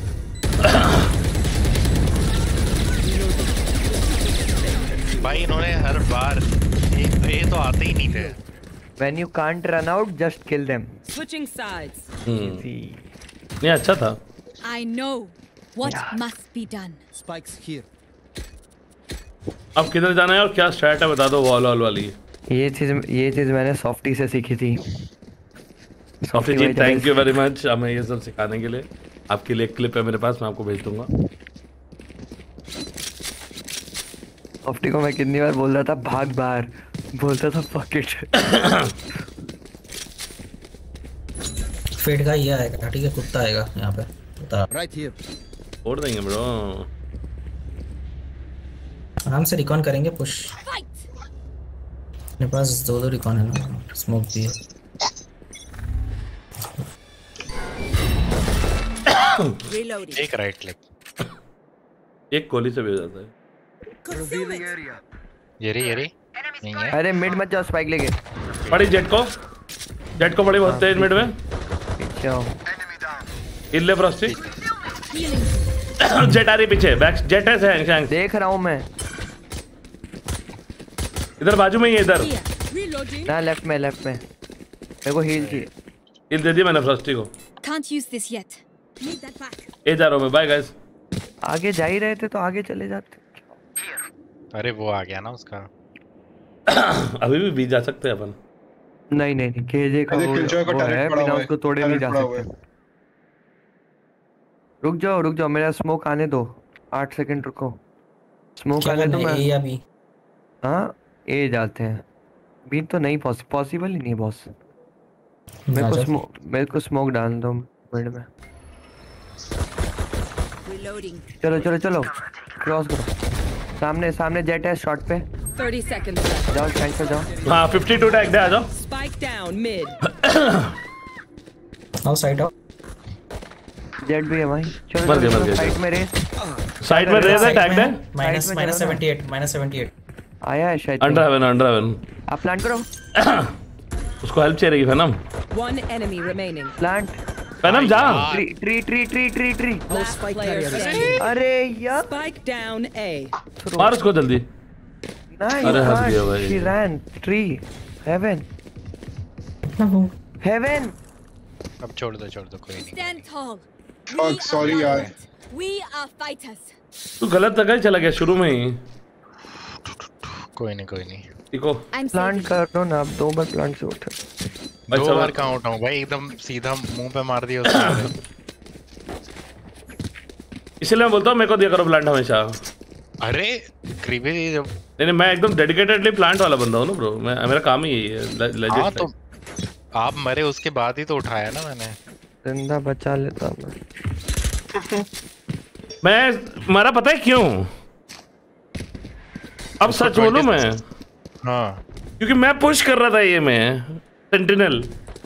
भाई इन्होंने हर बार ये ये तो आते ही नहीं थे। When you can't run out, just kill them. Switching sides. नहीं अच्छा था। I know what must be done. Spikes here. अब किधर जाना है और क्या स्ट्रैट है बता दो वॉल वॉल वाली। ये चीज ये चीज मैंने सॉफ्टी से सीखी थी। Softy ji thank you very much हमें ये सब सिखाने के लिए। आपके लिए एक क्लिप है मेरे पास, मैं आपको भेज दूंगा। सॉफ्टी को मैं कितनी बार बोल रहा था भाग बाहर, बोलता था फक इट। फेड का ये आएगा ठीक है, कुत्ता आएगा यहाँ पे कुत्ता। Right here. छोड़ देंगे ब्रो, आराम से रिकॉन करेंगे पुश। मेरे पास दो दो रिकॉन है ना, स्मोक भी है। एक राइट क्लिक, एक गोली से भी हो जाता है। ये रे ये रे नहीं है। अरे मिड मत जाओ, स्पाइक लेके पड़ी जेट को, जेट को पड़ी बहुत तेज मिड में। पीछे आओ, इल्ले फ्रॉस्टी जेट आ रही पीछे, बैक जेट है सैंग सैंग देख रहा हूं मैं। इधर बाजू में ही है इधर ना, लेफ्ट में लेफ्ट में। मेरे को हील की हील दे दी मैंने फ्रॉस्टी को। Can't use this yet. Need that back. ए जा रहा हूं मैं, बाय गाइस। आगे जा ही रहे थे तो आगे चले जाते। अरे वो आ गया ना उसका। अभी भी बीच जा सकते हैं अपन। नहीं नहीं नहीं, केजे का वो, वो है, बिना उसको तोड़े नहीं जा सकते। रुक जाओ रुक जाओ, मेरा स्मोक आने दो, आठ सेकंड रुको। स्मोक आने दो। मैं ए या बी? हाँ ए जाते हैं, बी तो नहीं पॉसिबल ही नहीं है बॉस। मेरे को स्मोक मेरे को स्मोक डाल दो मिड में। चलो चलो चलो क्रॉस करो, सामने सामने जेट है शॉट पे। thirty seconds left. जाओ टैंक पे जाओ। हां बावन टैग दे, आ जाओ। Spike down mid. आओ साइड आओ। जेट भी है भाई। चलो मर गए मर गए। साइड में रेस, साइड में रेस है, टैग दे। माइनस माइनस अठहत्तर माइनस अठहत्तर आया है शायद। Under heaven under heaven. आप प्लांट करो। उसको हेल्प चाहिए फैनम। One enemy remaining. प्लांट फैनम जा। Tree tree tree tree tree tree. Last player standing. अरे यार Spike down A. मार उसको जल्दी। अरे हंस गया भाई। She ran tree heaven heaven। अब छोड़ दो छोड़ दो कोई नहीं। Stand tall. Oh, sorry यार। We are fighters. तू गलत जगह चला गया शुरू में ही। कोई नहीं कोई नहीं। देखो प्लांट कर दो ना, आप दो बार प्लांट से उठे। दो बार कहाँ उठाऊं भाई, एकदम सीधा मुंह पे मार दिया उसने। इसलिए मैं बोलता हूँ मेरे को दिया करो प्लांट हमेशा। अरे क्रीपी जब नहीं नहीं मैं एकदम डेडिकेटेडली प्लांट वाला बंदा हूँ ना ब्रो, मैं मेरा काम ही यही है लेजिट। हाँ तो आप मरे उसके बाद ही तो उठाया ना मैंने। जिंदा बचा लेता मैं। मैं मरा पता है क्यों? अब सच बोलूं मैं, हाँ क्योंकि मैं पुश कर रहा था ये मैं सेंटिनल।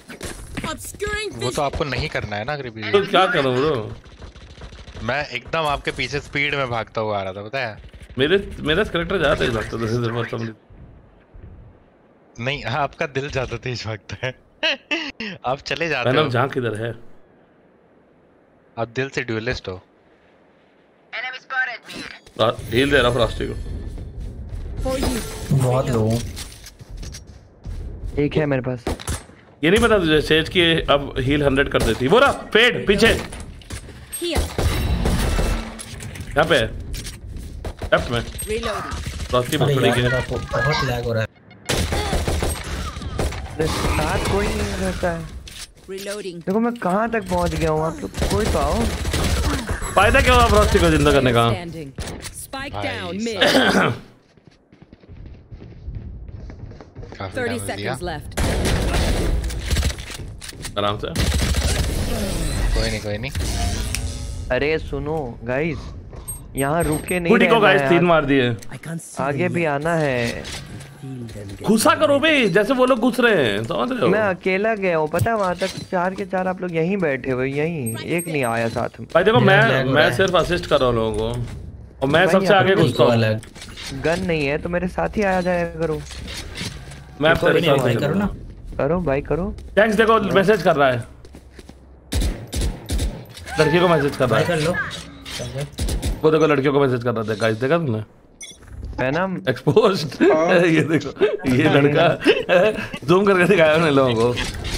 वो तो आपको नहीं करना है ना क्रीपी। तो क्या करूं ब्रो? मैं एकदम आपके पीछे स्पीड में भागता हुआ आ रहा था पता है। मेरे मेरा कैरेक्टर ज्यादा तेज भागता था सिर्फ और समझ। नहीं आपका दिल ज्यादा तेज भागता है। आप चले जाते हो। हो जहाँ किधर है आप दिल से ड्यूलिस्ट हो। हील दे रहा फ्रॉस्टी को। बहुत लो एक है मेरे पास। ये नहीं पता तुझे सेज की अब हील हंड्रेड कर देती। वो रहा फेड पीछे यहाँ पे लेफ्ट में। फ्रॉस्टी बहुत बड़ी है। बहुत लैग हो रहा है। साथ कोई नहीं रहता है। देखो मैं कहाँ तक पहुँच गया हूँ, आप लोग कोई तो आओ। फायदा क्या हुआ फ्रॉस्टी को जिंदा करने का? Spike down mid. thirty seconds left. आराम से। कोई नहीं कोई नहीं। अरे सुनो गाइस, यहाँ रुके नहीं रहना है। गाइस तीन मार दिए। आगे भी आना है। घुसा करो भाई, जैसे वो लोग घुस रहे हैं समझ रहे हो? मैं अकेला गया हूँ पता है, वहाँ तक चार के चार आप लोग यहीं बैठे हुए, यहीं एक नहीं आया साथ में। भाई देखो मैं मैं सिर्फ असिस्ट कर रहा हूँ लोगों को और मैं सबसे आगे घुसता हूँ। गन नहीं है तो मेरे साथ ही आया जाया करो। मैं तेरे साथ भाई करो ना, करो भाई करो। थैंक्स। देखो मैसेज कर रहा है, लड़की को मैसेज कर रहा है। कर लो। वो देखो लड़कियों को मैसेज कर रहा था गाइस, देखा तुमने? पैनम एक्सपोज्ड। ये देखो ये लड़का जूम करके दिखाया उन्हें लोगों को।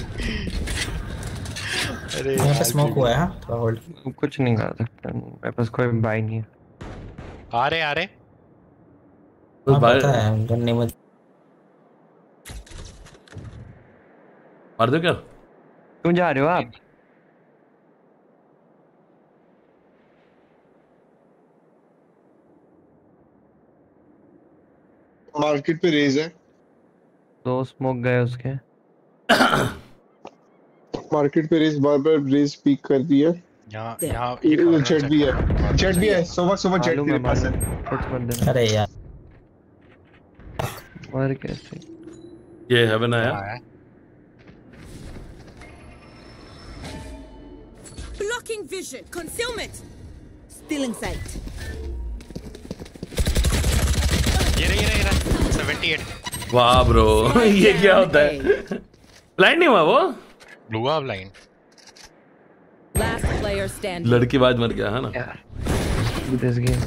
अरे यहाँ पे स्मोक हुआ है। थोड़ा होल्ड। कुछ नहीं कर सकता, मेरे पास कोई बाई नहीं है। आ रहे आ रहे हाँ, पता है गन्ने में मार दो क्या? क्यों जा रहे हो आप? मार्केट पे रेज है। दो स्मोक गए उसके। मार्केट पे रेज बार बार रेज पीक कर दी है। यहाँ यहाँ जेट भी है, जेट भी है, सुबह सुबह जेट मेरे पास है। अरे यार और कैसे ये हेवन आया। Blocking vision. Concealment. Still in sight. ये रहा, ये रहा, ये रहा। अठहत्तर। वाह ब्रो ये क्या होता है? ब्लाइंड नहीं हुआ वो? Blue blind. Last player standing. लड़की बाज मर गया है ना? This game.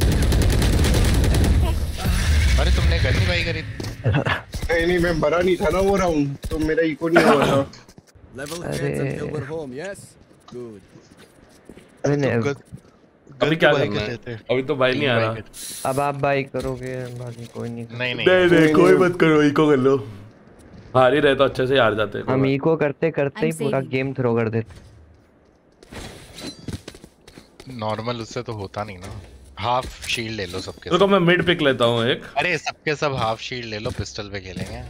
अरे तुमने गन्नी भाई करी? नहीं नहीं मैं मरा नहीं था ना वो राउंड, तो मेरा इको नहीं हुआ था। Level heads until we're home, yes? Good. अरे नहीं अभी क्या करना है? अभी तो भाई नहीं आ रहा। अब आप बाई करोगे, बाकी कोई नहीं। नहीं नहीं नहीं नहीं कोई मत करो, इको कर लो। हार ही रहे तो अच्छे से हार जाते हैं। हम इको करते करते ही पूरा गेम थ्रो कर देते। नॉर्मल उससे तो होता नहीं ना। हाफ शील्ड ले लो सबके। रुको मैं मिड पिक लेता हूँ एक। अरे सबके सब हाफ शील्ड ले लो, पिस्टल पे खेलेंगे।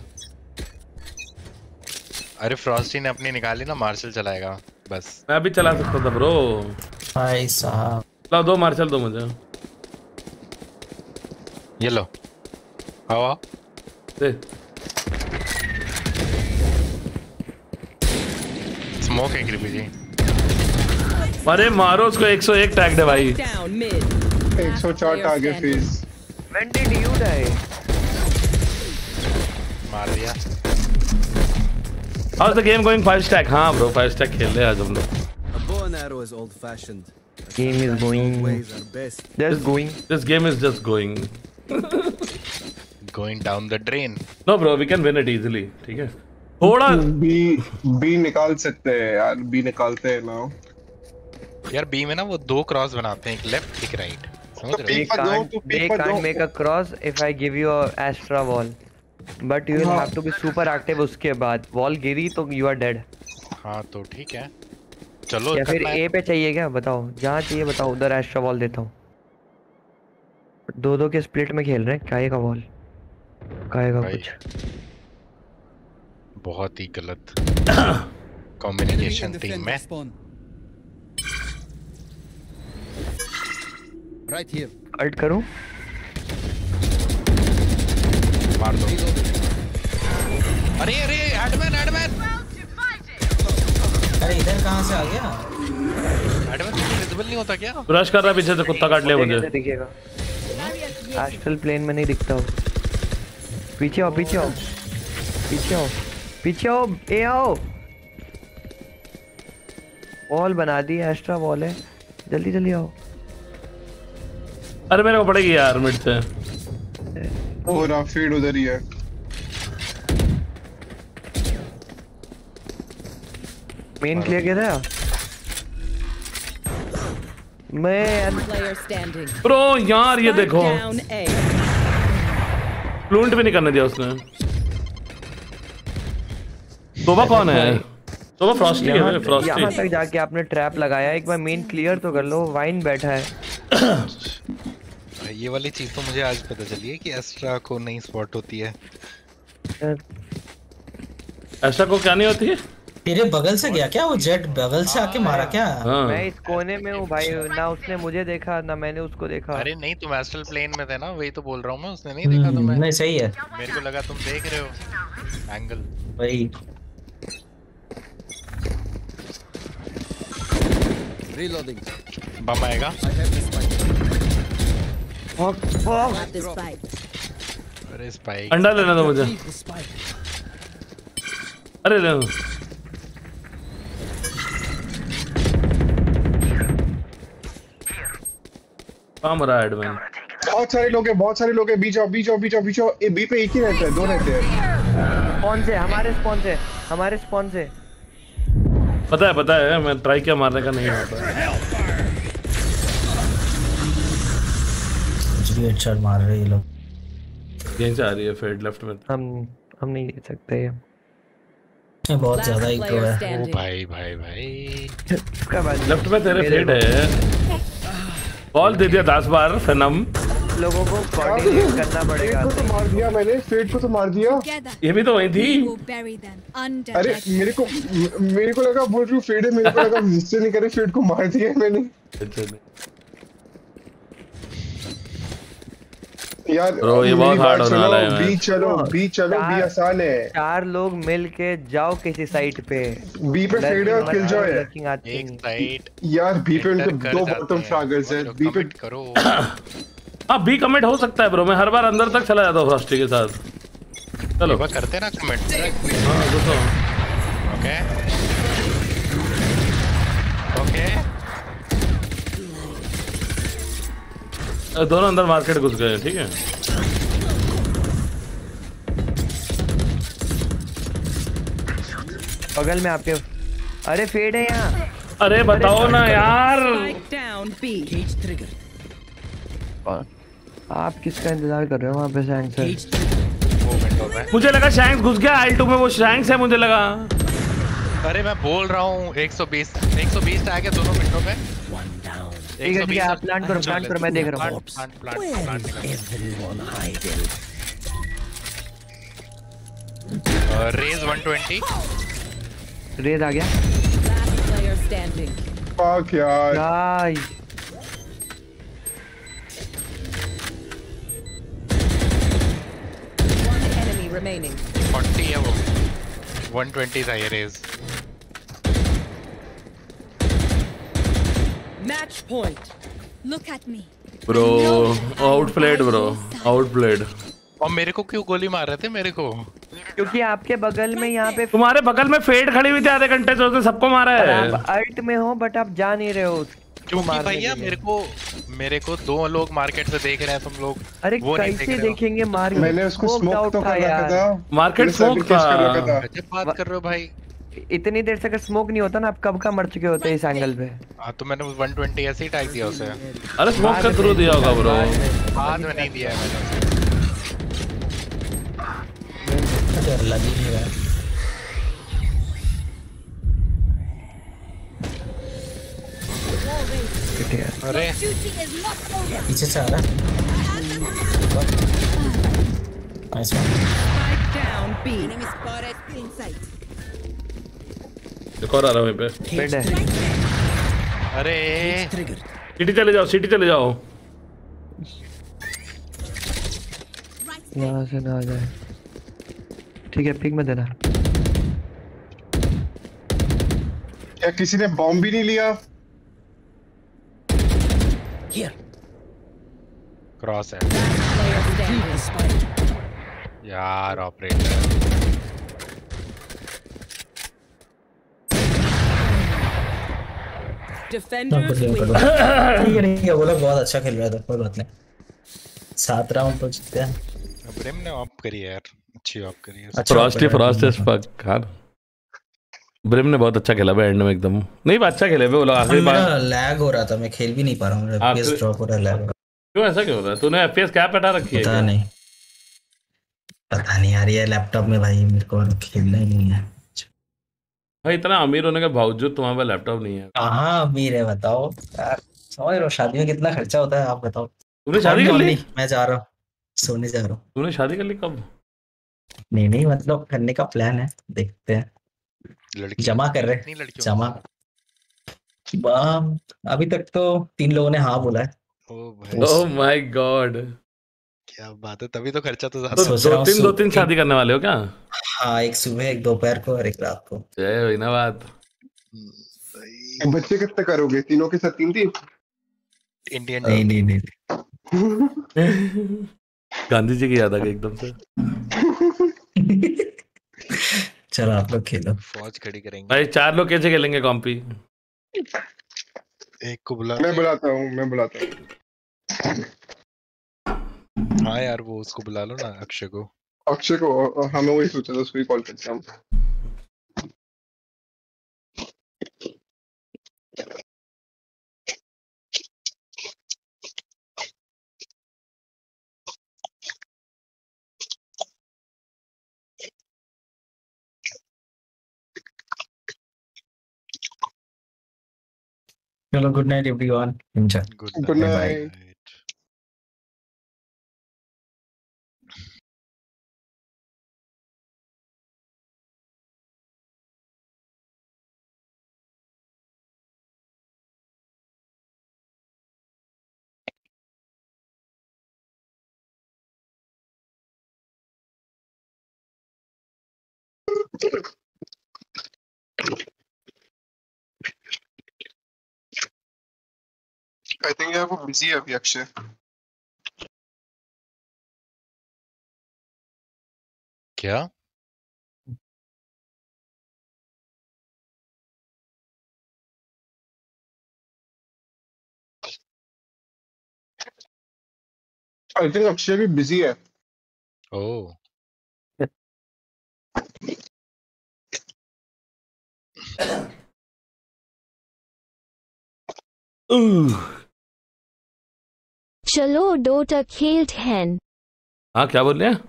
अरे फ्रॉस्टी ने अपनी निकाली ना, मार्शल चलाएगा बस। मैं भी चला सकता था ब्रो। भाई साहब ला दो मार्शल दो मुझे। ये लो हवा दे। स्मोक है ग्रिपी जी। अरे मारो उसको। एक सौ एक टैग दे भाई। एक सौ चार टारगेट फेज। When did you die? मार दिया। How's the game going? Five stack? हाँ bro, five stack खेल रहे हैं आज हम लोग। A bow and arrow is old-fashioned. Game is going. Ways are best. Just going. This game is just going. Going down the drain. No bro, we can win it easily. ठीक है। थोड़ा B B निकाल सकते हैं यार, B निकालते हैं ना यार। बी में ना वो दो क्रॉस बनाते हैं, एक लेफ्ट एक राइट, समझ रहे हो? They can't, they can't make a cross if I give you a Astra wall. But you will have to be super active उसके बाद। wall गिरी तो you are dead. हाँ तो ठीक है चलो। या फिर A पे चाहिए क्या बताओ? जहाँ चाहिए बताओ, उधर Astra wall देता हूँ। दो दो के स्प्लिट में खेल रहे हैं, काहे का वॉल काहे का कुछ। बहुत ही गलत कम्युनिकेशन टीम में। Right here. अल्ट करूं? मार दो। अरे अरे एडमैन एडमैन। अरे इधर कहाँ से आ गया? एडमैन तुझे विजिबल नहीं होता क्या? रश कर रहा पीछे से, कुत्ता काट लिया मुझे। दिखेगा एस्ट्रल प्लेन में नहीं दिखता हो। पीछे आओ पीछे आओ पीछे आओ पीछे आओ। ए आओ। वॉल बना दी, एस्ट्रा वॉल है, जल्दी जल्दी आओ। अरे मेरे को पड़ेगी यार मिड से। पूरा फीड उधर ही है। मेन क्लियर किया था मैं। ब्रो यार ये देखो, प्लूंट भी नहीं करने दिया उसने। तोबा कौन है? तोबा फ्रॉस्टी है। फ्रॉस्टी यहाँ तक जाके आपने ट्रैप लगाया, एक बार मेन क्लियर तो कर लो। वाइन बैठा है। ये वाली चीज तो मुझे आज पता चली है कि एस्ट्रा को नहीं स्पॉट होती है। एस्ट्रा को क्या नहीं होती है? तेरे बगल से गया क्या वो जेट? बगल से आके मारा क्या? हाँ। मैं इस कोने में हूँ भाई, ना उसने मुझे देखा ना मैंने उसको देखा। अरे नहीं तुम एस्ट्रल प्लेन में थे ना, वही तो बोल रहा हूँ मैं। उसने नहीं देखा तुम्हें। नहीं सही है, मेरे को लगा तुम देख रहे हो एंगल। वही Reloading. बम आएगा। I have this spike. fuck fuck अरे स्पाइक। अंडा लेना था मुझे। अरे ले लो। काम रहा एडमैन। बहुत सारे लोग हैं, बहुत सारे लोग हैं। बीच आओ बीच आओ बीच आओ बीच आओ। ए बी पे एक ही रहता है, दो रहते हैं। स्पॉन से हमारे स्पॉन से हमारे स्पॉन से पता है पता है, मैं ट्राई किया मारने का, नहीं होता। हेडशॉट मार रहे ये लोग। यहीं से आ रही है फेड लेफ्ट में। हम हम नहीं ले सकते ये। ये बहुत ज्यादा Last ही player है। ओ standing. भाई भाई भाई इसका बाद लेफ्ट में तेरे फेड है। बॉल दे दिया दस बार फनम। लोगों को कोऑर्डिनेट करना पड़ेगा। फेड को तो मार दिया मैंने, फेड को तो मार दिया। Together, ये भी तो वही थी। we will bury them under अरे their मेरे को मेरे को लगा बोल रही हूँ फेड है, मेरे को लगा मुझसे नहीं करे, फेड को मार दिया मैंने यार। Bro, ये बहुत मेरी hard बात होने वाला है सुनो, man। बी चलो बी चलो बी चार- आसान है। चार लोग मिल के जाओ किसी साइट पे। बी पे फेड है और किल जॉय है लकिंग आती एक नहीं। साइड यार। बी पे उनके एंटर कर दो जाते बॉटम हैं। फ्रैगर्स है। बी पे कमिट करो। हाँ बी कमिट हो सकता है ब्रो, मैं हर बार अंदर तक चला जाता हूँ फ्रॉस्टी के साथ। चलो एक बार करते ना कमिट। हाँ घुसो। ओके ओके दोनों अंदर मार्केट घुस गए ठीक है। बगल में आपके। अरे फेड है यहाँ। अरे बताओ ना यार। Spike down B. Cage trigger. आप किसका इंतजार कर रहे हो वहाँ पे सैंक्स है? Cage trigger. वो विंडो में। मुझे लगा शैंक्स घुस गया एल टू में, वो शैंक्स है मुझे लगा। अरे मैं बोल रहा हूँ एक सौ बीस एक सौ बीस टैग है दोनों विंडो में। One down. ठीक है ठीक है, आप प्लांट करो प्लांट करो, मैं देख रहा हूँ। Plant plant Where plant is everyone hiding? Raze one twenty. Raze आ गया। Last player standing. फक यार। यार One enemy remaining. फोर्टी है वो। वन ट्वेंटी था ये Raze. Match point. Look at me. Bro outplayed bro outplayed. और मेरे को क्यों गोली मार रहे थे मेरे को? क्योंकि आपके बगल में यहाँ पे तुम्हारे बगल में फेड खड़ी हुई थी आधे घंटे से, उसने सबको मारा है। आप अल्ट में हो बट आप जा नहीं रहे हो। क्योंकि भैया मेरे को मेरे को दो लोग मार्केट से देख रहे हैं, तुम लोग अरे वो नहीं कैसे देख रहे हो। देखेंगे मार? मैंने उसको स्मोक तो कर रखा था। मार्केट मैंने स्मोक सर्टिफिकेट कर था। रखा था। जब बात कर रहे हो भाई। इतनी देर से अगर स्मोक नहीं होता ना आप कब का मर चुके होते इस एंगल पे। हाँ तो मैंने वन ट्वेंटी ऐसे ही टैग दिया उसे। अरे स्मोक का थ्रू दिया होगा ब्रो। बाद में नहीं दिया है मैंने उसे। डर लग ही नहीं रहा। अरे Duty is not over. पीछे से आ रहा। Nice one. Spike down B. Enemy spotted in sight. एक और आ रहा है वहीं पे। बेड है। अरे Cage trigger. सिटी चले जाओ सिटी चले जाओ। यहाँ से ना आ जाए। ठीक है पिक में देना। क्या किसी ने बॉम्ब भी नहीं लिया? Here. क्रॉस है Player standing. The spike. यार ऑपरेटर। Defenders ठीक win. है नहीं है, वो लोग बहुत अच्छा खेल रहा था, कोई बात नहीं। सात राउंड तो जीते हैं। ब्रिम ने ऑप करी है यार, अच्छी ऑप करी है। अच्छा फ्रॉस्टी ऑपरेटर फ्रॉस्ट इज है। फक यार। ब्रिम ने बहुत अच्छा खेला भाई एंड में एकदम। नहीं अच्छा खेले भाई वो लोग आखिरी मेरा बार। लैग हो रहा था, मैं खेल भी नहीं पा रहा हूँ, मेरा आखिरी- एफपीएस ड्रॉप हो रहा है, लैग हो रहा क्यों ऐसा क्यों हो रहा है? तूने एफपीएस क्या बैठा रखी है। है पता क्या? नहीं पता नहीं यार, ये लैपटॉप में भाई मेरे को खेलना ही नहीं है। भाई इतना अमीर होने के बावजूद तुम्हारे पास लैपटॉप नहीं है। कहाँ अमीर है बताओ यार, समझ रहे हो शादी में कितना खर्चा होता है, आप बताओ। तूने शादी कर ली? नहीं, मैं जा रहा हूँ, सोने जा रहा हूँ। तूने शादी कर ली कब? नहीं नहीं मतलब करने का प्लान है, देखते हैं। लड़की जमा कर रहे कितनी लड़कियों जमा बा- अभी तक तो तीन लोगों ने हाँ बोला है। ओ भाई ओह माय गॉड। क्या बात है, तभी तो खर्चा तो तो ज्यादा सोच दो रहा हूँ तीन दो सु- तीन शादी करने वाले हो क्या? हाँ, एक सुबह एक दोपहर को और एक रात को। जय हुई ना बात। बच्चे कितने करोगे? तीनों के साथ तीन तीन? इंडियन नहीं नहीं नहीं गांधी जी की याद आ गई एकदम से। चलो आप लोग खेलो। फौज खड़ी करेंगे। भाई चार लोग कैसे खेलेंगे कॉम्पी? एक को बुला मैं बुलाता हूँ मैं बुलाता हूँ हाँ यार वो उसको बुला लो ना, अक्षय को। अक्षय को। हाँ मैं वही सोचा था, उसको ही कॉल करता हूँ। चलो good night everyone. Enjoy. Good night. I think यार वो बिजी है अभी अक्षय। क्या? I think अक्षय भी बिजी है। ओह। चलो डोटा खेलते हैं। हाँ क्या बोल रहे हैं?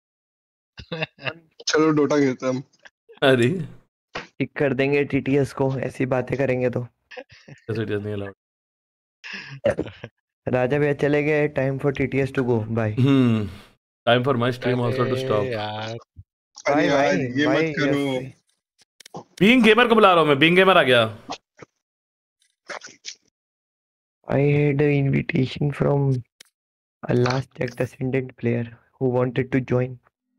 चलो डोटा खेलते हैं हम। अरे ठीक कर देंगे टीटीएस को, ऐसी बातें करेंगे तो। टीटीएस नहीं अलाउड। राजा भैया चले गए, time for TTS to go, bye. Hmm time for my stream also to stop. यार अरे यार बाय ये बाय मत करो। बीइंग गेमर को बुला रहा हूँ मैं। बीइंग गेमर आ गया। I had an invitation from a last Jack Ascendant player who wanted to join.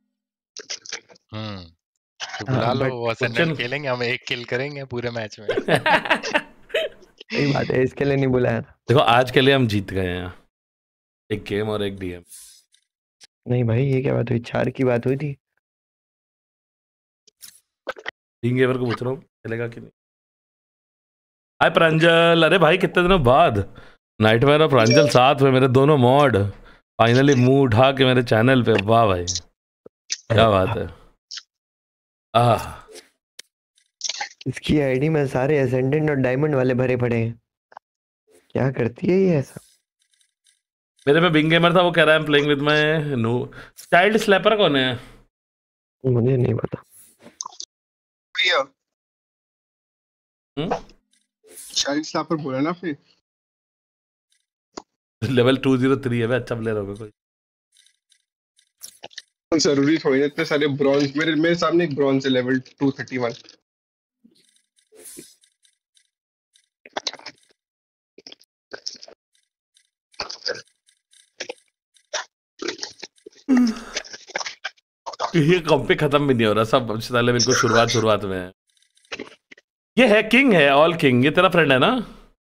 हम्म तो बुला लो, वो असेंडेंट खेलेंगे, हम एक किल करेंगे पूरे मैच में। सही बात है, इसके लिए नहीं बुलाया था। देखो आज के लिए हम जीत गए हैं, एक गेम और एक डीएम। नहीं भाई ये क्या बात हुई, चार की बात हुई थी। बीइंग गेमर को पूछ रहा हूँ चलेगा कि नहीं। हाय प्रांजल, अरे भाई कितने दिनों बाद नाइटमेयर और प्रांजल साथ में, मेरे दोनों मॉड फाइनली मुंह उठा के मेरे चैनल पे। वाह भाई क्या बात है। आह इसकी आईडी में सारे असेंडेंट और डायमंड वाले भरे पड़े हैं, क्या करती है ये ऐसा। मेरे में बिंग गेमर था, वो कह रहा है playing with my no child slapper. कौन है? मुझे नहीं पता भैया। हम्म चाइल्ड स्लैपर बोला ना फिर। लेवल टू ज़ीरो थ्री है भाई, अच्छा प्लेयर होगा कोई। जरूरी थोड़ी है इतने सारे ब्रॉन्ज। मेरे मेरे सामने एक ब्रॉन्ज है लेवल टू थर्टी वन। ये कॉम्पी खत्म भी नहीं हो रहा, सब साले बिल्कुल शुरुआत शुरुआत में है। ये है किंग है, ऑल किंग। ये तेरा फ्रेंड है ना?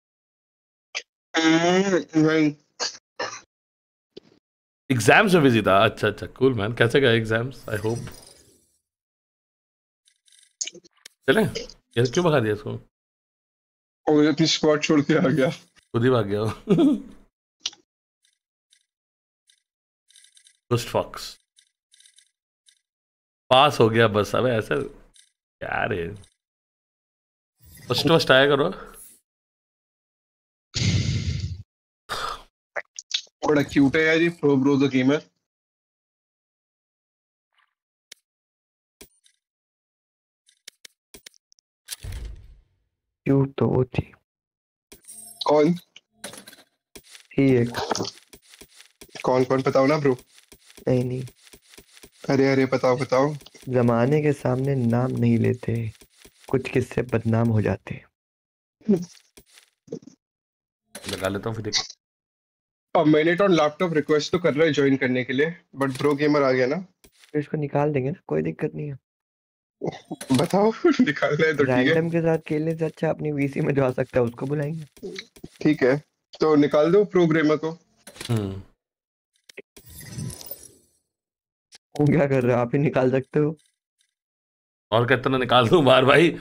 एग्जाम्स में बिजी था। अच्छा अच्छा कूल मैन। कैसे गए एग्जाम्स? आई होप चले। यार क्यों भगा दिया इसको? और अपनी स्क्वाड छोड़ के आ गया, खुद ही भाग गया वो। घोस्ट फॉक्स पास हो गया बस। अब ऐसे क्या रे, फर्स्ट फर्स्ट आया करो। बड़ा क्यूट है यार ये pro bro the gamer. Cute तो वो थी। कौन ही एक। कौन कौन बताओ ना ब्रो। नहीं नहीं अरे अरे बताओ बताओ। जमाने के सामने नाम नहीं लेते, कुछ किससे बदनाम हो जाते। लगा लेता हूँ फिर। अब मैंने तो लैपटॉप रिक्वेस्ट तो कर रहा है ज्वाइन करने के लिए, बट ब्रो गेमर आ गया ना। तो इसको निकाल देंगे ना, कोई दिक्कत नहीं है। बताओ निकालना है तो ठीक है। रैंडम के साथ खेलने से अच्छा अपनी वीसी में जो आ सकता है उसको बुलाएंगे। ठीक है तो निकाल दो प्रोग्रामर को। हम्म क्या कर रहे हो आप, ही निकाल सकते हो। और कितना निकाल दूं बार भाई।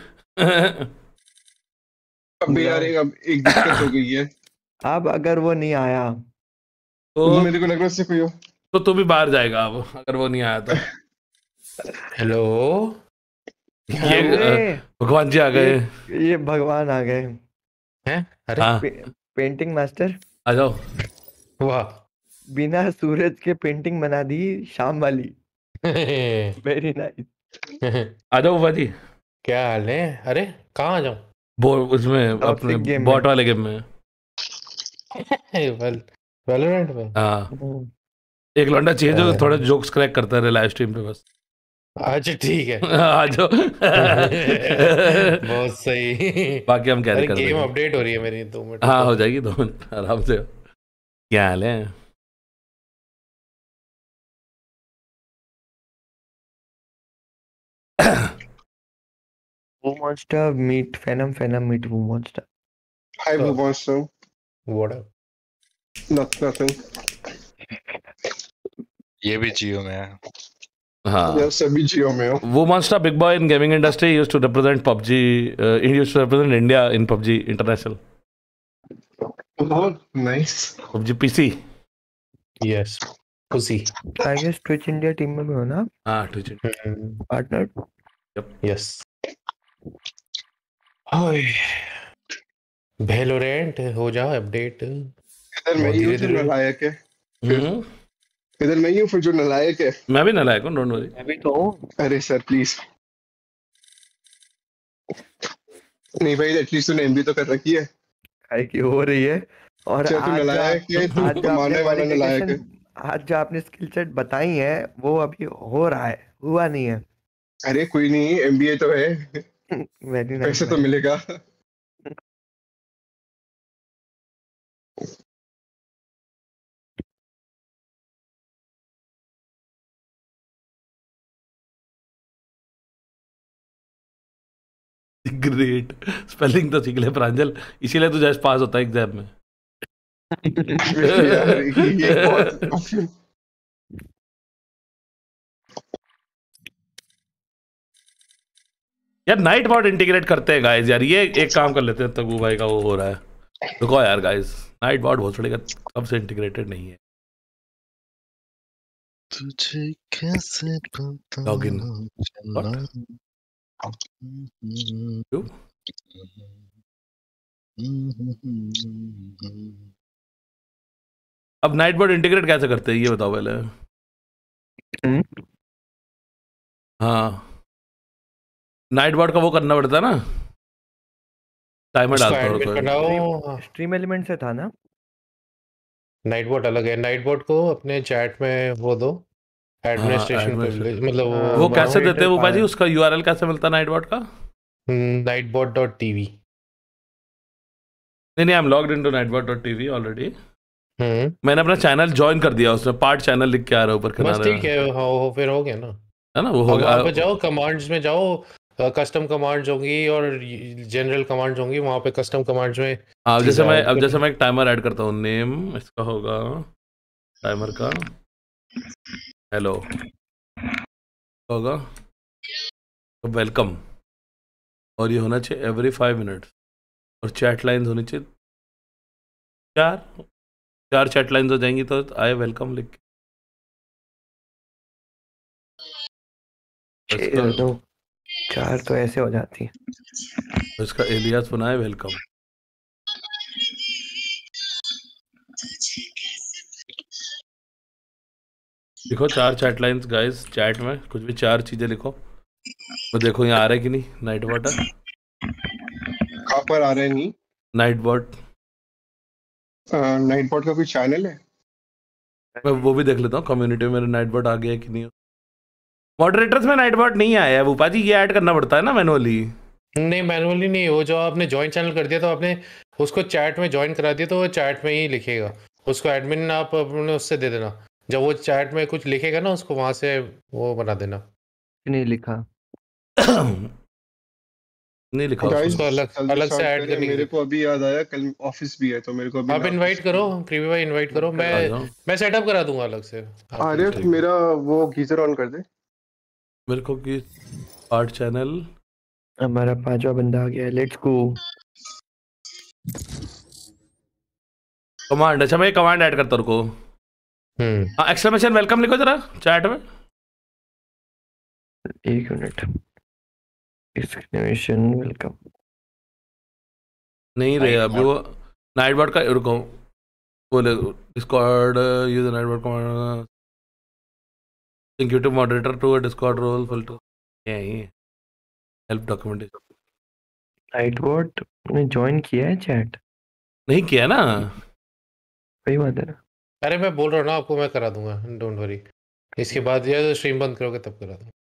अब यार एक, अब एक दिक्कत हो गई है। अब अगर वो नहीं आया तो मेरे को लग रहा है कोई हो तो तू भी बाहर जाएगा अब, अगर वो नहीं आया तो। हेलो ये भगवान जी आ गए। ये, ये भगवान आ गए हैं? अरे हाँ। पे, पेंटिंग मास्टर आ जाओ। वाह बिना सूरज के पेंटिंग बना दी शाम वाली। Very nice. आ जाओ बाजी। क्या हाल है? अरे कहाँ आ जाऊं? वो उसमें अपने game बॉट में। वाले गेम में। वेल वैलोरेंट में। हाँ एक लौंडा चेंज हो थोड़े जोक्स क्रैक करता रहे लाइव स्ट्रीम पे बस। अच्छा ठीक है। आ जाओ। बहुत सही। बाकी हम कैरी अरे कर गेम देंगे। अपडेट हो रही है मेरी दो मिनट। हाँ हो जाएगी दो मिनट आराम से। क्या हाल है? Who wants to meet Phenom? Phenom meet who wants to? Hi, who wants to? What up? Not, nothing. ये भी जियो में है। हाँ Yeah, सभी जियो में हो। वो monster big boy in gaming industry used to represent P U B G. Uh, he used to represent India in P U B G International. Oh, nice. P U B G P C. Yes. Pussy. I guess Twitch India team में भी हो ना? हाँ Twitch partner. Yep. Yes. ओए Valorant हो जा update. इधर मैं ही हूँ जो नालायक है। हम्म इधर मैं ही हूँ फिर जो नालायक है। मैं भी नालायक हूँ डोंट वरी। मैं भी तो हूँ। अरे सर प्लीज। नहीं भाई एटलीस्ट तूने एमबी तो कर रखी है। काय की हो रही है और क्या तू आज जो नालायक आप- है तू आज जो मारने आपने वाला नालायक है। qualification- आज जो आपने स्किल सेट बताई है वो अभी हो रहा है हुआ नहीं है। अरे कोई नहीं एमबीए तो है। Very nice, पैसे तो भाई। मिलेगा। ग्रेट स्पेलिंग तो सीख ले प्रांजल इसीलिए तू जस्ट पास होता है एग्जाम में। यार ये ये बहुत यार नाइट बॉट इंटीग्रेट करते हैं गाइस यार ये एक काम कर लेते हैं तगू भाई का वो हो रहा है। रुको यार गाइस नाइट बॉट भोसड़ी का कब से इंटीग्रेटेड नहीं है। तुझे कैसे पता लॉगिन क्यों अब नाइट बॉट इंटीग्रेट कैसे करते हैं ये बताओ पहले। हाँ नाइट बॉट का वो करना पड़ता है ना टाइमर डालता हूँ। स्ट्रीम एलिमेंट से था ना। नाइट बोट अलग है। नाइट बोट को अपने चैट में वो दो एडमिनिस्ट्रेशन प्रिविलेज मतलब वो, वो कैसे देते हैं वो भाजी उसका यूआरएल कैसे मिलता है नाइट बॉट का। नाइट बॉट डॉट टीवी। नहीं नहीं I am logged into Nightbot bot TV already ऑलरेडी। मैंने अपना चैनल ज्वाइन कर दिया उसमें पार्ट चैनल लिख के आ रहा है ऊपर किनारे। बस ठीक है हो फिर हो गया ना है ना वो हो गया। वहाँ पे जाओ कमांड्स में जाओ कस्टम कमांड्स होंगी और जनरल कमांड्स होंगी वहाँ पे कस्टम कमांड्स में। अब जैसे मैं अब जैसे मैं एक टाइमर ऐड करता हूँ नेम इसका होगा टाइमर का हेलो होगा तो वेलकम और ये होना चाहिए एवरी फाइव मिनट्स और चैट लाइन्स होनी चाहिए चार चार चैट लाइन्स हो जाएंगी तो आए वेलकम लिख के दो चार तो ऐसे हो जाती है। तो इसका एलियास बनाए वेलकम। लिखो चार चैट लाइन्स गाइस चैट में कुछ भी चार चीजें लिखो तो देखो यहाँ आ रहा है कि नहीं नाइट बॉट है। कहाँ पर आ रहा है नहीं नाइट बॉट नाइट बॉट का कोई चैनल है। मैं वो भी देख लेता हूँ कम्युनिटी में मेरा नाइट बॉट आ गया है कि नहीं। मॉडरेटर्स में नाइट बॉट नहीं आया है भूपा जी ये ऐड करना पड़ता है ना मैनुअली। नहीं मैनुअली नहीं वो जो आपने ज्वाइन चैनल कर दिया तो आपने उसको चैट में ज्वाइन करा दिया तो वो चैट में ही लिखेगा उसको एडमिन आप अपने उससे दे देना जब वो चैट में कुछ लिखेगा ना उसको वहां से वो बना देना। नहीं लिखा नहीं लिखा उसको अलग अलग से ऐड करने मेरे को अभी याद आया कल ऑफिस भी है तो मेरे को अभी आप इनवाइट करो प्रीवी भाई इनवाइट करो मैं मैं सेटअप करा दूंगा अलग से। अरे मेरा वो गीजर ऑन कर दे मेरे को कि आर्ट चैनल हमारा पांचवा बंदा आ गया लेट्स गो। कमांड अच्छा मैं कमांड ऐड करता हूँ हाँ एक्सक्लेमेशन वेलकम लिखो जरा चैट में। एक मिनट एक्सक्लेमेशन वेलकम नहीं रे अभी वो नाइट बॉट का रुको बोले डिस्कॉर्ड यूज नाइट बॉट कमांड executive moderator to a discord role filter यही help documentation नाइटबॉट ने ज्वाइन किया है चैट? नहीं किया ना, वही बात है ना। अरे मैं बोल रहा हूँ ना आपको, मैं करा दूंगा, डोंट वरी। इसके बाद या तो स्ट्रीम बंद करोगे तब करा दूंगा।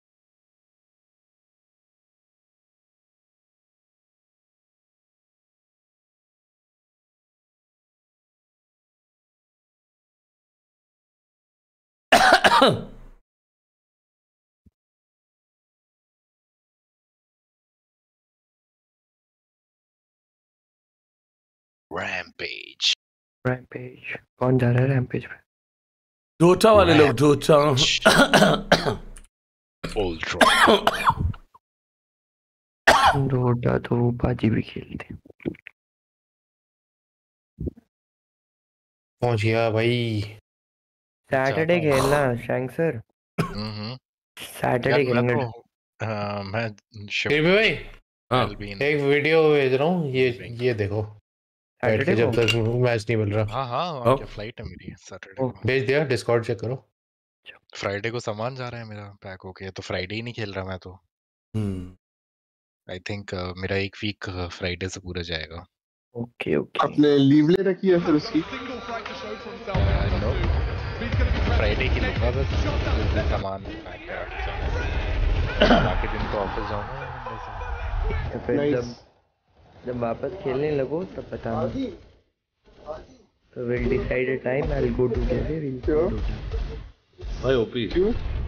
रैम्पेज रैम्पेज कौन जा रहा है रैम्पेज पे? डोटा वाले लोग, डोटा। डोटा तो वो बाजी भी खेलते। पहुंच गया भाई। सैटरडे खेलना शैंक सर। हम्म सैटरडे खेलेंगे। हाँ मैं फिर भी भाई हाँ एक वीडियो भेज रहा हूँ, ये ये देखो बैठ के, सैटरडे जब को? तक मैच नहीं मिल रहा। हाँ हाँ वहाँ क्या फ्लाइट है मेरी सैटरडे को। भेज दिया, डिस्कॉर्ड चेक करो। फ्राइडे को सामान जा रहा है मेरा पैक होके, तो फ्राइडे ही नहीं खेल रहा मैं तो। आई थिंक मेरा एक वीक फ्राइडे से पूरा जाएगा। Okay okay. आपने लीव ले रखी है फिर उसकी? फ्राइडे की लूंगा बस, जिस दिन सामान पैक करा के जाऊंगा। बाकी दिन तो ऑफिस जाऊंगा। तो फिर जब जब वापस खेलने लगो तब बताना। तो we'll decide a time. I'll go together. We'll go together. भाई ओपी क्यों?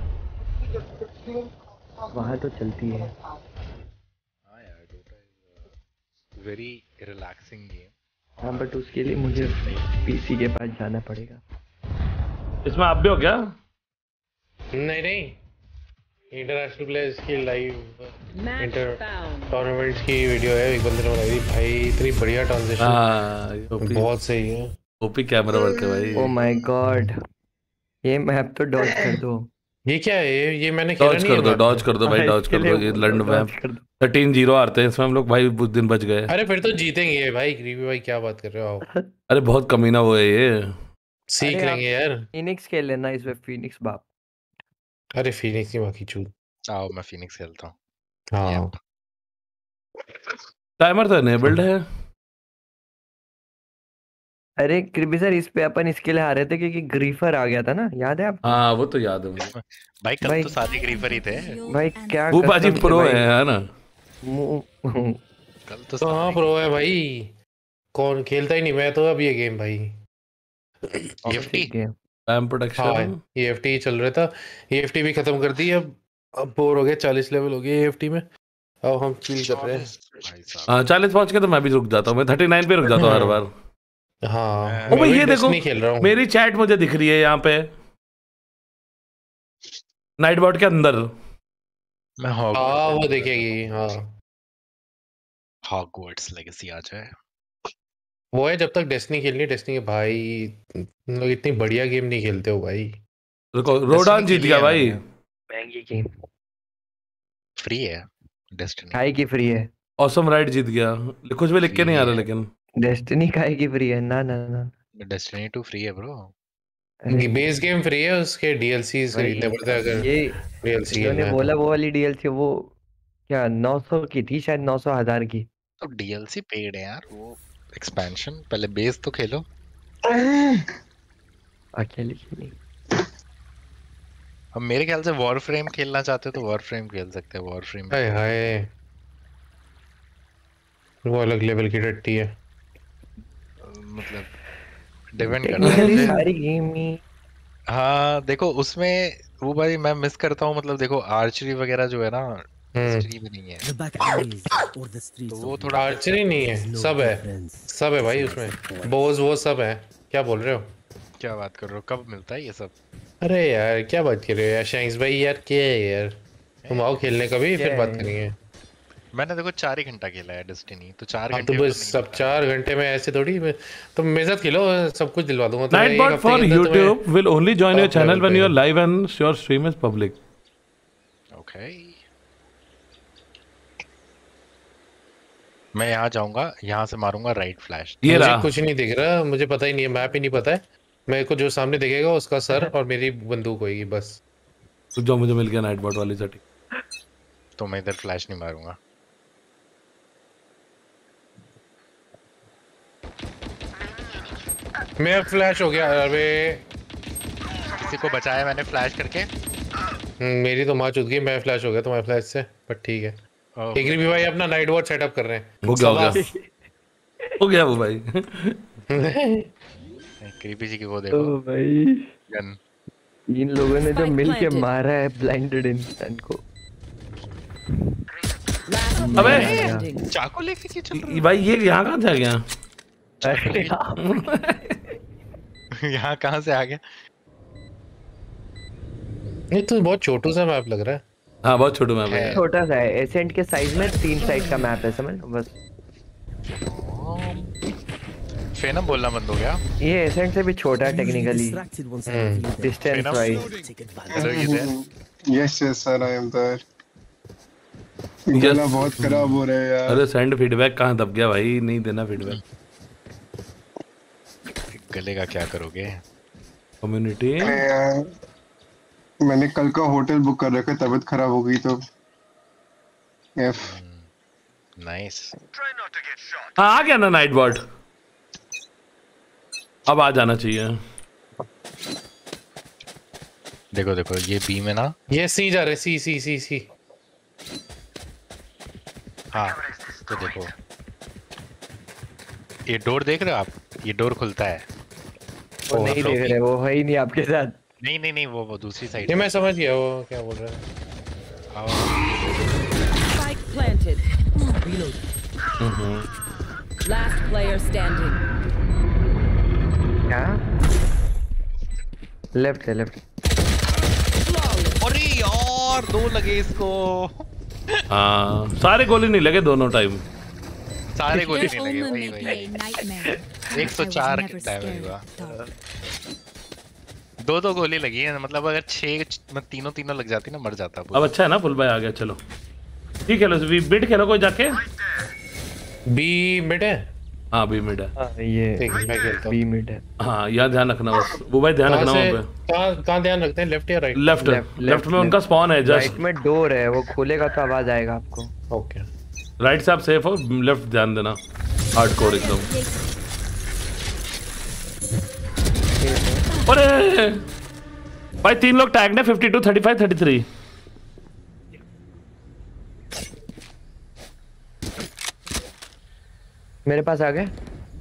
वहाँ तो चलती है। हाँ यार Dota is very relaxing game. हाँ बट उसके लिए मुझे पीसी के पास जाना पड़ेगा। इसमें आप भी हो क्या? नहीं नहीं, इंटरनेशनल प्लेयर्स की लाइव इंटर टूर्नामेंट्स की वीडियो है, एक बंदे ने बनाई थी भाई, इतनी बढ़िया ट्रांजिशन। हाँ बहुत सही है। ओपी कैमरा वर्क है भाई। ओह माय गॉड, ये मैप तो डॉज कर दो। ये क्या है? ये ये मैंने खेला डॉज नहीं कर दो, है। डॉज कर दो भाई, डॉज कर दो। ये लंड मैप थर्टीन जीरो आते हैं इसमें, हम लोग भाई कुछ दिन बच गए। अरे फिर तो जीतेंगे भाई। ग्रीवी भाई क्या बात कर रहे हो आप? अरे बहुत कमीना वो है ये, सीख लेंगे यार। फिनिक्स खेल लेना इसमें, फिनिक्स बाप। अरे फिनिक्स की बाकी चूत। आओ मैं फिनिक्स खेलता हूँ। हाँ टाइमर तो एनेबल्ड है। अरे कृपी सर, इस पे अपन इसके लिए हारे थे क्योंकि ग्रीफर आ गया था ना, याद है आपको? हाँ वो तो याद है मुझे। भाई कल भाई- तो सारे ग्रीफर ही थे। भाई क्या वो बाजी कसम से प्रो भाई। है है ना? मुंह- कल तो तो हाँ प्रो है भाई, कौन खेलता ही नहीं मैं तो अब ये गेम भाई। EFT time protection. हाँ ईएफटी चल रहा था, ईएफटी भी खत्म कर दी। अब अब बोर हो गए, चालीस लेवल हो गए ईएफटी में, अब हम चिल कर रहे हैं। हाँ चालीस पहुंच के तो मैं भी रुक जाता हूँ, मैं थर्टी नाइन पे रुक जाता हूँ हर बार। हाँ ओ भाई ये देखो, नहीं खेल रहा हूँ। मेरी चैट मुझे दिख रही है यहाँ पे नाइटबॉट के अंदर। मैं हाँ वो देखेगी। हाँ हॉगवर्ट्स लेगेसी आ जाए। वो है, जब तक डेस्टिनी खेलनी डेस्टिनी के भाई, लोग इतनी बढ़िया गेम नहीं खेलते हो भाई। देखो रोडान जीत गया भाई। महंगी गेम फ्री है डेस्टिनी। काहे की फ्री है? ऑसम राइड जीत गया, कुछ भी लिख के नहीं आ रहा लेकिन। डेस्टिनी काहे की फ्री है? ना ना ना डेस्टिनी टू फ्री है ब्रो। बेस गेम फ्री है, उसके डीएलसीज खरीदने पड़ते हैं अगर ये डीएलसी उन्होंने खेलना है बोला तो। वो वाली डीएलसी वो क्या नौ सौ की थी शायद, नौ सौ हजार की। तो डीएलसी पेड है यार, वो एक्सपेंशन पहले बेस तो खेलो। अकेले खेली। अब मेरे ख्याल से वॉरफ्रेम खेलना चाहते हो तो वॉरफ्रेम खेल सकते हैं। वॉरफ्रेम हाय हाय, वो अलग लेवल की टट्टी है। मतलब डिपेंड टेक्निकली करता है। सारी गेम ही। हाँ देखो उसमें वो भाई मैं मिस करता हूँ, मतलब देखो आर्चरी वगैरह जो है ना, हिस्ट्री में नहीं है। The back alleys or the streets तो वो of थोड़ा आर्चरी नहीं है, सब है, सब है भाई उसमें, बोझ वो सब है। क्या बोल रहे हो? क्या बात कर रहे हो, कब मिलता है ये सब? अरे यार क्या बात कर रहे हो यार शैंक्स भाई, यार क्या है यार, तुम आओ खेलने कभी फिर बात करेंगे। मैंने देखो चार ही घंटा खेला है डेस्टिनी, तो चार हाँ घंटे तो में बस सब चार घंटे में ऐसे थोड़ी में- तुम मेरे साथ खेलो, सब कुछ दिलवा दूंगा। तुम्हें एक Nightbot हफ्ते for के अंदर तुम्हें- YouTube will only join your top channel level when पे। you're live and your stream is public. Okay मैं यहाँ जाऊंगा, यहाँ से मारूंगा राइट फ्लैश। ये मुझे रहा। कुछ नहीं दिख रहा, मुझे पता ही नहीं है, मैप ही नहीं पता है मेरे को। जो सामने दिखेगा उसका सर और मेरी बंदूक होगी बस। तो जो मुझे मिल गया नाइटबॉट वाली सेटिंग। तो मैं इधर फ्लैश नहीं मारूंगा। मैं फ्लैश हो गया। अरे किसी को बचाया मैंने फ्लैश करके। मेरी तो माँ चुद गई, मैं फ्लैश हो गया तुम्हारे फ्लैश से, बट ठीक है। एग्री भी भाई अपना नाइट वॉच सेटअप कर रहे हैं। हो गया हो गया हो गया वो भाई। क्रीपी जी की वो देखो ओ भाई गन। इन लोगों ने जो मिल के मारा है ब्लाइंडेड इंसान को। अबे चाकू लेके क्या चल रहा है भाई? ये यहाँ कहाँ से आ गया? यहाँ कहाँ से आ गया? ये तो बहुत छोटू सा मैप लग रहा है। हाँ बहुत छोटू मैप है। छोटा सा है, एसेंट के साइज में तीन साइड का मैप है, समझ बस। फेनम बोलना बंद हो गया। ये एसेंट से भी छोटा है technically, distance wise. Yes yes sir, I am there. गला बहुत खराब हो रहा है यार। अरे सेंड फीडबैक कहाँ दब गया भाई? नहीं देना फीडबैक। गले का क्या करोगे? कम्युनिटी मैंने कल का होटल बुक कर रखा है, तबीयत खराब हो गई तो एफ। नाइस। हाँ आ गया ना नाइट बॉट, अब आ जाना चाहिए। देखो देखो ये बी में ना, ये सी जा रहे, सी सी सी सी। हाँ तो देखो ये डोर देख रहे हो आप? ये डोर खुलता है। वो नहीं देख रहे, वो है ही नहीं आपके साथ। नहीं नहीं नहीं वो वो दूसरी साइड। ये मैं समझ गया वो क्या बोल रहा है। Spike planted. Reload. Last player standing. क्या? लेफ्ट है लेफ्ट। अरे यार दो लगे इसको। हाँ सारे गोली नहीं लगे दोनों टाइम। सारे गोली नहीं लगे, वही वही। एक सौ चार डैमेज हुआ। दो दो गोली लगी है, मतलब अगर छह तीनों तीनों लग जाती ना मर जाता। अब अच्छा है ना, फुल बाय आ गया। चलो ठीक है, लो बिड खेलो कोई जाके। बी मिड है। हाँ बी मिड है। हाँ ये मैं खेलता बी मिड है। हाँ यहाँ ध्यान रखना बस, वो भाई ध्यान रखना वहाँ पे। कहाँ कहाँ ध्यान रखते हैं? लेफ्ट या राइट? लेफ्ट लेफ्ट में उनका स्पॉन है। जस्ट राइट में डोर है, वो खोलेगा तो आवाज आएगा आपको। ओके राइट से आप सेफ हो, लेफ्ट ध्यान देना। हार्डकोर एकदम। अरे भाई तीन लोग टैग ने fifty two, thirty five, thirty three. मेरे पास आ गए।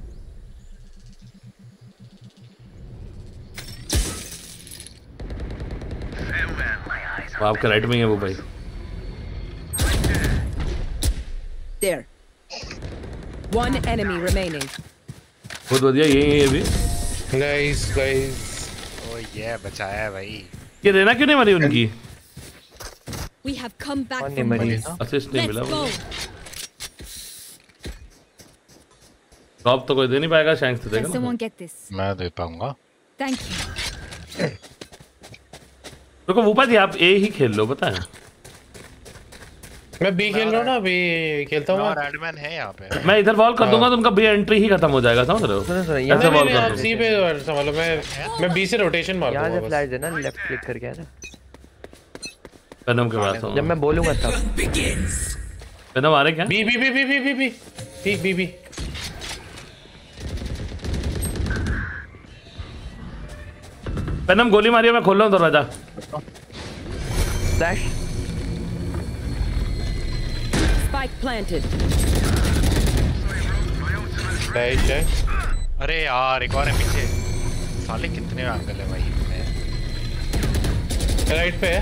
आपके राइट में ही है वो भाई। There. One enemy remaining. बहुत बढ़िया, ये ये भी। Nice guys. ओ ये बचाया है भाई। ये रेना क्यों नहीं मरी उनकी? We have come back नहीं from मरी। असिस्ट नहीं मिला। Let's go. टॉप तो कोई दे नहीं पाएगा, शैंक्स तो Can देगा ना। someone get this? मैं दे पाऊंगा। Thank you. देखो भूपा जी आप ए ही खेल लो, पता है। मैं बी खेल रहा हूँ ना, अभी खेलता हूँ। और एडमैन है यहाँ पे। मैं इधर वॉल कर दूंगा तो उनका बी एंट्री ही खत्म हो जाएगा, समझ रहे हो? ऐसे वॉल कर आप दो। सी पे संभालो, मैं मैं बी से रोटेशन मार यहाँ दूंगा से बस। फ्लैश देना, लेफ्ट क्लिक करके है ना। पेनम के पास जब मैं बोलूंगा तब। पेनम आ रहे क्या? B B B B B B B B B B. पेनम गोली मारिए, मैं खोल रहा हूँ दरवाजा। फ्लैश। Spike planted. फ्लैश है। अरे यार एक और है पीछे। साले कितने एंगल है भाई इसमें। राइट पे है।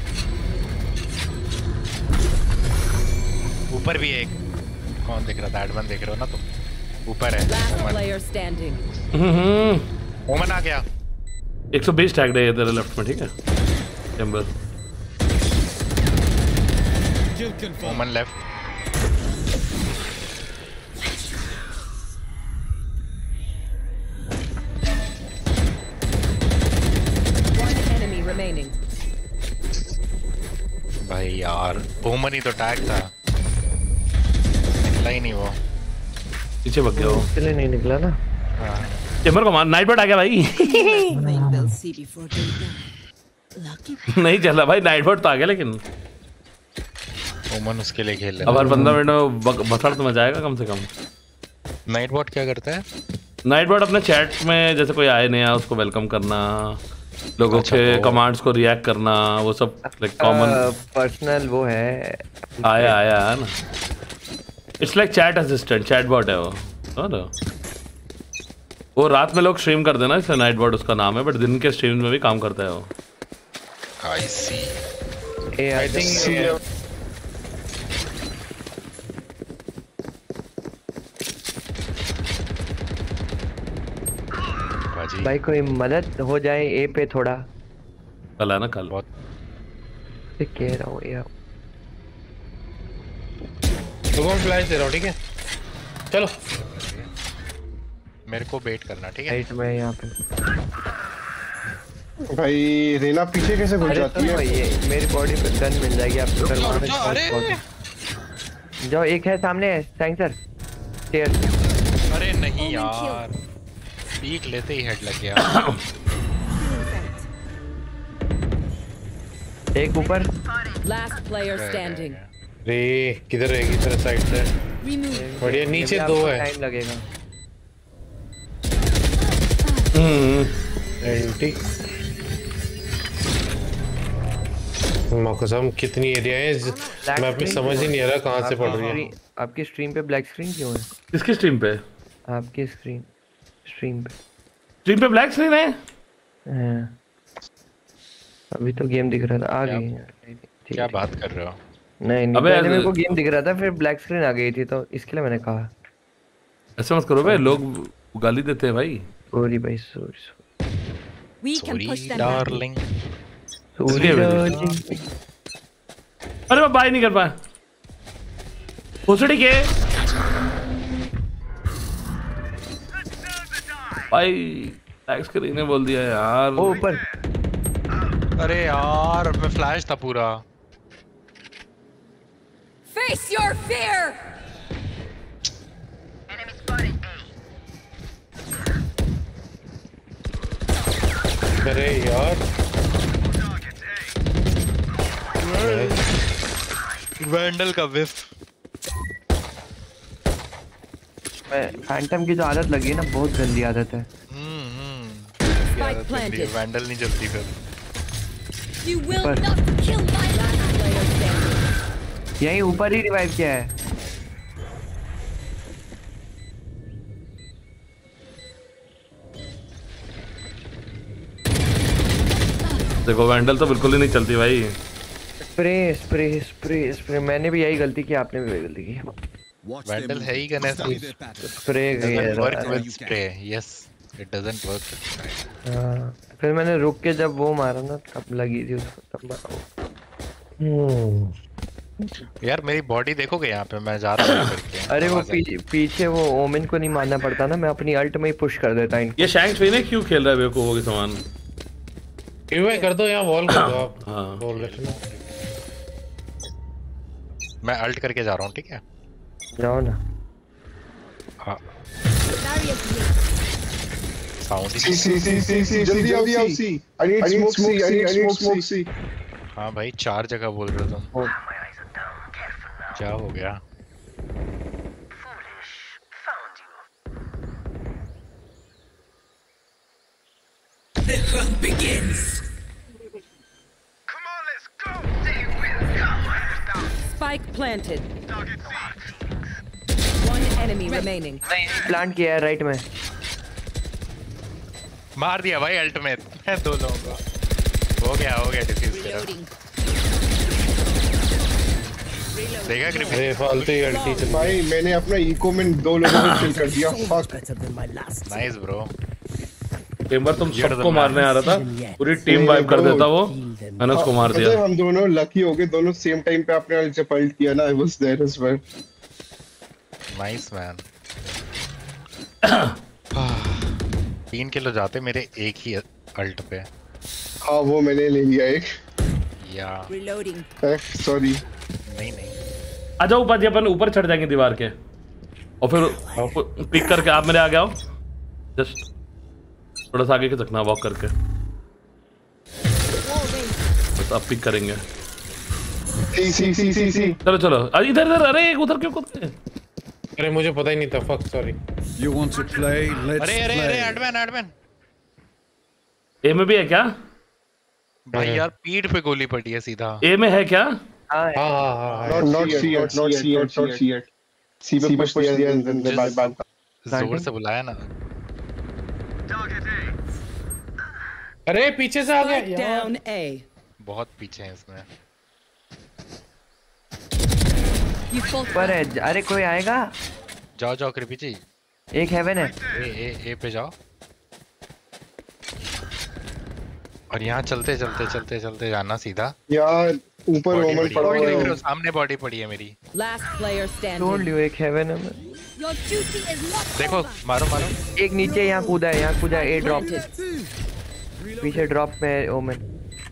ऊपर भी एक। कौन देख रहा था? एडमैन देख रहे हो ना तुम? ऊपर है। Last ओमन। player standing. ओमन आ गया। एक सौ बीस टैग है तेरे लेफ्ट में, ठीक है? चैम्बर। ओमन लेफ्ट। One enemy remaining. भाई यार ओमन ही तो टैग था, निकला ही नहीं वो। पीछे भाग गया वो। इसलिए नहीं निकला ना। हाँ। चैम्बर को मार। नाइट बॉट आ गया भाई। They'll see before they die. Lucky. नहीं चला भाई, नाइट बॉट तो आ गया लेकिन। ओमन उसके लिए खेल अब हर पंद्रह मिनट में बसड़ तो मचाएगा कम से कम। नाइट बॉट क्या करता है? नाइटबॉट अपने चैट में जैसे कोई आए नया उसको वेलकम करना, लोगों अच्छा, के तो- कमांड्स को रिएक्ट करना, वो सब लाइक कॉमन पर्सनल वो है आया आया है ना। It's like chat assistant, chatbot है वो। समझ? वो रात में लोग स्ट्रीम करते हैं ना, इसलिए नाइटबॉट उसका नाम है, बट दिन के स्ट्रीम में भी काम करता है वो। आई सी। आई थिंक भाई कोई मदद हो जाए ए पे थोड़ा। कल है ना, कल बहुत कह रहा हूँ यार। तो मैं फ्लैश दे रहा हूँ, ठीक है? चलो मेरे को वेट करना, ठीक है? राइट में यहाँ पे भाई रेना पीछे कैसे घुस जाती है? ये मेरी बॉडी पे गन मिल जाएगी आपको करवाने। जाओ, एक है सामने है सैंक्सर स्टेयर। अरे नहीं यार, पीक लेते ही हेड लग गया। एक ऊपर। Last player standing. रे किधर रहेगी तेरे साइड से? बढ़िया, नीचे दो है। टाइम लगेगा। एंटी कसम कितनी एरिया है, मैं अपनी समझ ही नहीं आ रहा कहाँ से पड़ रही है। आपकी स्ट्रीम पे ब्लैक स्क्रीन क्यों है? किसकी स्ट्रीम पे? आपकी स्क्रीन स्ट्रीम पे स्ट्रीम पे ब्लैक स्क्रीन है? हाँ। अभी तो गेम दिख रहा था, आ गई। क्या बात कर रहे हो? नहीं नहीं, अबे पहले मेरे को गेम दिख रहा था, फिर ब्लैक स्क्रीन आ गई थी, तो इसके लिए मैंने कहा। ऐसे मत करो भाई, लोग गाली देते हैं भाई। सॉरी भाई, sorry We can push them darling. Sorry darling. अरे मैं बाय नहीं कर पाया। भोसड़ी के भाई ब्लैक स्क्रीन ने बोल दिया यार। ओ ऊपर। अरे यार मैं फ्लैश था पूरा। Face your fear. अरे यार वैंडल का विफ। मैं फैंटम की जो आदत लगी है ना, बहुत गंदी आदत है। Spike planted. वैंडल नहीं चलती फिर। You will not kill my last player standing. यही ऊपर ही रिवाइव किया है। देखो वैंडल तो बिल्कुल ही नहीं चलती भाई। स्प्रे स्प्रे स्प्रे स्प्रे, मैंने भी यही गलती की, आपने भी वही गलती की। वैंडल है ही Ganesh. Spray work with spray, yes it doesn't work with spray. हां, फिर मैंने रुक के जब वो मारा ना, तब लगी थी उसको, तब मारा। हम्म यार मेरी बॉडी देखोगे यहाँ पे, मैं जा रहा हूँ करके। अरे वो पी, पीछे वो ओमेन को नहीं मारना पड़ता ना, मैं अपनी अल्ट में ही पुश कर देता इनको। ये शैंक ट्री ने क्यों खेल रहा है बेवकूफों के समान? गिव कर दो, यहाँ वॉल कर दो आप। हाँ वॉल रखना। मैं अल्ट करके जा रहा हूँ, ठीक है? जाओ ना। हाँ साउंड सी सी सी सी सी जल्दी आओ C C. I need smoke C, I need smoke C. हाँ भाई चार जगह बोल रहे हो तुम। क्या हो गया? The hunt begins. Spike planted. One enemy remaining. प्लांट किया है राइट में। मार दिया भाई अल्टीमेट। मैं दो लोगों को। हो गया हो गया डिफ्यूज तेरा। देखा ग्रिफिन? अरे फालतू ही अल्टी चल। भाई मैंने अपना इको में दो लोगों को किल कर दिया। फक। Nice bro. टेम्बर तुम सबको मारने आ रहा था, पूरी टीम वाइप कर देता वो, मैंने उसको मार दिया। हम दोनों लकी हो गए, दोनों सेम टाइम पे आपने जब पल्ट किया ना, I was there as well. Nice man. तीन किलो जाते मेरे एक ही अल्ट पे। हाँ वो मैंने ले लिया एक। या Reloading. सॉरी। नहीं नहीं आ जाओ ऊपर, अपन ऊपर चढ़ जाएंगे दीवार के, और फिर पिक करके आप मेरे आ गए। जस्ट थोड़ा सा आगे के सकना, वॉक करके बस आप पिक करेंगे। सी सी सी सी सी चलो चलो, अरे इधर इधर, अरे उधर क्यों कूदते हैं? अरे मुझे पता ही नहीं था, fuck sorry. You want to play? Let's अरे अरे अरे play. एडमैन एडमैन ए में भी है क्या? भाई यार पीठ पे गोली पड़ी है सीधा। ए में है क्या? हाँ हाँ हाँ। Not not C yet, not C yet, not C yet. C पे push दिया and then back back. जोर से बुलाया ना। अरे पीछे से आ गया Spike down A. बहुत पीछे हैं इसमें। You fought पर है, अरे कोई आएगा? जाओ जाओ कृपी जी। एक हेवन है। ए ए ए पे जाओ। और यहाँ चलते चलते चलते चलते जाना सीधा। यार ऊपर ओमन पड़ा हुआ है। सामने बॉडी पड़ी है मेरी। Last player standing. तोड़ लियो, एक हेवन है। Your duty is not देखो मारो मारो। एक नीचे यहाँ कूदा है, यहाँ कूदा है, ए ड्रॉप। पीछे ड्रॉप में है ओमन।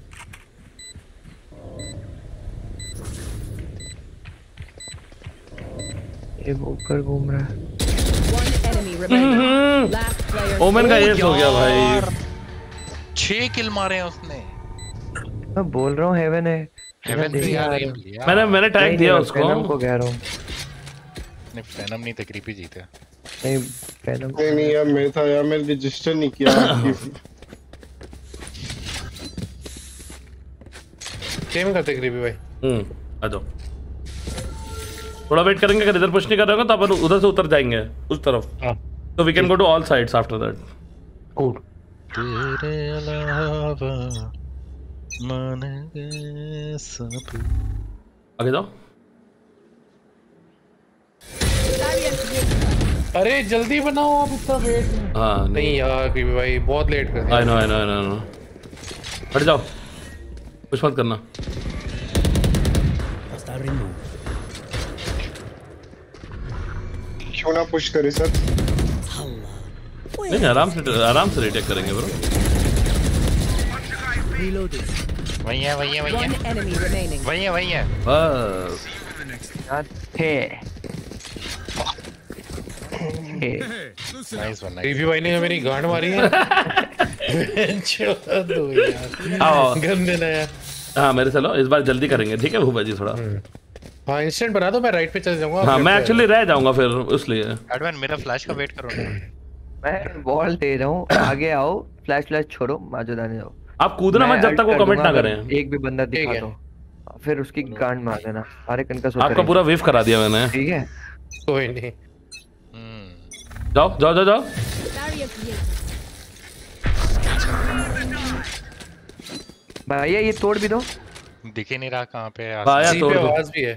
ये ऊपर घूम रहा है। One enemy remaining. Last player. ओमन का एस हो गया भाई। छह किल मारे हैं उसने। मैं बोल रहा हूँ हेवन है। हेवन पे यार मैंने मैंने टैग दिया उसको। फेनम को कह रहा हूँ। नहीं फेनम नहीं थे, क्रीपी जीते। नहीं फेनम नहीं नहीं यार मैं था यार, मैंने रजिस्टर नहीं किया। गेम करते क्रीपी भाई। हम्म आ जाओ। थोड़ा वेट करेंगे, अगर इधर पुश नहीं कर रहे होगा तो अपन उधर से उतर जाएंगे उस तरफ। तो we can go to all sides after that. Cool. तेरे अलावा मन सब। आगे जाओ। अरे जल्दी बनाओ आप, इतना वेट। हाँ नहीं यार क्रीपी भाई बहुत लेट कर दिया। I know I know I know. हट जाओ, कुछ मत करना। क्यों ना पुश करे सर? नहीं आराम से आराम से रिटेक करेंगे ब्रो। वही है वही है वही One है enemy remaining. वही है वही है। बस थे। नाइस वन क्रीपी भाई ने मेरी गांड मारी है। छोड़ दो यार। आओ गंदे ना यार। हाँ मेरे चलो इस बार जल्दी करेंगे, ठीक है भूपा जी थोड़ा। हाँ इंस्टेंट बना दो, मैं राइट पे चल जाऊंगा। हाँ मैं एक्चुअली रह जाऊंगा फिर इसलिए। एडमैन मेरा फ्लैश का वेट करो ना। मैं बॉल दे रहा हूँ, आगे आओ, फ्लैश फ्लैश छोड़ो, माजूद आने जाओ। आप कूदना मत जब तक वो कमिट ना करें। एक भी बंदा दिखा दो, फिर उसकी गांड मार देना। सारे कनकस होते आपका पूरा वेव करा दिया मैंने। ठीक है कोई नहीं। जाओ जाओ जाओ जाओ। भैया ये तोड़ भी दो। दिख ही नहीं रहा कहाँ पे है। भाया तोड़ दो। आवाज भी है।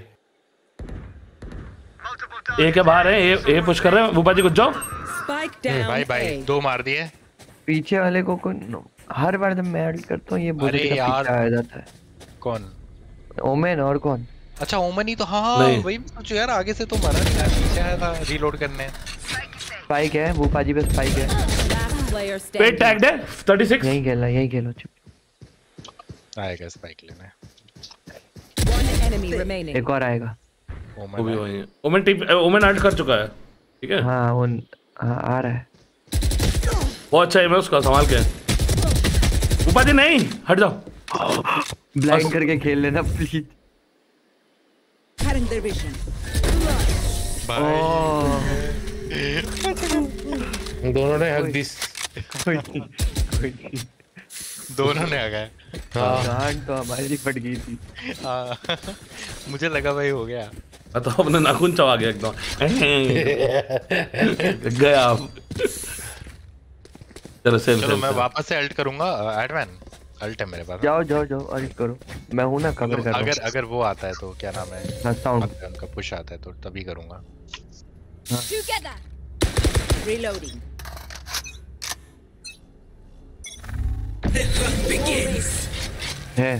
एक है बाहर है, ए ए पुश कर रहे हैं। भूपा जी कुछ जाओ। Spike down. भाई भाई दो मार दिए। पीछे वाले को कोई हर बार जब मैं एड करता हूँ ये बुरी तरह पीछे आ जाता है। कौन? ओमेन और कौन? अच्छा ओमन ही तो। हाँ वही सोचो यार, आगे से तो मारा नहीं यार, पीछे आया था रीलोड करने। स्पाइक है भूपा जी पे, स्पाइक है। पेट टैग्ड है छत्तीस। यही खेलना यही खेलो चुप। आएगा स्पाइक लेने। One enemy remaining. एक और आएगा। वो भी वही है। ओमन टीम ओमन ऐड कर चुका है, ठीक है। हाँ वो हाँ आ रहा है। बहुत अच्छा है, मैं उसका संभाल के। भूपा जी नहीं हट जाओ। ब्लाइंड करके खेल लेना प्लीज। Cutting their vision. दोनों ने हक दी। दोनों ने आ गए। गांड तो हमारी फट गई थी। हाँ मुझे लगा भाई हो गया। तो अपने नाखून चबा गया एकदम। गया आप। चलो सेम चलो मैं वापस से अल्ट करूंगा। एडमैन अल्ट है मेरे पास। जाओ जाओ जाओ अल्ट करो, मैं हूं ना कवर कर रहा हूं। अगर अगर वो आता है तो क्या नाम है, साउंड उनका पुश आता है तो तभी करूंगा। Together. Reloading. The hunt begins. है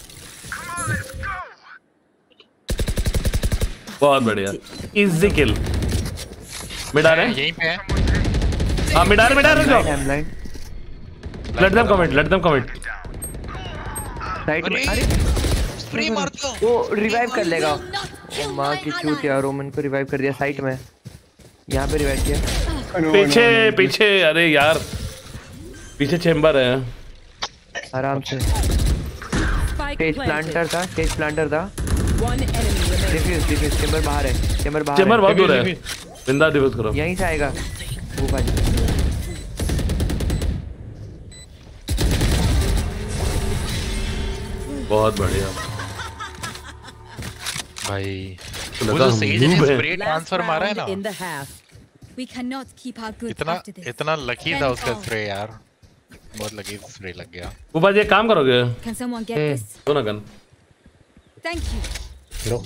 बहुत बढ़िया इजी किल। मिडा रहे यहीं पे है। हां मिडा रहे मिडा रहे जाओ। Let them commit let them commit. Side में अरे स्प्रे मार दो। वो रिवाइव कर लेगा। ओ मां की चूत यार, रोमन को रिवाइव कर दिया साइड में। यहां पे रिवाइव किया। पीछे पीछे अरे यार पीछे चेंबर है। आराम से। स्टेज प्लांटर था, स्टेज प्लांटर था। One enemy remaining. Defuse defuse chamber बाहर है, चेंबर बाहर चेंबर है। बहुत दूर है। जिंदा डिफ्यूज करो। यहीं से आएगा वो भाई। बहुत बढ़िया भाई। वो जो सेज ने स्प्रे ट्रांसफर मारा है ना, We cannot keep our good इतना after this. इतना लकी था उसका स्प्रे यार, बहुत लकी स्प्रे लग गया। वो बात ये काम करोगे? Can someone get this? दो ना गन। Thank you. लो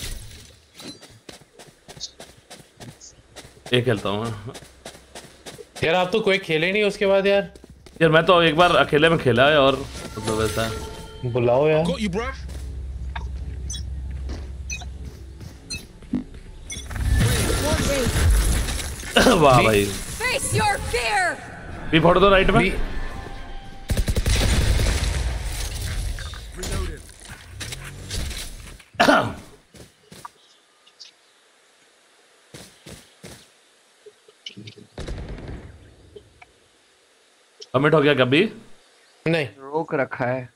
ये खेलता हूँ यार। आप तो कोई खेले नहीं उसके बाद यार। यार मैं तो एक बार अकेले में खेला है और मतलब वैसा बुलाओ यार। वाह भाई। Face your fear. भी फोड़ दो राइट में। कमिट हो गया कभी? नहीं, रोक रखा है।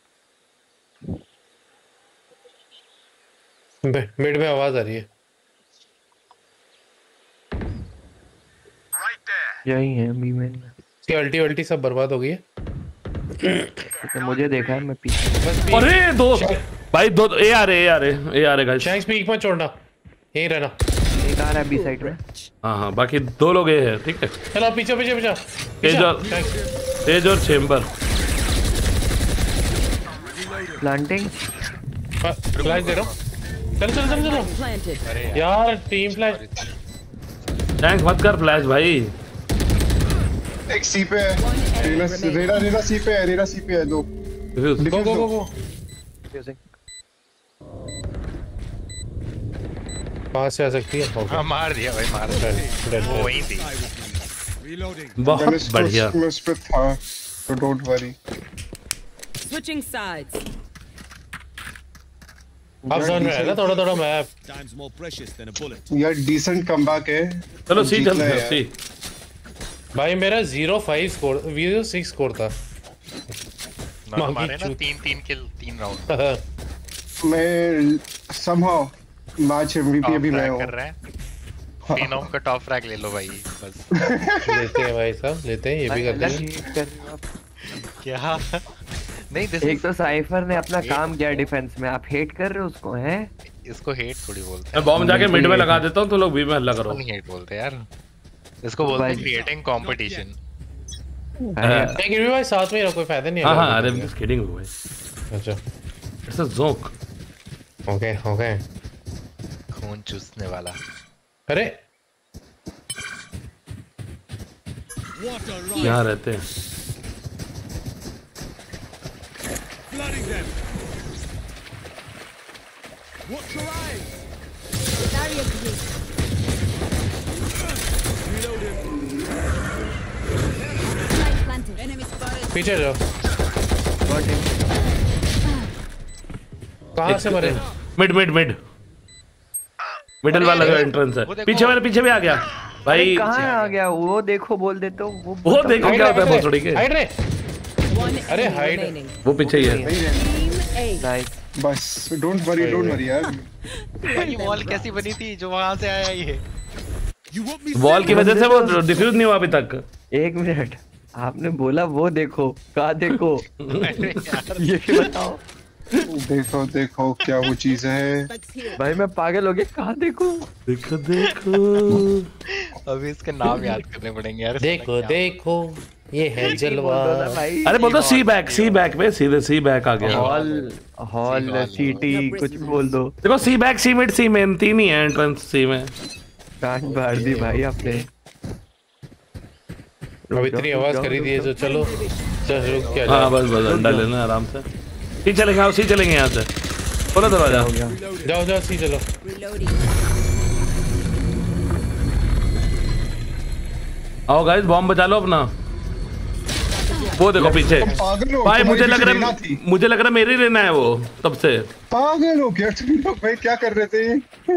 मिड में आवाज आ रही है। यही है बी में। इसकी अल्टी अल्टी सब बर्बाद हो गई है। तो मुझे देखा है मैं पीछे। अरे दो भाई, दो ए आ रहे ए आ रहे ए आ रहे गाइस। शैंक्स पीक में छोड़ना, यहीं रहना। एक आ रहा है बी साइड में। हाँ हाँ बाकी दो लोग ए हैं, ठीक है। चलो पीछे पीछे पीछे। तेज और तेज और चेंबर। प्लांटिंग फ्लैश दे रहा हूँ। चलो चलो चलो चलो यार, टीम फ्लैश। टैंक मत कर फ्लैश भाई। एक सी पे है, रेना रेना रेना सी पे है, रेना सी पे है। दो गो गो गो गो। कहाँ से आ सकती है? हाँ मार दिया भाई, मार दिया। वो वहीं थी। बहुत बढ़िया। मैं उस पे था, तो डोंट वरी। Switching sides. अब जोन में है ना थोड़ा थोड़ा मैप। यार डिसेंट कमबैक है। चलो सी चलते हैं सी। भाई मेरा zero five score, zero six score था। हमारे ना तीन तीन किल तीन राउंड। मैं somehow मैच एमवीपी अभी मैं हूँ। कर रहा है। तीनों का टॉप फ्रैग ले लो भाई बस। लेते हैं भाई साहब, लेते हैं, ये भी करते हैं। क्या? नहीं एक तो साइफर ने अपना काम किया डिफेंस में, आप हेट कर रहे हो उसको हैं? इसको हेट थोड़ी बोलते हैं। मैं बॉम्ब जाके मिड में लगा देता हूँ तो लोग बी में हल्ला करो। नहीं हेट बोलते यार, इसको बोलते हैं क्रिएटिंग कंपटीशन। लेकिन भी भाई साथ में ही रहो, कोई फायदा नहीं है। हाँ हाँ अरे मैं किडिंग हूँ भाई। अच्छा it's a joke. Okay okay. खून चूसने वाला। अरे यहाँ रहते हैं। Flooding them. Watch your eyes. Barrier created. Reloading. Light planted. Enemy spotted. पीछे जाओ। कहाँ से मरे? मिड मिड मिड मिडल वाला जो एंट्रेंस है। पीछे वाले पीछे भी आ गया भाई। कहाँ आ गया वो? देखो बोल देते हो वो। वो देखो क्या होता है बहुत थोड़ी के। हाइड रे। अरे हाइड। वो पीछे ही है। नाइस। बस डोंट वरी डोंट वरी यार। ये वॉल कैसी बनी थी जो वहां से आया ये? वॉल की वजह से वो डिफ्यूज नहीं हुआ अभी तक। एक मिनट, आपने बोला वो देखो, कहाँ देखो? ये बताओ। देखो देखो क्या वो चीज है। भाई मैं पागल हो गया, कहाँ देखो? देखो देखो। अभी इसके नाम याद करने पड़ेंगे यार। देखो देखो ये है जलवा। अरे बोल दो सी बैक, सी बैक में सीधे सी बैक आ गया। हॉल हॉल सिटी कुछ भी बोल दो। देखो C back C mid C main तीन ही है एंट्रेंस सी में। काट मार दी भाई आपने। अब इतनी आवाज करी दी है जो चलो चल रुक क्या। हाँ बस बस अंडा लेना आराम से। सी चलेंगे आओ सी चलेंगे यहाँ से। खोलो दरवाजा। जाओ जाओ सी चलो। आओ गाइस बॉम्ब बचा लो अपना। वो देखो पीछे भाई, मुझे लग रहा है मुझे लग रहा है मेरी लेना है वो तब से। पागल हो क्या तुम लोग भाई? क्या कर रहे थे?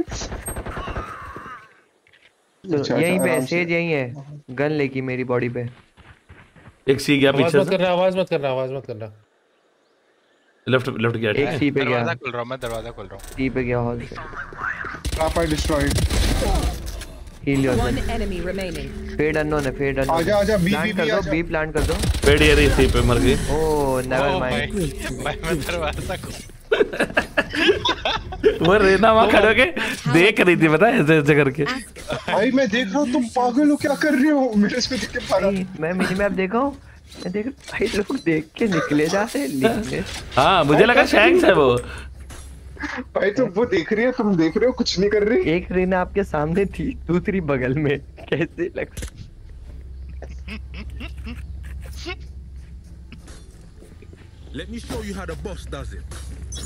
यहीं पे सेज यहीं है, गन लेगी मेरी बॉडी पे। एक सी गया पीछे। आवाज मत करना, आवाज मत करना, आवाज मत करना। लेफ्ट लेफ्ट गया। एक सी पे गया। दरवाजा खोल रहा हूं मैं, दरवाजा खोल रहा हूं। सी पे गया हॉल से। आप I destroyed. Heal yourself. One enemy remaining. Fade unknown है, फेड अननोन। आजा आजा बी प्लांट बी कर बी दो, आजा। बी प्लांट कर दो। फेड ये रही सी पे मर गई। Oh never oh mind. भाई भाई मैं दरवाजा को वो रेना वहाँ खड़े के देख रही थी पता है ऐसे ऐसे करके। भाई मैं देख रहा हूँ तुम पागल हो क्या कर रहे हो, मेरे से देख के मारा। मैं मिनी मैप देखा हूँ, मैं देख भाई लोग देख के निकले जाते हैं लिखने। हाँ मुझे लगा शैंक्स है वो। भाई तुम वो देख रही है, तुम देख रहे हो कुछ नहीं कर रही। एक रीना आपके सामने थी, दूसरी बगल में, कैसे लग Let me show you how the boss does it.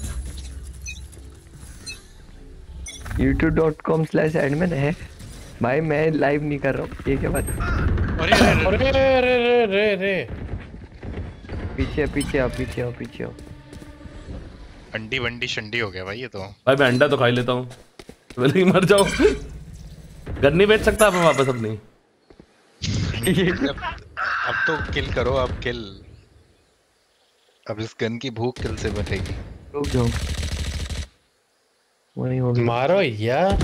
YouTube dot com slash admin है भाई, मैं लाइव नहीं कर रहा हूँ। ये क्या बात? अरे अरे रे रे रे रे पीछे पीछे आओ, पीछे आओ, पीछे आओ। अंडी वंडी शंडी हो गया भाई ये तो। भाई मैं अंडा तो खा ही लेता हूँ, बोले मर जाओ। गन नहीं बेच सकता मैं वापस अपनी। अब, अब तो किल करो, अब किल। अब इस गन की भूख किल से बचेगी। रुक जाओ, वही हो गया। मारो यार,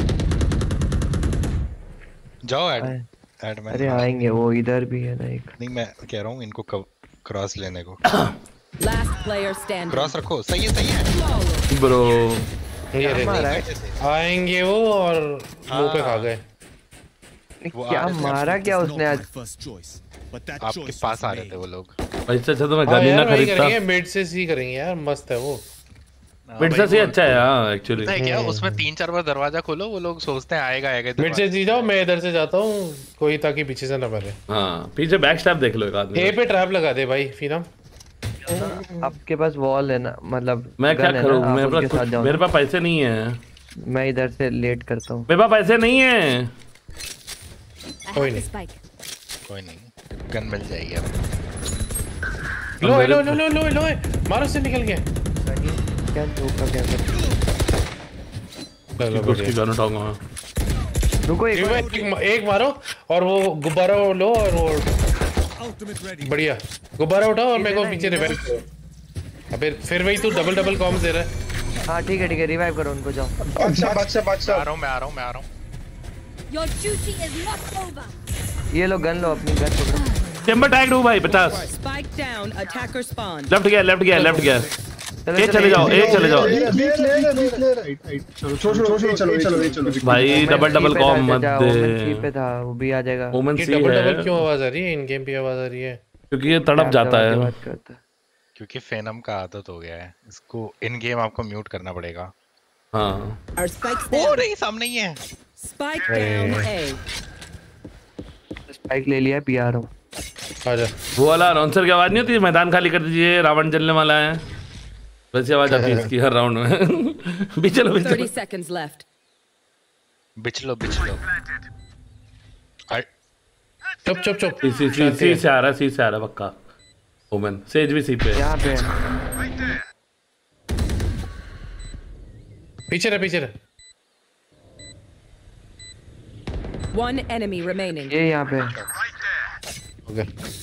जाओ ऐड ऐड में। अरे आएंगे वो, इधर भी है ना एक। नहीं मैं कह रहा हूँ इनको क्रॉस लेने को। Last player standing. क्रॉस रखो, सही है सही है ब्रो। ये रे आएंगे वो और मुंह पे खा गए। क्या मारा क्या उसने आज? आपके पास आ रहे थे वो लोग। पैसे अच्छा तो मैं गन ही ना खरीदता। मिड से सी करेंगे यार, मस्त है वो। मिड से सी अच्छा है हां एक्चुअली। है क्या उसमें तीन चार बार दरवाजा खोलो, वो लोग सोचते हैं आएगा आएगा। मिड से सी जाओ, मैं इधर से जाता हूं, कोई ताकि पीछे से ना मारे। हां पीछे बैक स्टैप देख लो एक आदमी। ए पे ट्रैप लगा दे भाई फिर हम। आपके पास वॉल है ना, मतलब मैं क्या करूं, मेरे पास मेरे पास पैसे नहीं है। मैं इधर से लेट करता हूं। मेरे पास पैसे नहीं है। कोई नहीं कोई नहीं, गन मिल जाएगी अब। लो लो लो लो लो लो मारो से निकल गया। क्या धोखा क्या कर? चलो उसकी गन उठाऊंगा। रुको एक एक, एक मारो और वो गुब्बारा लो और वो बढ़िया गुब्बारा उठाओ और मेरे को पीछे रिवाइव करो। अबे फिर वही तू डबल डबल कॉम्स दे रहा है। हां ठीक है ठीक है, रिवाइव करो उनको। जाओ अच्छा बादशाह बादशाह आ रहा हूं मैं आ रहा हूं मैं आ रहा हूं। Your duty is not over. ये लो गन लो, अपनी गन पकड़ो। चैम्बर टैग दो भाई पचास। Spike down, attacker spawn. Left गया लेफ्ट गया लेफ्ट गया। एक चले जाओ एक चले जाओ चलो चलो चलो भाई। डबल डबल कॉम मत दे। पे था वो भी आ जाएगा। वुमन सी डबल है। डबल क्यों आवाज आ रही है? इन गेम पे आवाज आ रही है क्योंकि ये तड़प जाता है। क्योंकि फेनम का आदत हो गया है, इसको इन गेम आपको म्यूट करना पड़ेगा। हाँ Our spikes ओ down. नहीं सामने ही है। Spike down A. स्पाइक ले लिया, पी आ रहा हूं। आजा। वो वाला अनाउंसर की आवाज नहीं होती, मैदान खाली कर दीजिए रावण जलने वाला है, वैसी आवाज आती है इसकी हर राउंड में। भी चलो भी चलो। Thirty seconds left. बिचलो बिचलो। चुप चुप चुप। सी सी सी सी से आ रहा है, सी से आ रहा है पक्का। ओमन सेज भी सी पे है। यहाँ पे पीछे रहे पीछे रहे। One enemy remaining. ये यहाँ पे ओके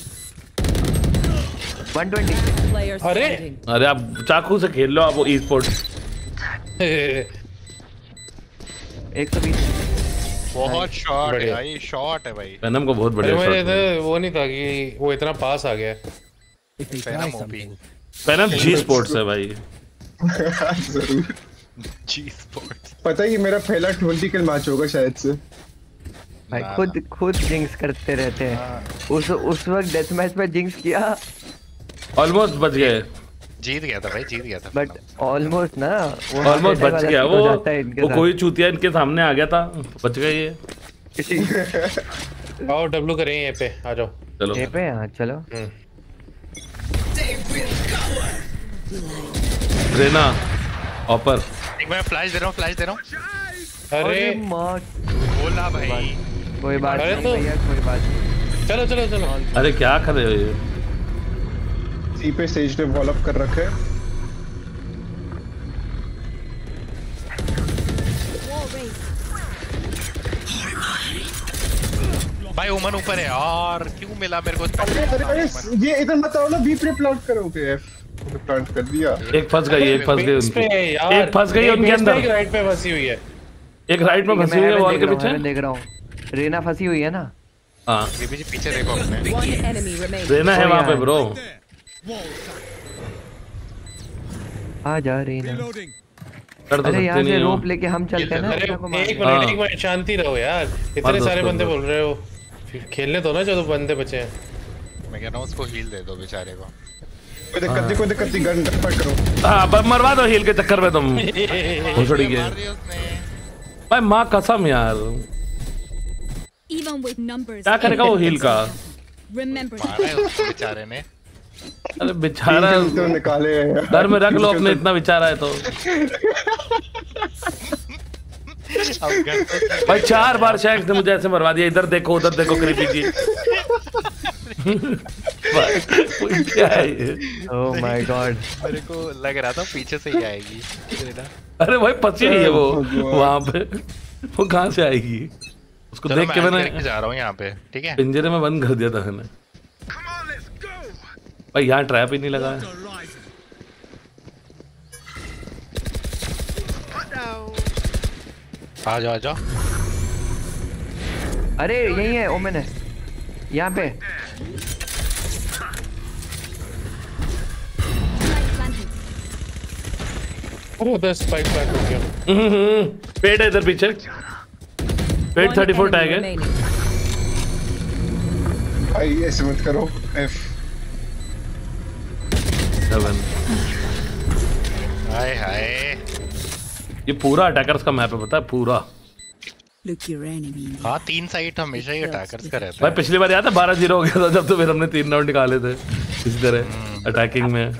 वन ट्वेंटी। Player अरे standing. अरे आप चाकू से खेल लो आप वो ई स्पोर्ट। एक सौ बीस। बहुत शॉट है भाई, शॉट है भाई। वेनम को बहुत बढ़िया अरे शॉट मुझे वो नहीं था कि वो इतना पास आ गया। Phenom OP. Venom G sports है भाई। जरूर जी स्पोर्ट्स। पता है ये मेरा पहला ट्वेंटी किल मैच होगा शायद से। भाई खुद खुद जिंक्स करते रहते हैं। उस उस वक्त डेथ मैच में जिंक्स किया, ऑलमोस्ट बच गए। जीत गया था भाई, जीत गया था। बट ऑलमोस्ट ना, वो ऑलमोस्ट बच गया वो। वो कोई चूतिया इनके सामने आ गया था, बच गए ये। आओ डब्ल्यू करें ये पे, आ जाओ। चलो ये पे हां चलो। रेना ऑपर। एक मैं फ्लैश दे रहा हूं, फ्लैश दे रहा हूं। अरे मार बोला भाई। कोई बात अरे नहीं तो- भैया, कोई बात नहीं। चलो चलो चलो। अरे क्या कर रहे हो ये? सी पे सेज ने वॉल अप कर रखा है। भाई ओमन ऊपर है यार, क्यों मिला मेरे को? अरे अरे ये इधर मत आओ ना, बी पे प्लांट करोगे। एफ प्लांट कर दिया। एक फंस गई, एक फंस गई उनकी। एक फंस गई उनके अंदर। एक राइट पे फंसी हुई है। एक राइट में फंसी हुई है वॉल के पीछे। मैं देख रहा हूं। रेना फंसी हुई है ना? हाँ ये भी पीछे देखो अपने। One enemy remaining. रेना है वहाँ पे ब्रो। आ जा रेना। कर तो अरे सकते यहाँ नहीं से हो। रोप लेके हम चलते हैं ना। अरे रेना को मार एक के। मिनट एक मिनट शांति रहो यार, इतने मार दो सारे उसको, बंदे मार। बोल रहे हो, फिर खेलने दो ना जो बंदे बचे हैं। मैं कह रहा हूँ उसको हील दे दो बेचारे को। कोई दिक्कत नहीं, कोई दिक्कत नहीं, गन फाइट करो। हाँ बस मरवा दो हील के चक्कर में तुम। भोसड़ी के। मार दिया उसने। भाई माँ कसम यार। Even with numbers. क्या करेगा वो हील का? Remember. मारा है उसको बेचारे ने। अरे बेचारा तो निकाले हैं यार। घर में रख लो अपने, इतना बेचारा है तो। भाई चार बार शैक्स ने मुझे ऐसे मरवा दिया, इधर देखो उधर देखो क्रीपी जी। क्या है ये? Oh my God. मेरे को लग रहा था पीछे से ही आएगी। अरे भाई फंसी नहीं है वो वहाँ पे, वो कहाँ से आएगी? उसको देख के मैंने जा रहा हूँ यहाँ पे, ठीक है? पिंजरे में बंद कर दिया था मैंने। भाई यहाँ ट्रैप ही नहीं लगा है। आ जाओ आ जाओ। अरे यही है ओमेन है यहाँ पे। ओह द स्पाइक बैक हो गया। हम्म पेट है इधर पीछे। पेट थर्टी फोर टैग है। भाई ऐसे मत करो। F seven. हाय हाय। ये पूरा अटैकर्स का मैप है, पता है पूरा। Look your enemy. हाँ तीन साइड हमेशा ही अटैकर्स का रहता है। भाई पिछली बार याद है बारह जीरो हो गया था जब तो फिर हमने तीन राउंड निकाले थे इसी तरह अटैकिंग में।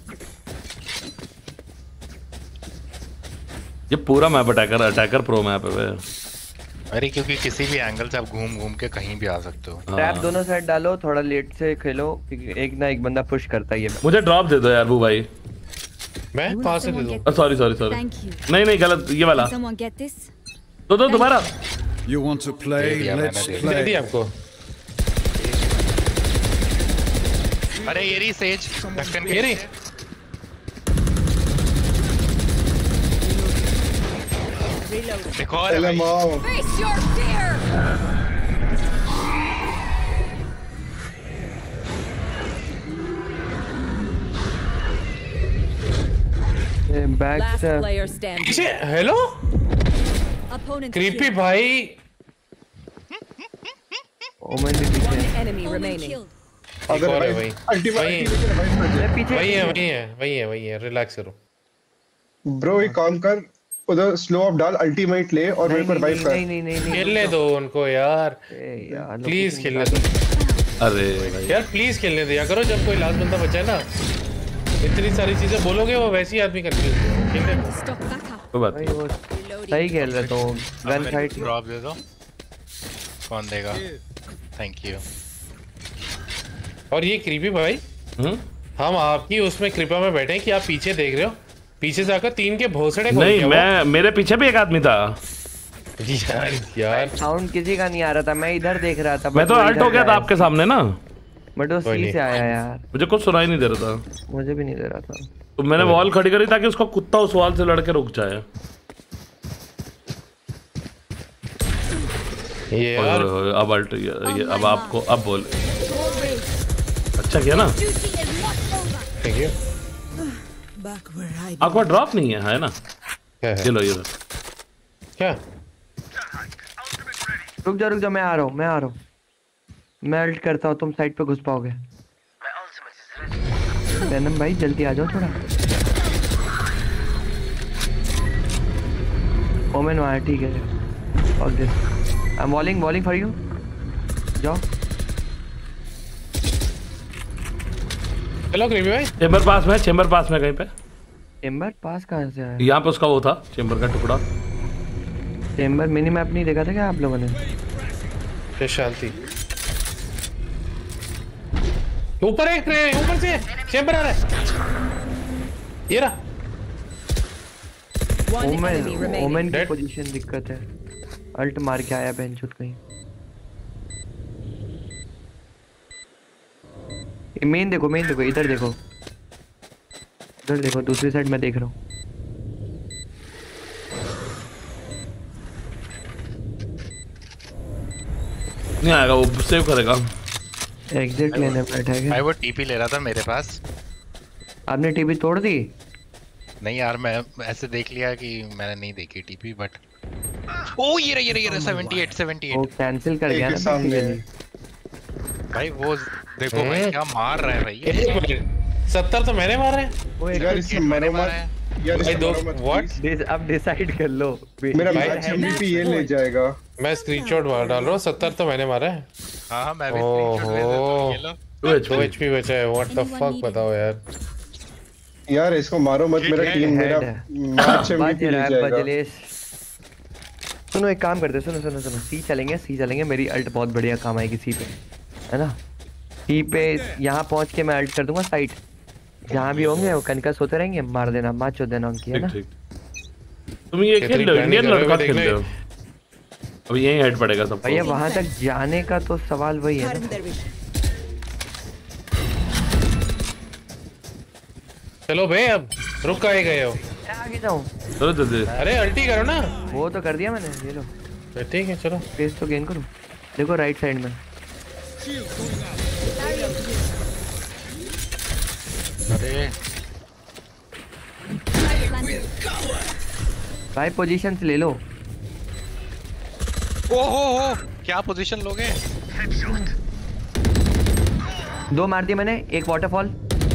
ये पूरा map attacker attacker pro map है। अरे क्योंकि किसी भी एंगल से आप घूम घूम के कहीं भी आ सकते हो। ट्रैप दोनों साइड डालो, थोड़ा लेट से खेलो, एक ना एक बंदा पुश करता ही है। मुझे ड्रॉप दे दो यार वो भाई। मैं कहाँ से दे दूँ? सॉरी सॉरी सॉरी नहीं नहीं गलत, ये वाला Someone get this? तो दो दोबारा। You want to play? Let's they play. दिया आपको। अरे ये रही सेज ढक्कन ये रही। एक और है भाई। Face your fear. Back Last से player standing. पीछे हेलो Opponent क्रीपी killed. भाई। ओमेन भी पीछे One है। enemy Opponent remaining. killed. अगर और है भाई भाई। अल्टीमेट वही मैं पीछे वही है वही है वही है वही है रिलैक्स करो। ब्रो एक काम कर, उधर स्लो अप डाल, अल्टीमेट ले और मेरे को रिवाइव कर। नहीं नहीं नहीं नहीं खेलने दो उनको यार, ए यार प्लीज खेलने दो अरे भाई यार, प्लीज खेलने दिया करो। जब कोई लास्ट बंदा बचा है ना, इतनी सारी चीजें बोलोगे वो वैसी आदमी कंफ्यूज हो। खेलने दो। Stock back up. कोई बात भाई नहीं। वो सही खेल रहे तो गन फाइट। ड्रॉप दे दो। कौन देगा? Thank you. और ये क्रीपी भाई, हम्म हम आपकी उसमें कृपा में बैठे हैं कि आप पीछे देख रहे हो, पीछे जाकर तीन के भोसड़े खोल नहीं के मैं मेरे पीछे भी एक आदमी था यार यार साउंड किसी का नहीं आ रहा था, मैं इधर देख रहा था। मैं तो अल्ट हो गया था आपके सामने ना, बट वो कोई सी नहीं। से आया यार, मुझे कुछ सुनाई नहीं दे रहा था। मुझे भी नहीं दे रहा था। तो मैंने वॉल खड़ी करी ताकि उसका कुत्ता उस वॉल से लड़के रुक जाए। ये यार ओए, ओए, अब अल्ट ये, ये अब आपको अब बोल अच्छा किया ना। Duty is not over. Thank you. Back where I आपका ड्रॉप नहीं है है ना? क्या है? ये लो ये लो। क्या रुक जा रुक जा, मैं आ रहा हूँ मैं आ रहा हूँ मैं अल्ट करता हूँ, तुम साइड पे घुस पाओगे। वेनम भाई जल्दी आ जाओ थोड़ा। ओमेन वहाँ है, ठीक है। और this I am walling walling for you, जाओ। हेलो क्रीपी भाई। चेंबर पास में, चेंबर पास में कहीं पे। चेम्बर पास कहाँ से आया? यहाँ पे उसका वो था चेंबर का टुकड़ा। चेम्बर मिनी मैप नहीं देखा था क्या आप लोगों ने? ये शांति ऊपर एक ऊपर से चेंबर आ रहा है। ये रहा। One enemy Omen remaining. Omen की Dead. पोजीशन दिक्कत है, अल्ट मार के आया बेंचुत कहीं। ये मेन देखो मेन देखो, इधर देखो इधर देखो, दूसरी साइड में देख रहा हूँ। नहीं आएगा, वो सेव करेगा। एग्जिट लेने बैठा है। भाई वो टीपी ले रहा था मेरे पास। आपने टीपी तोड़ दी? नहीं यार, मैं ऐसे देख लिया कि मैंने नहीं देखी टीपी, बट ओ ये रहा ये रहा ये रहा अठहत्तर अठहत्तर। वो कैंसिल कर गया ना सामने। भाई वो देखो भाई क्या मार रहा है भाई। सत्तर तो मैंने मारा है। वो यार इसमें मैंने मारा है यार। भाई दो व्हाट? अब डिसाइड कर लो। मेरा मैच एमवीपी ये ले जाएगा। मैं स्क्रीनशॉट मार डाल रहा हूं। सत्तर तो मैंने मारा है। हां हां मैं भी स्क्रीनशॉट भेज देता हूं। ये लो दो एचपी बचा है। व्हाट द फक बताओ यार। यार इसको मारो मत, मेरा टीम मेरा मैच एमवीपी ले जाएगा। सुनो एक काम करते, सुनो सुनो सुनो सी चलेंगे, सी चलेंगे। मेरी अल्ट बहुत बढ़िया काम आएगी सी पे, है ना। सी पे यहाँ पहुँच के मैं अल्ट कर दूंगा साइड। जहाँ भी होंगे वो कनकस होते रहेंगे, मार देना, माचो देना उनकी, है ना। तुम ये खेल लो, इंडियन लड़का खेल लो। अब यही हेड पड़ेगा सबको। भैया वहाँ तक जाने का तो सवाल वही है ना। चलो भाई अब रुक काहे गए हो? आगे जाऊं? चलो जल्दी। अरे अल्टी करो ना। वो तो कर दिया मैंने, ये लो। ठीक है चलो। पेस तो गेन करो। देखो राइट साइड में। अरे भाई पोजीशन ले लो। ओहो हो क्या पोजीशन लोगे? दो मार दिए मैंने, एक वाटरफॉल।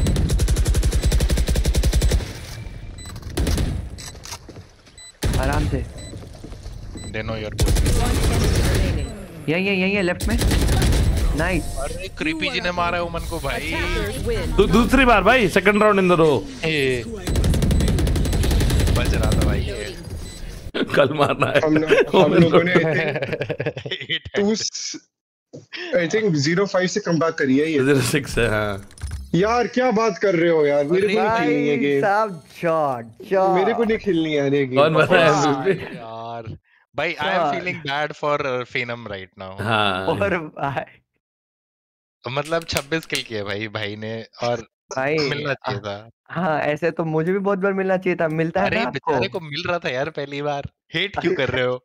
आराम से। They know your यही है यही है लेफ्ट में। नाइस। अरे क्रीपी जी ने मारा है उमन को भाई। दू, दूसरी बार भाई, second round in the row. बच रहा था भाई ये। कल मारना है। हम हम लोगों ने two I think zero five से कम बैक करी है ये। ज़ीरो सिक्स है हाँ। यार क्या बात कर रहे हो यार, मेरे को नहीं खेलनी है गेम। सब शॉट शॉट मेरे को नहीं खेलनी है ये गेम। कौन बना है यार? भाई I am feeling bad for Phenom right now. हाँ। और भाई मतलब छब्बीस किल किए भाई भाई ने, और भाई मिलना चाहिए था। हाँ ऐसे तो मुझे भी बहुत बार मिलना चाहिए था। मिलता है ना आपको? बेचारे को मिल रहा था यार पहली बार। हेट क्यों कर रहे हो?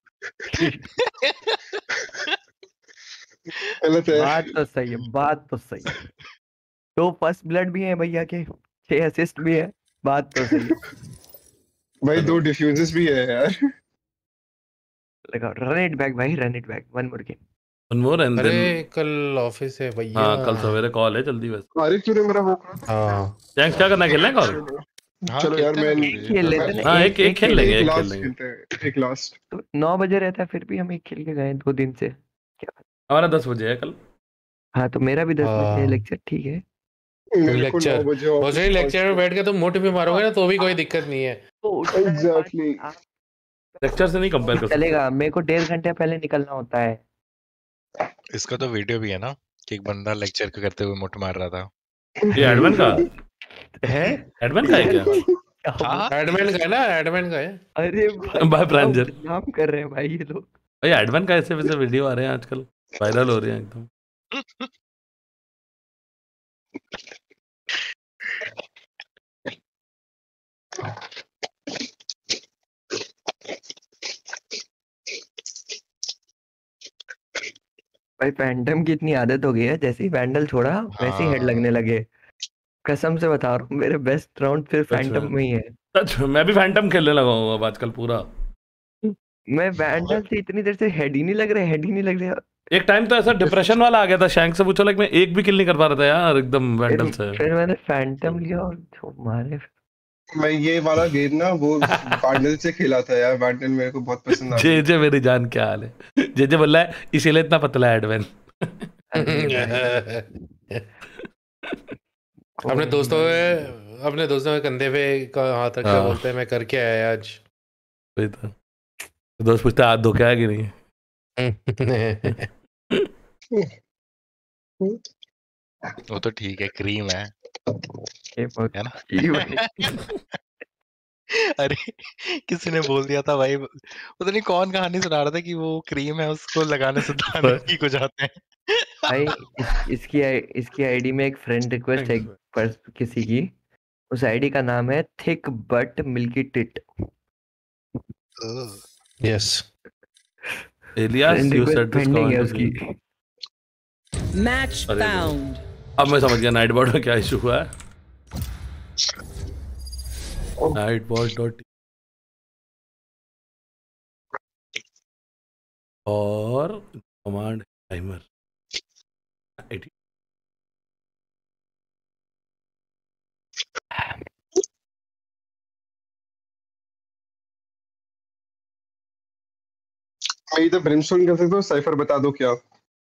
बात तो सही है, बात तो सही है। तो फर्स्ट ब्लड भी है भैया के, छह असिस्ट भी है। बात तो सही है भाई। दो डिफ्यूजेस भी है यार। लगा रन इट बैक भाई, run it back. One more game, one more and then अरे कल ऑफिस है भैया। हां कल सवेरे कॉल है, जल्दी बस। अरे क्यों रे मेरा वो। हां थैंक्स। क्या करना है, खेलना है कॉल? चलो यार मैं खेल लेते हैं। हां एक एक खेल लेंगे, एक खेल लेंगे। एक लास्ट तो नौ बजे रहता है, फिर भी हम एक खेल के गए दो दिन से। क्या हमारा दस बजे है कल। हाँ तो मेरा भी दस बजे लेक्चर। ठीक है लेक्चर मुझे लेक्चर में बैठ के तुम मोटिव भी मारोगे ना तो भी कोई दिक्कत नहीं है। एग्जैक्टली लेक्चर से नहीं कंपेयर कर चलेगा। मेरे को डेढ़ घंटे पहले निकलना होता है। इसका तो वीडियो भी है ना कि एक बंदा लेक्चर करते हुए मोट मार रहा था। ये एडमिन का है? एडमिन का है क्या? हाँ एडमिन का है ना, एडमिन का है। अरे भाई प्रांजल नाम कर रहे हैं भाई ये लोग। भाई एडमिन का ऐसे वैसे वीडियो आ रहे हैं आजकल, वायरल हो रहे हैं एकदम। भाई फैंटम की इतनी आदत हो गई है, जैसे ही वैंडल छोड़ा वैसे ही हेड लगने लगे। कसम से बता रहा हूँ, मेरे बेस्ट राउंड फिर फैंटम में ही है। सच में मैं भी फैंटम खेलने लगा हूँ अब आजकल पूरा। मैं वैंडल से इतनी देर से हेड ही नहीं लग रहे, हेड ही नहीं लग रहे। एक टाइम तो ऐसा डिप्रेशन वाला आ गया था, शैंक से पूछो लाइक मैं एक भी किल नहीं कर पा रहा था यार एकदम वैंडल से। फिर मैंने फैंटम लिया और जो मारे। मैं ये वाला गेम ना वो वैंडल से खेला था यार। वैंडल मेरे को बहुत पसंद आता है। जे जे मेरी जान क्या हाल है? जे जे बोल रहा है इसीलिए इतना पतला है एडमिन। अपने दोस्तों के अपने दोस्तों के कंधे पे हाथ रख के बोलते हैं मैं करके आया आज। वही तो दोस्त पूछते हाथ धो के आया कि नहीं। वो तो ठीक है, क्रीम है, है ना? अरे किसी ने बोल दिया था भाई, पता नहीं कौन कहानी सुना रहा था कि वो क्रीम है उसको लगाने से दाने ठीक हो जाते हैं। भाई इस, इसकी इसकी आईडी में एक फ्रेंड रिक्वेस्ट है पर किसी की। उस आईडी का नाम है thick but milky tit. Yes alias you said this pending है उसकी। Match found. अब मैं समझ गया नाइट बॉट में क्या इशू हुआ है। नाइट बॉट डॉट और कमांड टाइमर मैं इधर ब्रिमस्टोन कर सकता हूँ, साइफर बता दो क्या।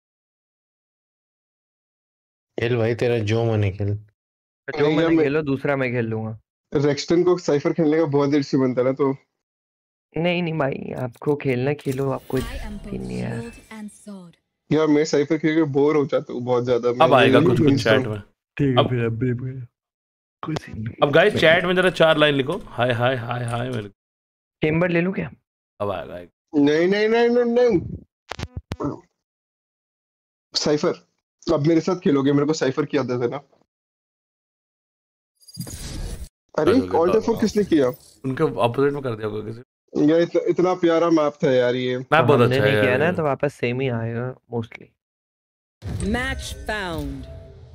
खेल भाई तेरा जो मन खेल। जो मैं खेलो दूसरा मैं खेल लूंगा। रेक्सटन को साइफर खेलने का बहुत देर से बनता ना तो। नहीं नहीं भाई आपको खेलना खेलो, आपको नहीं यार। यार मैं साइफर खेल के बोर हो जाता हूँ बहुत ज्यादा। अब आएगा कुछ कुछ चैट में। ठीक है फिर अब कुछ अब गाइस चैट में जरा चार लाइन लिखो। हाय हाय हाय हाय मेरे चेंबर ले लूं क्या? अब आएगा। नहीं नहीं नहीं नहीं नहीं साइफर अब मेरे साथ खेलोगे, मेरे को साइफर की आदत है ना। अरे ऑल्ट एफ फोर किसने किया? उनके ऑपोजिट में कर दिया होगा किसी। यार इतना, इतना प्यारा मैप था यार ये। मैप बहुत अच्छा है। नहीं किया ना तो वापस सेम ही आएगा मोस्टली। Match found.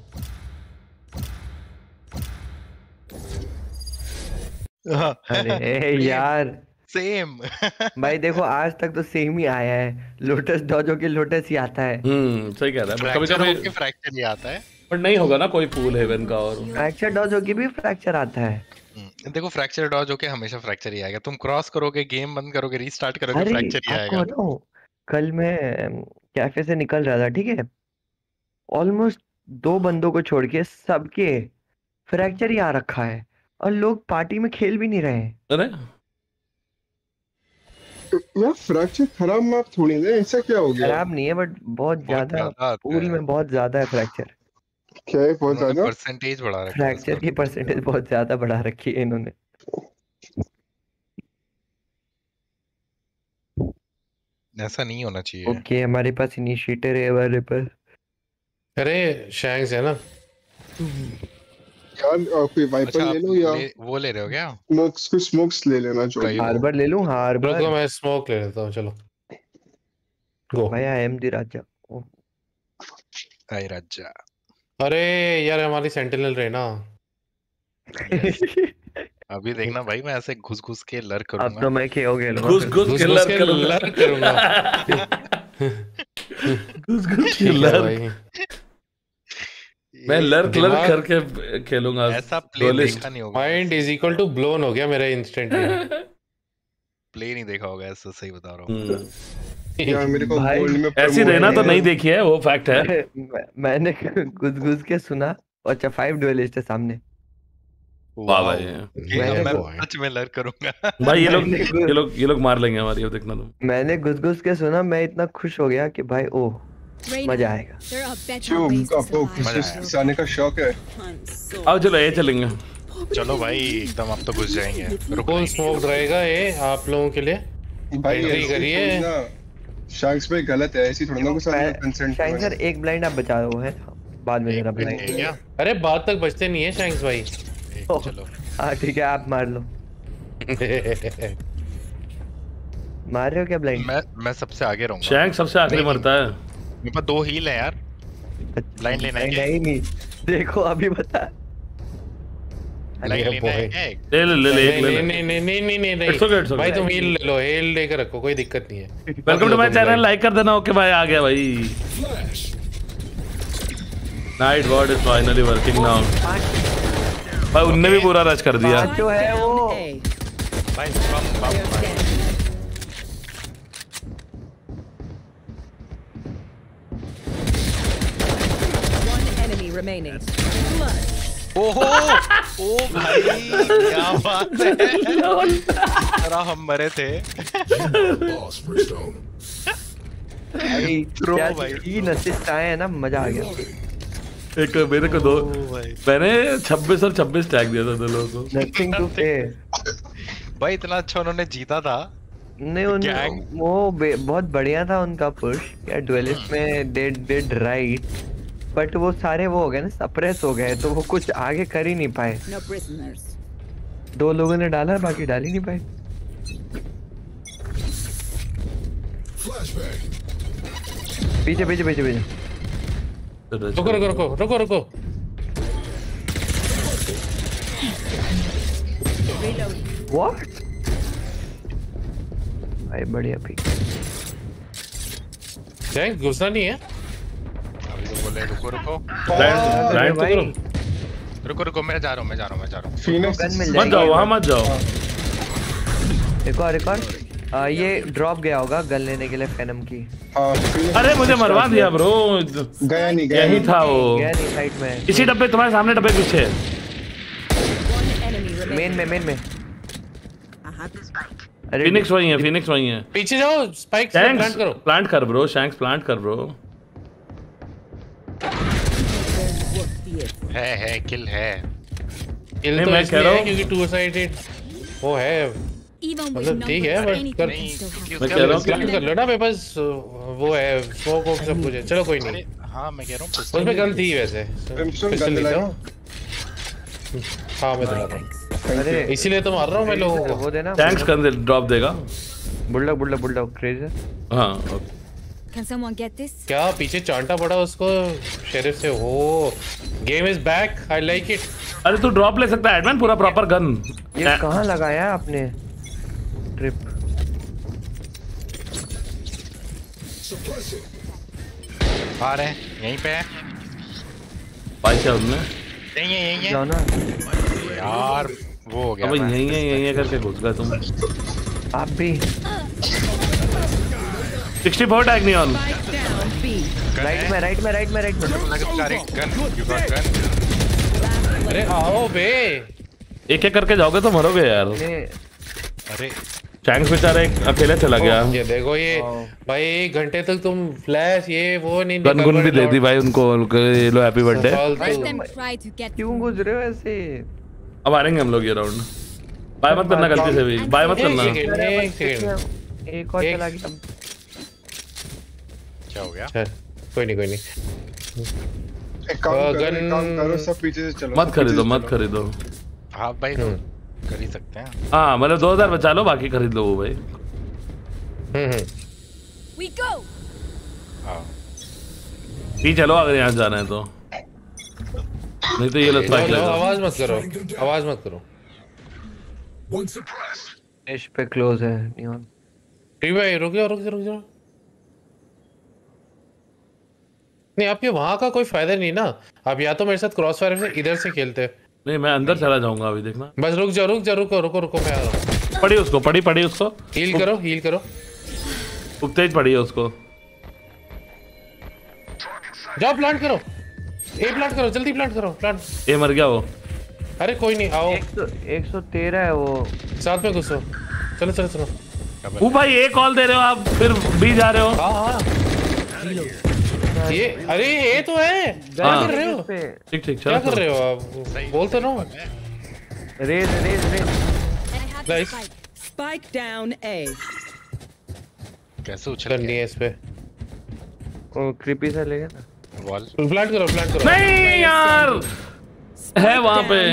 अरे यार सेम भाई देखो आज तक तो सेम ही आया है। लोटस डॉजो के लोटस ही आता है। हम्म सही कह रहा है। कभी कभी फ्रैक्चर ही आता है पर नहीं होगा ना कोई पूल हेवन का। और फ्रैक्चर डॉजो की भी फ्रैक्चर आता है। देखो फ्रैक्चर डॉज होके हमेशा फ्रैक्चर ही आएगा। तुम क्रॉस करोगे, गेम बंद करोगे, रीस्टार्ट करोगे, फ्रैक्चर ही आएगा। कल मैं कैफे से निकल रहा था, ठीक है, ऑलमोस्ट दो बंदों को छोड़ के सबके फ्रैक्चर ही आ रखा है और लोग पार्टी में खेल भी नहीं रहे हैं। अरे यार फ्रैक्चर खराब मैप थोड़ी ना, ऐसा क्या हो गया? खराब नहीं है बट बहुत ज्यादा पूल में बहुत ज्यादा है फ्रैक्चर। क्या है बहुत ज्यादा? परसेंटेज बढ़ा रखी है। फ्रैक्चर की परसेंटेज बहुत ज्यादा बढ़ा रखी है इन्होंने। ऐसा नहीं होना चाहिए। ओके हमारे पास इनिशिएटर है हमारे पास। अरे शैंक्स है ना यार कोई वाइपर अच्छा, ले लो या ले, वो ले रहे हो क्या? स्मोक्स को स्मोक्स ले लेना जो। हार्बर ले लूं? हार्बर रुको मैं स्मोक ले लेता हूं। चलो गो भाई आई एम द राजा। आई राजा। अरे यार हमारी सेंटिनल रहे ना। अभी देखना भाई मैं ऐसे घुस घुस के लर करूंगा। अब तो मैं केओ खेलूंगा। घुस घुस के लर करूंगा। घुस घुस के लर मैं लर्क लर्क करके खेलूंगा। ऐसा प्ले देखा नहीं होगा। Mind is equal to blown हो गया मेरा इंस्टेंटली। प्ले नहीं देखा होगा ऐसा, सही बता रहा हूँ। यार मेरे को गोल्ड में ऐसी रहना तो नहीं देखी है, वो फैक्ट है। मैंने घुस घुस के सुना और अच्छा फाइव डुएलिस्ट है सामने। वाह भाई मैं सच में लर्क करूंगा भाई। ये लोग ये लोग ये लोग मार लेंगे हमारी, अब देखना तुम। मैंने घुस घुस के सुना, मैं इतना खुश हो गया कि भाई ओह मजा आएगा। क्यों आपको किस आने का शौक है? आओ चलो ये चलेंगे। चलो भाई एकदम आप तो घुस जाएंगे। रुको स्मोक रहेगा ये आप लोगों के लिए। भाई एंट्री करिए। शैंक्स भाई गलत है, ऐसी थोड़ा ना कुछ कंसेंट। शैंक्स सर एक ब्लाइंड आप बचा दो है, बाद में मेरा ब्लाइंड। अरे बाद तक बचते नहीं है शैंक्स भाई। चलो हाँ ठीक है आप मार लो। मार रहे हो क्या ब्लाइंड? मैं मैं सबसे आगे रहूंगा। शैंक्स सबसे आखिरी मरता है। मेरे पास दो हील है यार। ब्लाइंड लेना है क्या? नहीं नहीं देखो अभी बता। ब्लाइंड लेना है क्या? ले ले ले ले नहीं नहीं नहीं नहीं नहीं नहीं नहीं भाई तुम हील ले लो, हील लेकर रखो, कोई दिक्कत नहीं है। Welcome to my channel, like कर देना। ओके भाई आ गया भाई। Night ward is finally working now. भाई उनने भी पूरा रश कर दिया। जो है वो भाई बम बम remaining. ओहो ओ भाई क्या बात है। अरे हम मरे थे। भाई क्या तीन असिस्ट आए हैं ना, मजा आ गया। एक मेरे को दो मैंने छब्बीस और छब्बीस टैग दिया था दो लोगों को। नथिंग टू से भाई इतना अच्छा उन्होंने जीता था। नहीं उन वो बहुत बढ़िया था उनका पुश यार। डुएलिस्ट में डेड डेड राइट बट वो सारे वो हो गए ना, सप्रेस हो गए, तो वो कुछ आगे कर ही नहीं पाए। No prisoners. दो लोगों ने डाला बाकी डाल ही नहीं पाए। पीछे पीछे पीछे पीछे रुको रुको रुको रुको रुको What? भाई बढ़िया पिक। जैक घुसना नहीं है। अभी तो बोले रुको रुको। राइट तो करो। रुको रुको मैं जा रहा हूँ मैं जा रहा हूँ मैं जा रहा हूँ। फिनिक्स मत जाओ वहाँ मत जाओ। एक और एक और आ, ये ड्रॉप गया होगा गन लेने के लिए फैनम की। अरे मुझे मरवा दिया ब्रो। गया नहीं गया यही था वो। गया नहीं साइड में। इसी डब्बे तुम्हारे सामने डब्बे पीछे। मेन में मेन में। फिनिक्स वही है फिनिक्स वही है। पीछे जाओ स्पाइक प्लांट करो। प्लांट कर ब्रो शैंक्स प्लांट कर ब्रो। है है किल है। किल तो मैं कह रहा हूँ क्योंकि टू साइडेड वो है मतलब ठीक है बट कर मैं कह रहा हूँ प्लांट कर लो ना मेरे पास वो है स्मोक वोक सब कुछ है। चलो कोई नहीं। हाँ मैं कह रहा हूँ उसमें गन थी वैसे। पिस्टल ले जाओ। हाँ मैं दिला रहा हूँ। अरे इसीलिए तो मार रहा हूँ मैं लोगों को। वो देना टैंक्स कर दे ड्रॉप देगा। बुलडॉग बुलडॉग बुलडॉग क्रेज है। हाँ Can someone get this? क्या पीछे चांटा पड़ा उसको शेरिफ से। हो game is back I like it. अरे तू ड्रॉप ले सकता है एडमैन पूरा प्रॉपर गन। ये कहाँ लगाया आपने ट्रिप? आ रहे यहीं पे है। भाई क्या उनने यहीं है यहीं है। जाओ ना यार वो हो गया। अब यहीं है यहीं है करके घुस गए तुम। आप भी सिक्सटी फोर टैग नहीं ऑन। राइट में राइट में राइट में राइट में। अरे आओ बे एक एक करके जाओगे तो मरोगे यार। अरे टैंक्स बेचारा एक अकेले चला गया। ये देखो ये भाई एक घंटे तक तुम फ्लैश ये वो नहीं गन गुन भी दे दी भाई उनको। ये लो हैप्पी बर्थडे। क्यों गुजरे वैसे? अब आ रहेंगे हम लोग ये राउंड। बाय मत करना गलती से भी। बाय मत करना। एक सेकंड एक और चला गया। क्या हो गया? कोई नहीं कोई नहीं। एक काम करो एक काम करो सब पीछे से चलो। मत खरीदो मत खरीदो। हाँ भाई तो कर ही सकते हैं। हाँ मतलब दो हजार बचा लो बाकी खरीद लो वो भाई। हम्म We go. हाँ ठीक चलो अगर यहाँ जाना है तो। नहीं तो ये लो स्पाइक ले लो। आवाज मत करो आवाज मत करो। इस पे क्लोज है नियॉन। ठीक भाई रुक जाओ रुक जाओ रुक जाओ। नहीं आपके वहां का कोई फायदा नहीं ना। आप या तो मेरे साथ क्रॉस फायर से इधर से खेलते। नहीं मैं अंदर चला जाऊंगा अभी देखना। बस रुक जाओ रुक जाओ रुको रुको रुको मैं आ रहा हूँ। पड़ी उसको पड़ी पड़ी उसको। हील करो हील करो। तेज पड़ी है उसको। जाओ प्लांट करो। ए प्लांट करो जल्दी प्लांट करो प्लांट। ए मर गया वो। अरे कोई नहीं आओ। एक सौ तेरह है वो। साथ में घुसो। चलो चलो चलो। वो भाई ए कॉल दे रहे हो आप फिर बी जा रहे हो। हाँ हाँ ये अरे ये तो है। क्या कर रहे हो? ठीक ठीक क्या कर रहे हो आप? बोलते रहो। Raze raze raze. Nice. Spike down A. कैसे उछल करनी है इस पे? ओ क्रीपी सा लेगा ना। वॉल प्लांट करो प्लांट करो। नहीं यार है वहां पे।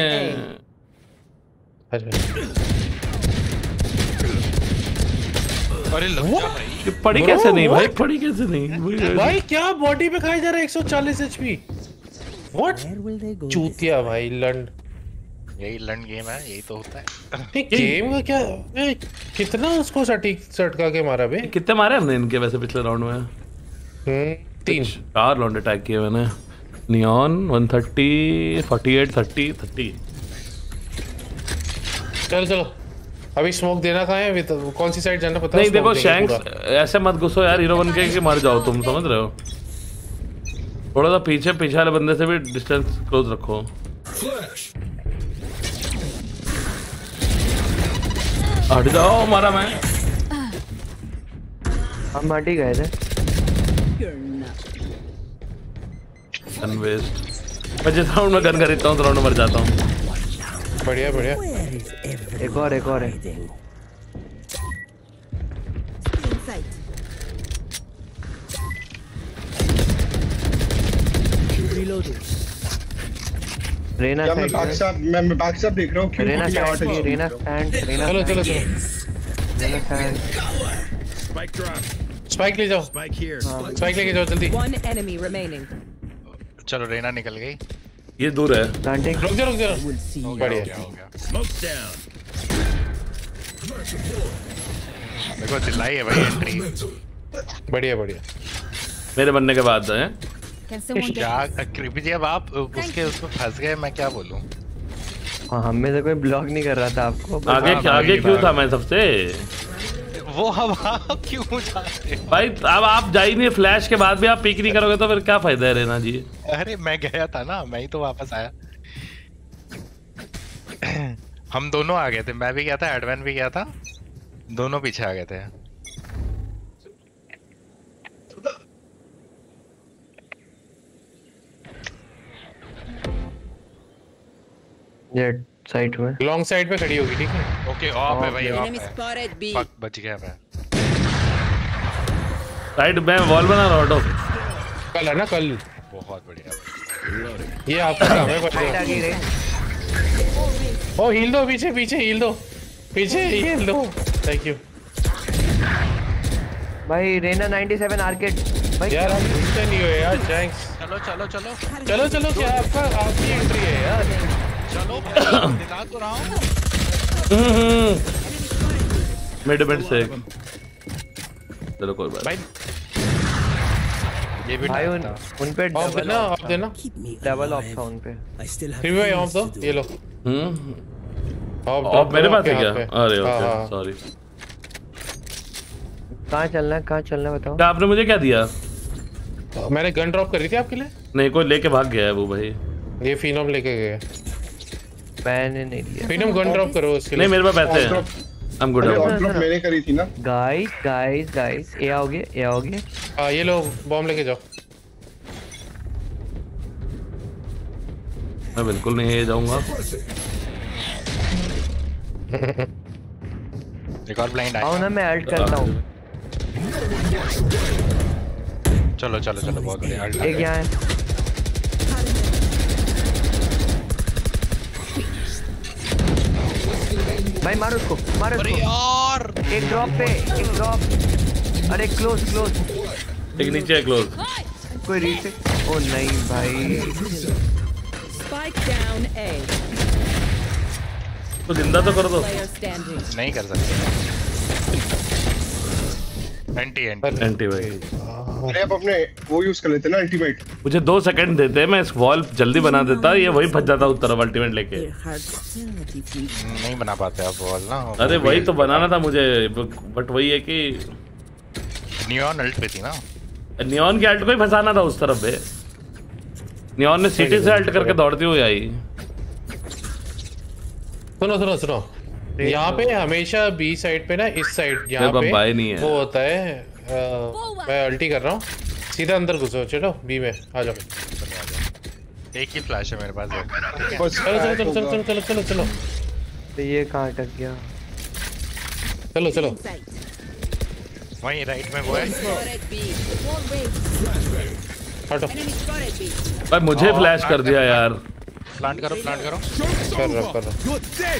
अरे लग जा भाई। पड़ी कैसे नहीं भाई पड़ी कैसे नहीं भाई क्या बॉडी पे खाई जा रहा है एक सौ चालीस एचपी। व्हाट चूतिया भाई लंड। यही लंड गेम है यही तो होता है। गेम का क्या ए, कितना उसको सटीक सटका के मारा बे। कितने मारे हमने इनके वैसे पिछले राउंड में? हम्म तीन चार राउंड अटैक किए मैंने। Neon one thirty forty eight thirty thirty. चलो चलो अभी स्मोक देना कहाँ है? तो कौन सी साइड जाना पता नहीं देखो शैंक्स ऐसे मत घुसो यार हीरो बन के कि मर जाओ तुम समझ रहे हो। थोड़ा सा पीछे पीछे वाले बंदे से भी डिस्टेंस क्लोज रखो। हट जाओ मारा मैं। हम माटी गए थे। Gun waste. मैं जिस राउंड में गन खरीदता हूँ तो राउंड में मर जाता हूँ। बढ़िया बढ़िया। एक और एक और है। रेना मैं बैक से मैं मैं बैक से देख रहा हूँ। रेना शॉट है रेना स्टैंड रेना। चलो चलो चलो रेना स्टैंड। स्पाइक ले जाओ। स्पाइक लेके जाओ जल्दी। One enemy remaining. चलो रेना निकल गई। ये दूर है। रुक जा रुक जा। बढ़िया हो गया। देखो चिल्लाई है भाई एंट्री। बढ़िया बढ़िया। मेरे बनने के बाद है। क्या कृपी जी अब आप उसके उसमें फंस गए, मैं क्या बोलूं। हाँ हमें से कोई ब्लॉक नहीं कर रहा था आपको। आगे आगे क्यों था मैं सबसे? वो हम आप क्यों जाते भाई? अब आप जा ही नहीं, फ्लैश के बाद भी आप पिक नहीं करोगे तो फिर क्या फायदा है रेना जी? अरे मैं गया था ना, मैं ही तो वापस आया। हम दोनों आ गए थे, मैं भी गया था, एडवेन भी गया था, दोनों पीछे आ गए थे। जेट साइड में, लॉन्ग साइड पे खड़ी होगी, ठीक है? ओके ऑफ है भाई, ऑफ है। फक बच गया मैं। साइड में वॉल बना रहा हूं। कल है ना कल। बहुत बढ़िया। ये आपका काम है। बच ओ हील दो, पीछे पीछे हील दो, पीछे हील दो। थैंक यू भाई। रेना सत्तानवे आर्केड भाई। यार हम घुसते नहीं हुए यार। थैंक्स। चलो चलो चलो चलो चलो। क्या आपका आपकी एंट्री है यार? चलो दिला तो रहा हूं। मिड मिड से चलो कोई बात भाई। ये भी भाई उन उन पे ऑफ देना, ऑफ देना। डबल ऑफ था उन पे। फिर भाई ऑफ दो, ये लो। हम्म ऑफ ऑफ मेरे पास है क्या? अरे ओके सॉरी। कहाँ चलना है, कहाँ चलना है बताओ। क्या आपने मुझे क्या दिया? मैंने गन ड्रॉप करी थी आपके लिए। नहीं, कोई लेके भाग गया है वो भाई। ये फिनोम लेके गया। मैंने नहीं लिया। फिनोम गन ड्रॉप करो उसके लिए। नहीं मेरे पास पैसे हैं। I am good. मैंने करी थी ना। गाइस गाइस गाइस ये आओगे, ये आओगे। हां ये लो बॉम्ब लेके जाओ। मैं बिल्कुल नहीं ये जाऊंगा। एक और ब्लाइंड आया। आओ ना, मैं अल्ट करता हूं। चलो चलो चलो बहुत बढ़िया। एक यहाँ है। भाई मारो उसको, मारो उसको। अरे यार एक ड्रॉप पे, एक ड्रॉप। अरे क्लोज क्लोज। एक नीचे है क्लोज। कोई रीसेट। ओ नहीं भाई। Spike down A. तो जिंदा तो कर दो। नहीं कर सकते। एंटी एंटी एंटी भाई। अरे आप अपने वो यूज कर लेते ना अल्टीमेट। मुझे दो सेकंड देते, मैं इस वॉल जल्दी बना देता, ये वही फंस जाता उस तरफ अल्टीमेट लेके। नहीं बना पाते आप वॉल ना। अरे वही तो बनाना था मुझे, बट वही है कि नियॉन अल्ट पे थी ना। नियॉन के अल्ट को ही फंसाना था उस तरफ पे। नियॉन ने सिटी से अल्ट करके दौड़ती हुई आई। सुनो सुनो सुनो, यहाँ पे हमेशा बी साइड पे ना, इस साइड यहाँ पे बाय नहीं है। वो होता है। आ, मैं अल्टी कर रहा हूँ, सीधा अंदर घुसो। चलो बी में आ जाओ। एक ही फ्लैश है मेरे पास। चलो चलो चलो चलो चलो चलो चलो चलो। तो ये कहाँ अटक गया? चलो चलो। वहीं राइट में वो है। हटो भाई मुझे फ्लैश कर दिया यार। प्लांट करो प्लांट करो। कर रहा कर रहा।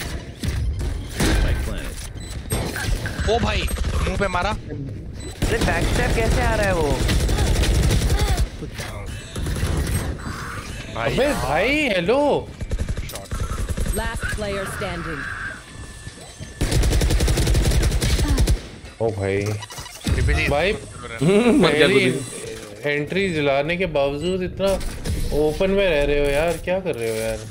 ओ भाई मुंह पे मारा। अरे बैक स्टेप कैसे आ रहा है वो? भाई अबे भाई हेलो। Last player standing. ओ भाई भाई पहली एंट्री दिलाने के बावजूद इतना ओपन में रह रहे हो यार, क्या कर रहे हो यार?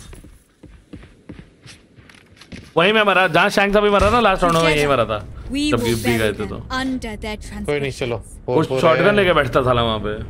वहीं मैं मरा जहाँ शैंक्स अभी मरा था लास्ट राउंड में, यहीं मरा था जब यूपी गए थे तो। कोई नहीं चलो। कुछ शॉटगन लेके बैठता था वहाँ पे।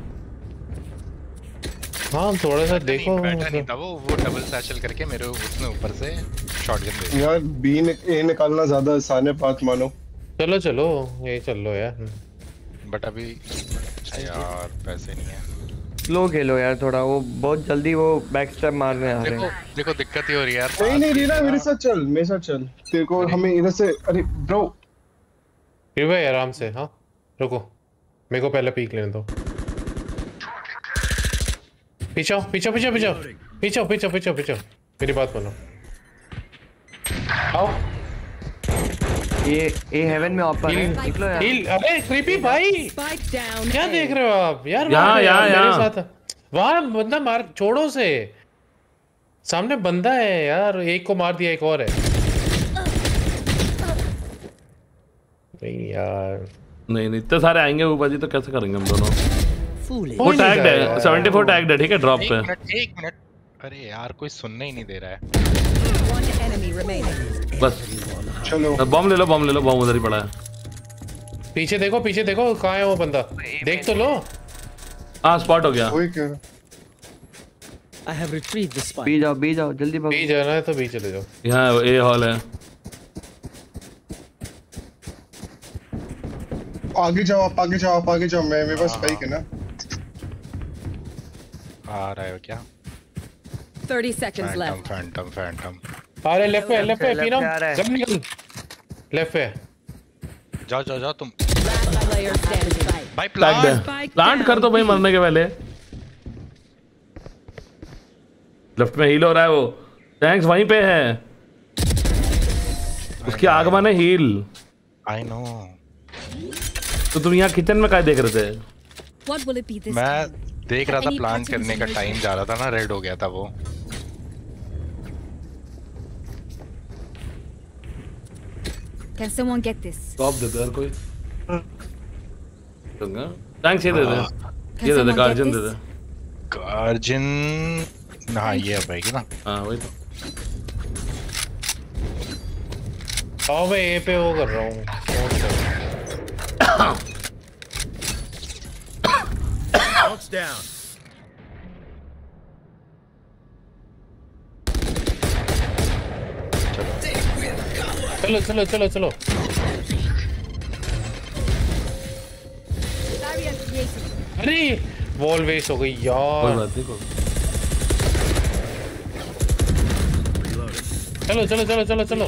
हाँ थोड़ा सा देखो। बैठा नहीं था वो वो डबल सैचल करके मेरे उसने ऊपर से शॉटगन दे। यार बी ने ए निकालना ज्यादा आसान है, बात मानो। चलो चलो यही चल लो यार। बट अभी यार पैसे नहीं है। स्लो खेलो यार थोड़ा, वो बहुत जल्दी वो बैक स्टेप मारने आ रहे हैं। देखो देखो दिक्कत ही हो रही है यार। नहीं नहीं रीना मेरे साथ चल, मेरे साथ चल। तेरे को हमें इधर से। अरे ब्रो फिर भाई आराम से। हाँ रुको, मेरे को पहले पीक लेने दो। पीछे पीछे पीछे पीछे पीछे पीछे पीछे पीछे मेरी बात मानो। आओ ये ए हेवन में ऑफर है, निकलो यार। हील। अरे क्रीपी भाई क्या देख रहे हो आप यार? यहाँ यहाँ यहाँ साथ वहाँ बंदा मार, छोड़ो से, सामने बंदा है यार, एक को मार दिया, एक और है। नहीं यार, नहीं नहीं इतने सारे आएंगे ऊपर जी, तो कैसे करेंगे हम दोनों? वो नहीं टैग्ड है, जाएगा। चौहत्तर टैग्ड है, ठीक है, ड्रॉप एक पे। मिनट एक मिनट, अरे यार कोई सुनने ही नहीं दे रहा है। One enemy remaining. बस चलो बम ले लो, बम ले लो, बम उधर ही पड़ा है। पीछे देखो, पीछे देखो, कहाँ है वो बंदा, देख तो लो। हाँ स्पॉट हो गया। वही कह I have retrieved the spike. B जाओ, बी जाओ, जल्दी भागो। बी जाना है तो बी चले जाओ। यहाँ ए हॉल है। आगे जाओ, आप आगे जाओ, आप आगे जाओ, मैं मेरे पास स्पाइक है ना। आ रहा है क्या? Thirty seconds Phantom left. Phantom Phantom. अरे लेफ्ट पे, लेफ्ट पे, left पीनम, पे आ रहा है। जब निकल, लेफ्ट पे। जाओ जाओ जाओ तुम। Last player standing. भाई टैग्ड है, प्लांट। प्लांट कर दो भाई मरने के पहले। लेफ्ट में हील हो रहा है वो, टैंक्स वहीं पे है, उसकी आगमन है हील। I know. तो तुम यहाँ किचन में क्या देख रहे थे? What will it be this मैं time? देख रहा था, Any प्लांट patterns करने का emerging? टाइम जा रहा था ना, रेड हो गया था वो। Can someone get this? Top दे दे यार कोई। टैंक्स ये दे दे, ये दे दे, गार्जियन दे दे। गार्जियन, हाँ ये अब आएगी ना। हाँ वही तो। आओ मैं ए पे वो कर रहा हूँ। Smoke's down. चलो चलो चलो चलो। Barrier created. अरे वॉल वेस्ट हो गई कोई यार। बात नहीं, कोई चलो चलो चलो चलो चलो।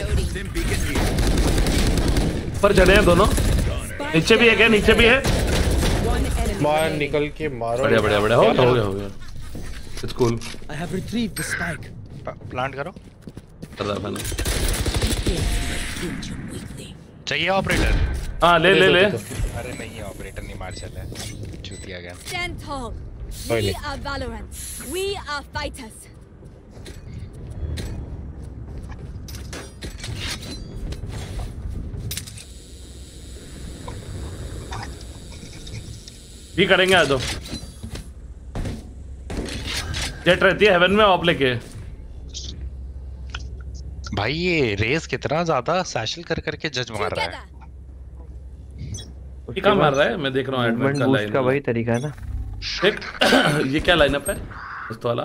पर चढ़े हैं दोनों, नीचे भी है क्या? नीचे भी है। One enemy. मार निकल के मारो। बढ़िया बढ़िया बढ़िया, हो गया हो गया हो गया। It's cool. I have retrieved the spike. Plant करो। कर रहा मैंने। चाहिए ऑपरेटर? हाँ ले ले ले। अरे नहीं ऑपरेटर नहीं, मार चला है, चूतिया गया। Stand tall. Fine. We are Valorant. We are fighters. भी करेंगे आ दो। जेट रहती है हेवन में ऑप लेके। भाई ये रेस कितना ज्यादा सैशल कर करके जज मार रहा है। ये कहाँ मार रहा है? मैं देख रहा हूँ एडमिट का लाइन का वही तरीका है ना। देख ये क्या लाइनअप है दोस्त वाला?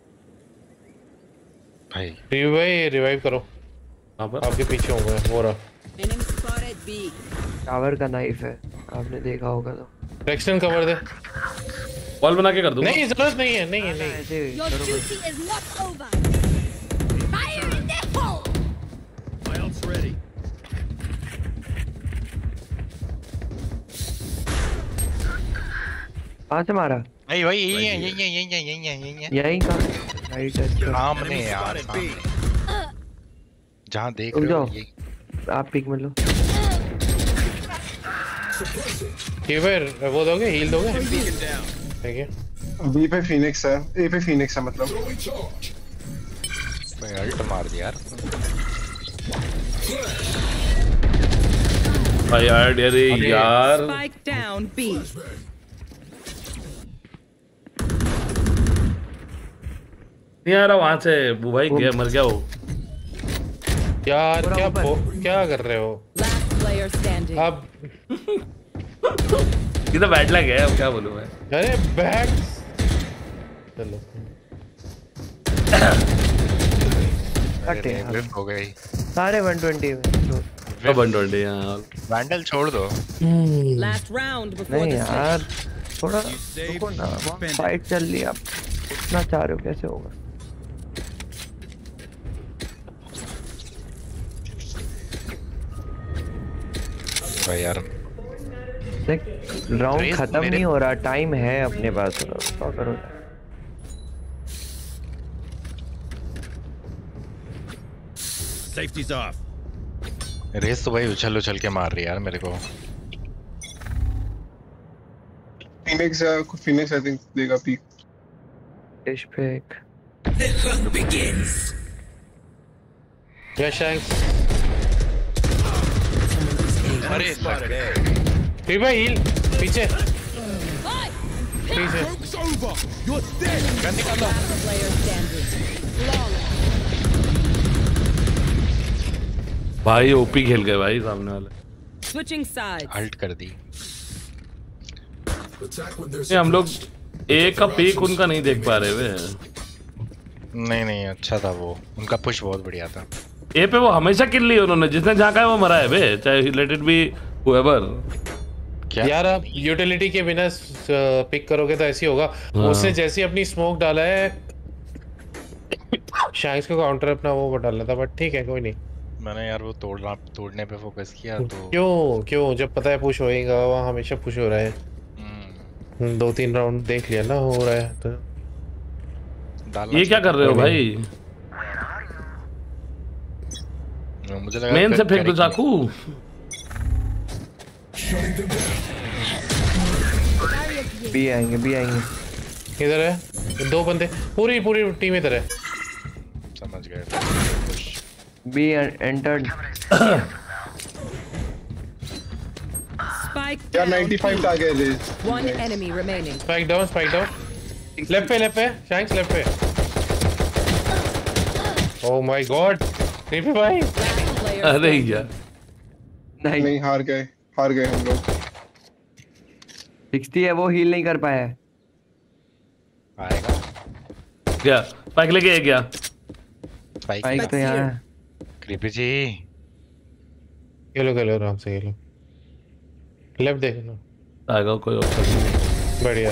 भाई रिवाइव रिवाइव करो। कहाँ पर? आपके पीछे हो गए वो रहा। Enemy spotted B. टावर का नाइफ है, आपने देखा होगा तो। रेक्सन कवर दे। वॉल बना के कर दूँ? नहीं जरूरत नहीं है, नहीं है नहीं। Your duty is not over. Fire in the hole. My ult's ready. कहाँ से मारा? नहीं भाई यही है यही है यही है यही है यही है। यहीं का राइट। अच्छा सामने यार, सामने। जहाँ देख रुक रहे हो जाओ, ये। आप पिक में लो। कीवर वो दोगे, हील दोगे? ठीक है। बी पे फिनिक्स है, ए पे फिनिक्स है मतलब। भाई अल्ट मार दिया यार। भाई यार अरे यार Spike down B. नहीं आ रहा वहां से। वो भाई गया, मर गया वो। यार क्या क्या कर रहे हो? Last player standing. अब ये तो बैड लग है, अब क्या बोलूं मैं। अरे बैक चलो कट यार, रिप हो गई। सारे वन ट्वेंटी में। तो वन ट्वेंटी यार। वैंडल छोड़ दो। Last round before नहीं the यार, थोड़ा रुको ना, फाइट चल रही है, आप उतना चाह रहे हो कैसे होगा? भाई यार देख राउंड रेस खत्म मेरे- नहीं हो रहा, टाइम है अपने पास, क्या करो? Safety's off. रेस तो भाई उछल उछल के मार रही है यार मेरे को। फिनिक्स फिनिक्स आई थिंक देगा पीक। डिश पे एक The hunt begins. या शैंक्स अरे फिर भाई हील पीछे पीछे गन निकालो भाई ओपी खेल गए भाई सामने वाले। Switching sides. अल्ट कर दी। ये हम लोग एक का पीक उनका नहीं देख पा रहे वे। नहीं नहीं अच्छा था वो, उनका पुश बहुत बढ़िया था। ए पे वो हमेशा किल ली उन्होंने, जिसने जहाँ का है वो मरा है बे, चाहे लेट इट बी हुएवर। यार आप यूटिलिटी के बिना पिक करोगे तो ऐसी होगा। हाँ। उसने जैसे अपनी स्मोक डाला है शैंक्स को काउंटर अपना वो डालना था, बट ठीक है कोई नहीं। मैंने यार वो तोड़ना तोड़ने पे फोकस किया तो क्यों क्यों जब पता है पुश होएगा, वहाँ हमेशा पुश हो रहा है। दो तीन राउंड देख लिया ना हो रहा है तो। ये क्या कर रहे हो भाई? मुझे लगा मेन से फेंक दो चाकू। बी आएंगे बी आएंगे। इधर है दो बंदे, पूरी पूरी टीम इधर है। समझ गए। Be entered. Spike यार ninety-five का गए थे। One enemy remaining. Spike down spike down. Left पे लेफ्ट पे शैंक्स लेफ्ट पे। ओह माय गॉड टीपी भाई। अरे यार नहीं नहीं हार गए हार गए हम लोग। सिक्सटी है वो हील नहीं कर पाया। आएगा क्या स्पाइक लेके गया? स्पाइक तो यहाँ है। क्रीपी जी खेलो खेलो आराम से खेलो। लेफ्ट देखो आएगा कोई ऑप्शन नहीं। बढ़िया।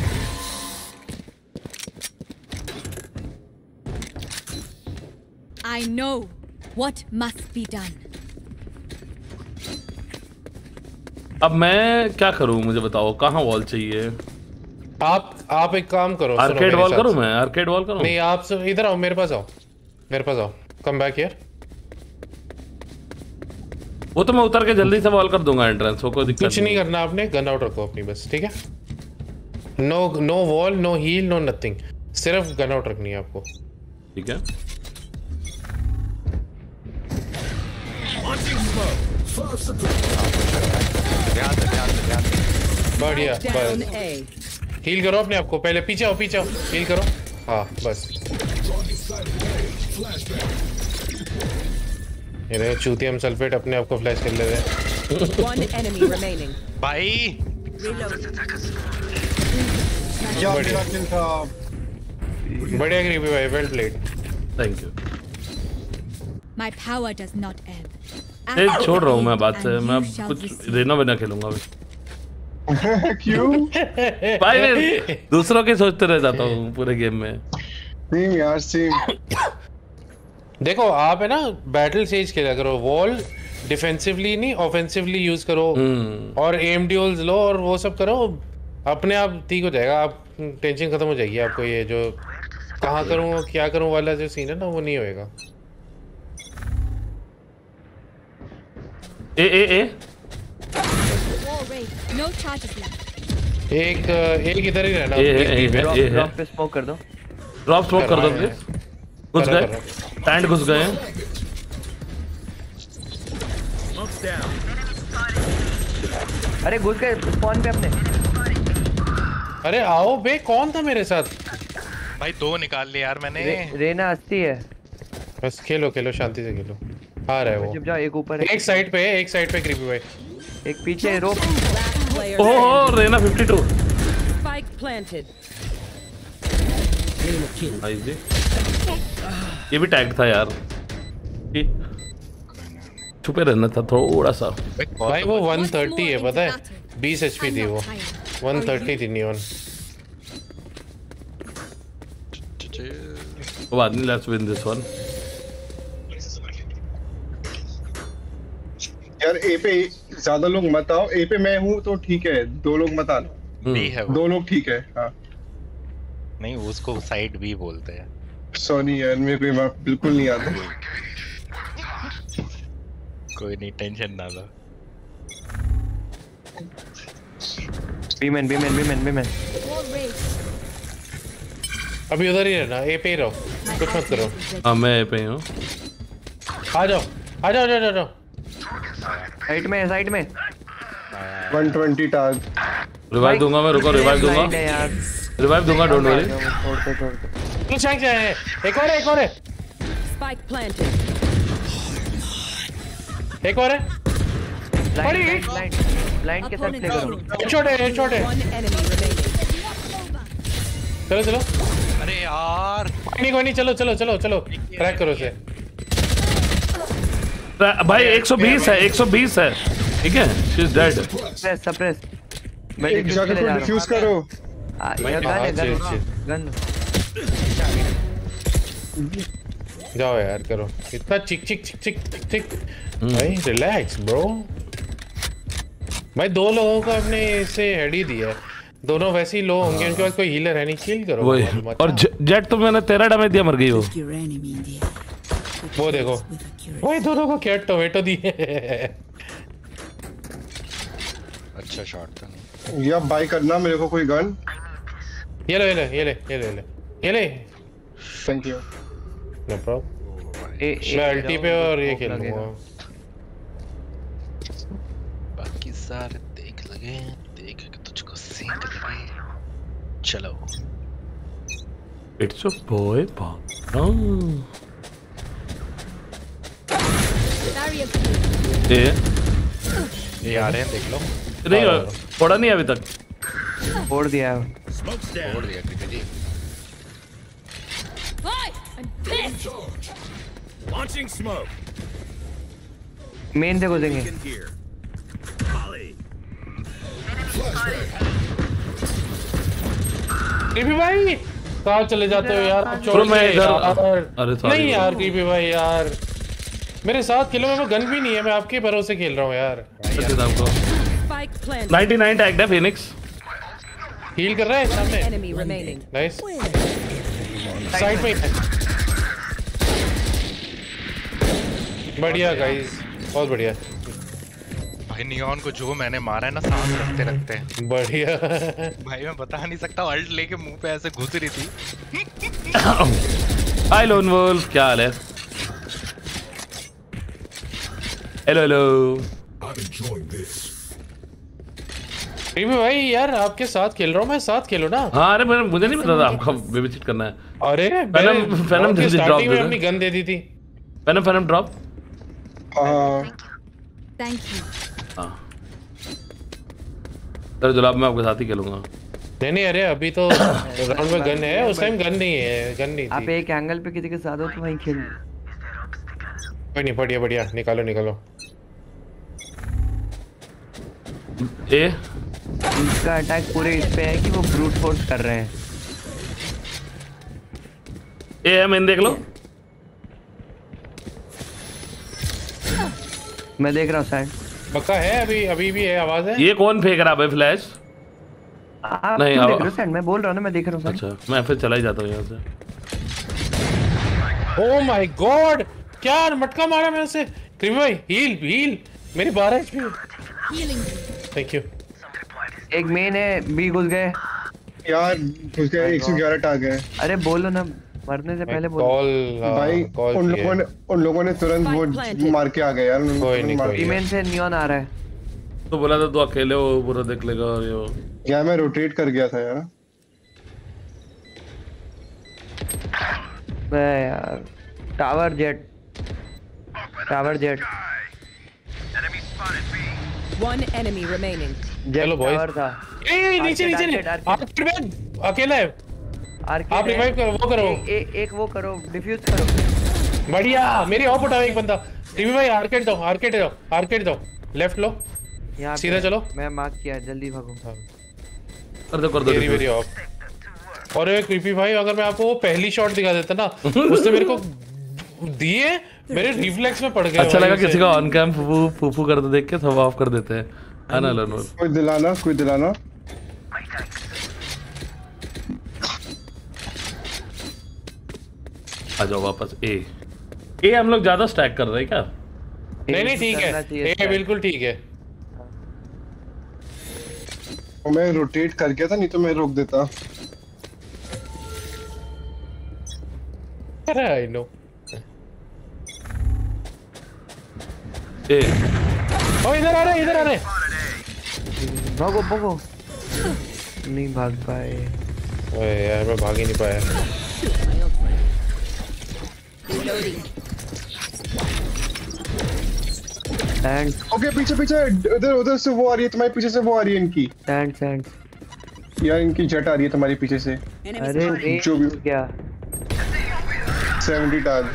I know what must be done. अब मैं क्या करूं, मुझे बताओ कहाँ वॉल चाहिए? आप आप एक काम करो। आर्केड वॉल करूं मैं? आर्केड वॉल करूं? नहीं आप सब इधर आओ, मेरे पास आओ मेरे पास आओ। Come back here. वो तो मैं उतर के जल्दी से वॉल कर दूंगा एंट्रेंस, वो कोई दिक्कत कुछ नहीं करना आपने, गन आउट रखो अपनी बस, ठीक है? No no wall no heal no nothing, सिर्फ गन आउट रखनी है आपको, ठीक है? बढ़िया बस हील करो अपने आपको, पहले पीछे आओ पीछे आओ हील करो। हाँ बस ये चूतियम सल्फेट अपने आप को फ्लैश कर ले रहे हैं। One enemy remaining. भाई बढ़िया किल था। बढ़िया क्रीपी भाई, well played. Thank you. My power does not ebb. ए छोड़ रहा हूँ मैं बात से, मैं कुछ रेना वेना खेलूंगा अभी। क्यों? भाई मैं दूसरों के सोचते रह जाता हूँ पूरे गेम में। सेम यार सेम। देखो आप है ना बैटल सेज खेला करो, वॉल डिफेंसिवली नहीं ऑफेंसिवली यूज करो और एम ड्यूल्स लो और वो सब करो, अपने आप ठीक हो जाएगा। आप टेंशन खत्म हो जाएगी आपको, ये जो कहाँ करूँ क्या करूँ वाला जो सीन है ना वो नहीं होएगा। ए A A No charges left. एक एक इधर ही रहना। ए ए ए ड्रॉप पे स्मोक कर दो। ड्रॉप स्मोक कर दो प्लीज। घुस गए, टैंड घुस गए। अरे घुस गए स्पॉन पे अपने। अरे आओ बे, कौन था मेरे साथ? भाई दो निकाल लिए यार मैंने। रे, रेना अस्सी है। बस खेलो खेलो शांति से खेलो। आ रहा है वो। जब जाओ एक ऊपर एक साइड पे एक साइड पे क्रीपी भाई, एक पीछे रोप। ओह रेना बावन। Spike planted. जी ये भी टैग था यार, छुपे रहना था थोड़ा सा। भाई वो एक सौ तीस है पता है, बीस एचपी थी वो, एक सौ तीस थी नियॉन। वो आदमी लेट्स विन दिस वन। यार ए पे ज्यादा लोग मत आओ, ए पे मैं हूँ तो ठीक है, दो लोग मत आ। बी है वो। दो लोग ठीक है। हाँ नहीं उसको साइड बी बोलते हैं। सॉरी यार मेरे को ये बात बिल्कुल नहीं आता। कोई नहीं टेंशन ना लो। बीमैन बीमैन बीमैन बीमैन। अभी उधर ही रहना, ए पे ही रहो, कुछ मत करो। हाँ मैं ए पे ही हूँ। आ जाओ आ जाओ आ जाओ। साइड में साइड में वन ट्वेंटी टाग। रिवाइव दूंगा मैं, रुको रिवाइव दूंगा रिवाइव दूंगा, डोंट वरी। छोड़ते छोड़ते कुछ है, एक और है एक और है, Spike planted. एक और है। ब्लाइंड ब्लाइंड ब्लाइंड के साथ प्ले करो। हेडशॉट है हेडशॉट है। One enemy remaining. चलो चलो। अरे यार नहीं कोई नहीं, चलो चलो चलो चलो क्रैक करो इसे। भाई एक सौ बीस है, एक सौ बीस है, ठीक है। She is dead. Suppress suppress. मैं एक जगह को डिफ्यूज करो। ये गन है, गन गन। जाओ यार करो, इतना चिक चिक चिक चिक चिक चिक। भाई रिलैक्स ब्रो। भाई दो लोगों को अपने से हेड ही दिया है, दोनों वैसे ही लो होंगे, उनके पास कोई हीलर है नहीं, किल करो। वही, और जेट तो मैंने तेरह डैमेज दिया, मर गई वो। वो देखो वही दोनों को क्या टोमेटो दिए। अच्छा शॉट था। या बाय करना मेरे को कोई गन। ये ले ये ले ये ले ये ले ये ले। Thank you. No problem. मैं अल्टी पे और ये खेल लूंगा। बाकी सारे देख लगे, देख के तुझको सीख लगे। चलो इट्स अ बॉय पार्टनर। ये ये आ रहे हैं, देख लो। नहीं फोड़ा नहीं अभी तक। फोड़ दिया फोड़ दिया क्रिकेट। Launching smoke. मेन से घुसेंगे। क्रीपी भाई कहाँ चले जाते हो यार? छोड़ मैं इधर। अरे नहीं यार क्रीपी भाई यार, मेरे साथ खेलो, में गन भी नहीं है, मैं आपके भरोसे खेल रहा हूँ यार। निन्यानवे टैग्ड है फिनिक्स। हील कर रहा है सामने। नाइस साइड पे। बढ़िया गाइस, बहुत बढ़िया। भाई नियॉन को जो मैंने मारा है ना सांस रखते रखते। बढ़िया भाई मैं बता नहीं सकता, अल्ट लेके मुंह पे ऐसे घुस रही थी। हाय लोन वुल्फ, क्या हाल है? Hello hello. भाई यार आपके साथ खेल रहा हूँ मैं, साथ खेलो ना। हाँ अरे मुझे नहीं पता था आपका बेबीसिट करना है। अरे फैनम फैनम जल्दी ड्रॉप दे। अपनी गन दे दी थी। Phantom phantom drop. Thank you. हाँ सर जुलाब मैं आपके साथ ही खेलूंगा। नहीं नहीं अरे अभी तो राउंड में गन है, उस टाइम गन नहीं है, गन नहीं थी। आप एक एंगल पे किसी के साथ हो तो वहीं खेल। कोई नहीं, बढ़िया बढ़िया, निकालो निकालो। ए इसका अटैक पूरे इस पे है कि वो ब्रूट फोर्स कर रहे हैं। ए मैंने देख लो। मैं देख रहा हूँ साइड। पक्का है अभी अभी भी है, आवाज है। ये कौन फेंक रहा है फ्लैश? आप नहीं देख रहे हो साइड? मैं बोल रहा हूँ ना, मैं देख रहा हूँ। अच्छा मैं फिर चला ही जाता हूँ यहाँ से। ओह माय गॉड, क्या मटका मारा मैंने उसे। क्रीमी भाई हील हील, मेरी बारह एचपी। Thank you. एक मेन है, बी घुस गए यार, घुस गए। एक सौ ग्यारह टाग है। अरे बोलो ना, मरने से पहले बोलो। कॉल भाई उन लोगों ने उन लोगों ने तुरंत वो मार के आ गए यार। कोई नहीं कोई मेन से नियॉन आ रहा है। तो बोला था तू अकेले हो, पूरा देख लेगा। और ये क्या मैं रोटेट कर गया था यार। बे यार tower Jett, tower Jett. One enemy remaining. चलो बॉयज। था। ए नीचे नीचे नहीं, आर्केड में अकेला है। आप रिवाइव करो, वो करो। ए, ए, एक वो करो, डिफ्यूज करो। बढ़िया, मेरी ऑफ उठाओ एक बंदा। टीवी भाई आर्केड दो, आर्केड दो, आर्केड दो। लेफ्ट लो, सीधा चलो। मैं मार्क किया, जल्दी भागो। कर दो कर दो। मेरी मेरी ऑफ। और एक क्रीपी भाई, अगर मैं आपको वो पहली शॉट दिखा देता ना, उसने मेरे को दिए, मेरे रिफ्लेक्स में पड़ गए। अच्छा लगा किसी का ऑन कैम फूफू फूफू करते देख के सब ऑफ कर देते हैं। है ना लोन? कोई दिलाना, कोई दिलाना। आ जाओ वापस। ए ए हम लोग ज्यादा स्टैक कर रहे हैं क्या? नहीं नहीं ठीक है, ए बिल्कुल ठीक है। मैं रोटेट कर गया था, नहीं तो मैं रोक देता। अरे आई नो ए ओ इधर आ रहे इधर आ रहे भागो भागो नहीं भाग पाए ओए यार मैं भाग ही नहीं पाया सैंड ओके पीछे पीछे उधर उधर से वो आ रही है तुम्हारे पीछे से वो आ रही है इनकी सैंड सैंड यार इनकी जेट आ रही है तुम्हारे पीछे से अरे जो भी क्या सेवेंटी टार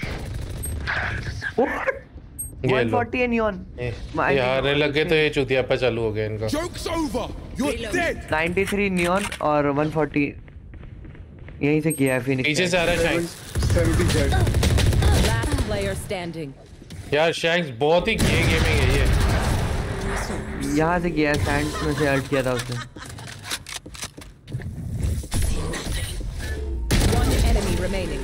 one forty है नियॉन यार ने लगे तो ये चूतियापा चालू हो गया इनका Joke's over. You're dead. ninety-three Neon और one forty यहीं से किया है फिनिक्स पीछे से आ रहा है Shanks seventy Jett Last player standing. यार शैंक्स बहुत ही गे गेमिंग है ये यहाँ से किया है सैंड में से अल्ट किया था उसने One enemy remaining.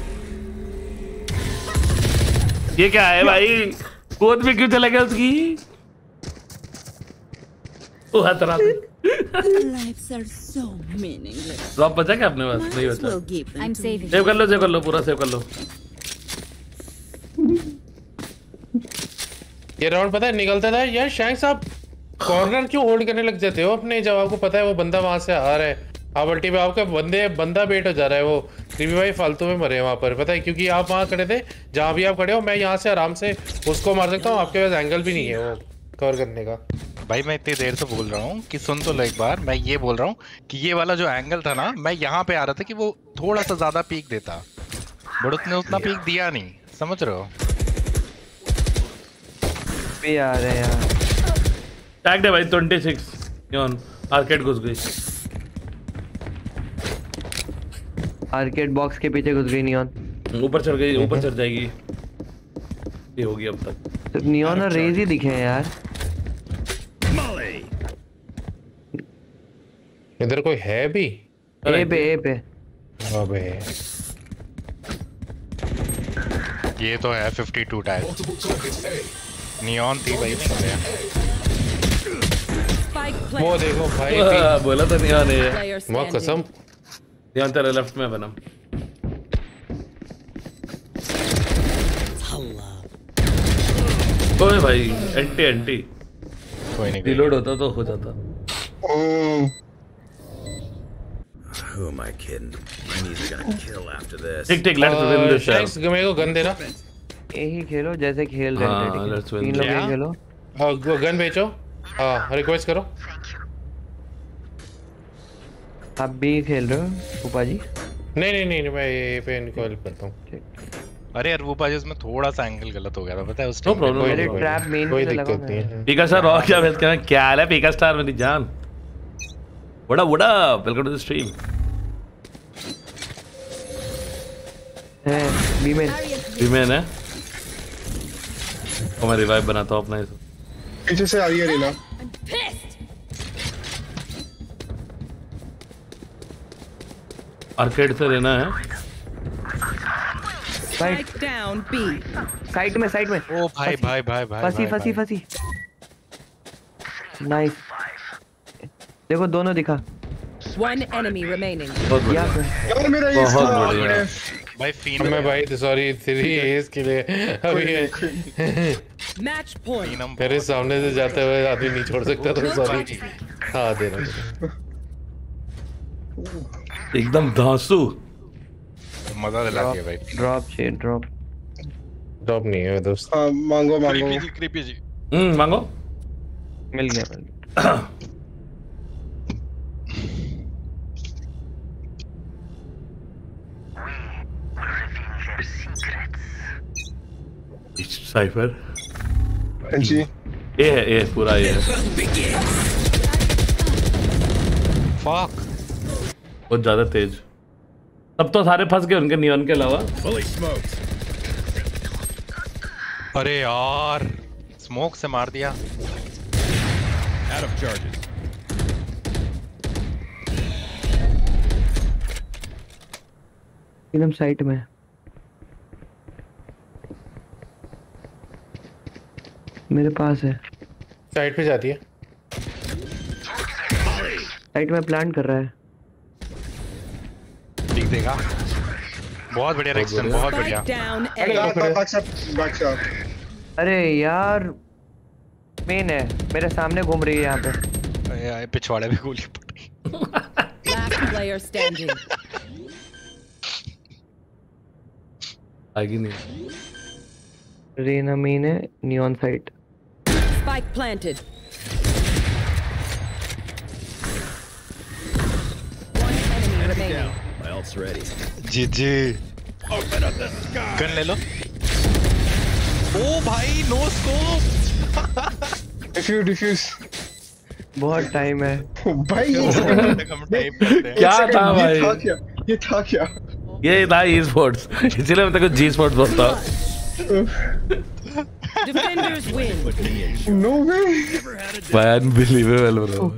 ये क्या है भाई गोद में क्यों चला गया उसकी वो हतरा Lives are so meaningless. Drop बचा क्या अपने पास नहीं बचा We'll give them I'm to saving. Save कर लो सेव कर लो पूरा सेव कर लो ये राउंड पता है निकलता था यार शैंक्स आप कॉर्नर क्यों होल्ड करने लग जाते हो अपने जब आपको पता है वो बंदा वहां से आ रहा है आप अल्टी पे आपका बंदे बंदा बेट हो जा रहा है वो थ्री भाई फालतू में मरे वहां पर पता है क्योंकि आप वहां खड़े थे जहां भी आप खड़े हो मैं यहाँ से आराम से उसको मार सकता हूँ आपके पास एंगल भी नहीं है वो कवर करने का भाई मैं इतनी देर से बोल रहा हूँ कि सुन तो लो एक बार मैं ये बोल रहा हूँ कि ये वाला जो एंगल था ना मैं यहाँ पे आ रहा था कि वो थोड़ा सा ज्यादा पीक देता बट उसने उतना पीक दिया नहीं समझ रहे हो भी आ रहे हैं यार टैग है भाई छब्बीस नियॉन आर्केड घुस गई आर्केड बॉक्स के पीछे घुस गई नियॉन ऊपर चढ़ गई ऊपर चढ़ जाएगी ये होगी अब तक तो नियॉन और रेज ही दिखे हैं यार इधर कोई है भी ए पे ए पे अबे ये तो है बावन टाइप नियॉन थी भाई वो देखो भाई बोला तो नियॉन है Player वो standing. कसम नियॉन तेरे लेफ्ट में बना ओए भाई एंटी एंटी कोई नहीं रिलोड होता तो हो जाता Who am I kidding? My knees are gonna kill after this. ठीक ठीक लेट्स विन दिस शैंक्स मेरे को गन देना यही खेलो जैसे खेल रहे हाँ, थे let's win. तीन लोग क्या? यही खेलो हाँ गन बेचो हाँ रिक्वेस्ट करो आप भी खेल रहे हो फूफा जी नहीं नहीं नहीं मैं ये पे इनको हेल्प करता हूँ अरे यार वो पाजी उसमें थोड़ा सा एंगल गलत हो गया था पता है उस नो time प्रॉब्लम पे। मेरे ट्रैप मेन कोई से लगा दिक्कत नहीं है पीका सर और क्या वेलकम है क्या हाल है पीका स्टार मेरी जान what up what up welcome to the stream है बीमेन विमेन है तो मैं रिवाइव बनाता हूँ अपना इसे पीछे से आ रही है रीना आर्केड से लेना है side Spike down B. Side में साइड में ओ भाई भाई भाई भाई फंसी भाई, फंसी भाई। फंसी नाइस देखो दोनों दिखा One enemy remaining. बहुत बढ़िया यहाँ पे यार मेरा ये बहुत स्क्वाड बढ़िया। भाई फीन मैं भाई सॉरी तेरी एज के लिए अभी Match point. मेरे सामने से जाते हुए आदमी नहीं छोड़ सकता तो सॉरी हाँ दे रहा एकदम धांसू मजा दिला दिया भाई ड्रॉप चाहिए ड्रॉप ड्रॉप नहीं है दोस्त हाँ मांगो मांगो क्रीपी जी क्रीपी जी हम्म मांगो मिल गया मिल गया साइफर जी ये है ये पूरा ये है फक बहुत ज्यादा तेज तब तो सारे फंस गए उनके नियॉन के अलावा Fully smoked. अरे यार स्मोक से मार दिया Out of charges. एकदम साइड में मेरे पास है साइड पे जाती है साइड में प्लान कर रहा है ठीक देगा बहुत बढ़िया रेक्सन, बहुत बढ़िया। Down अरे A. Back shot, back shot. अरे यार मेन है मेरे सामने घूम रही है यहाँ पे। अरे यार पिछवाड़े में गोली पड़ गई। Last player standing. आएगी नहीं। रेना मेन है, Neon side. Spike planted. One enemy remaining. My ult's ready. G G. Gun ले लो। ओ भाई नो स्कोप। Defuse defuse. बहुत टाइम है भाई। क्या था भाई? ये था क्या? ये था क्या? ये था ई स्पोर्ट्स, इसीलिए मैं तेरे को जी स्पोर्ट्स बोलता हूँ। Defenders win. No way. Unbelievable bro.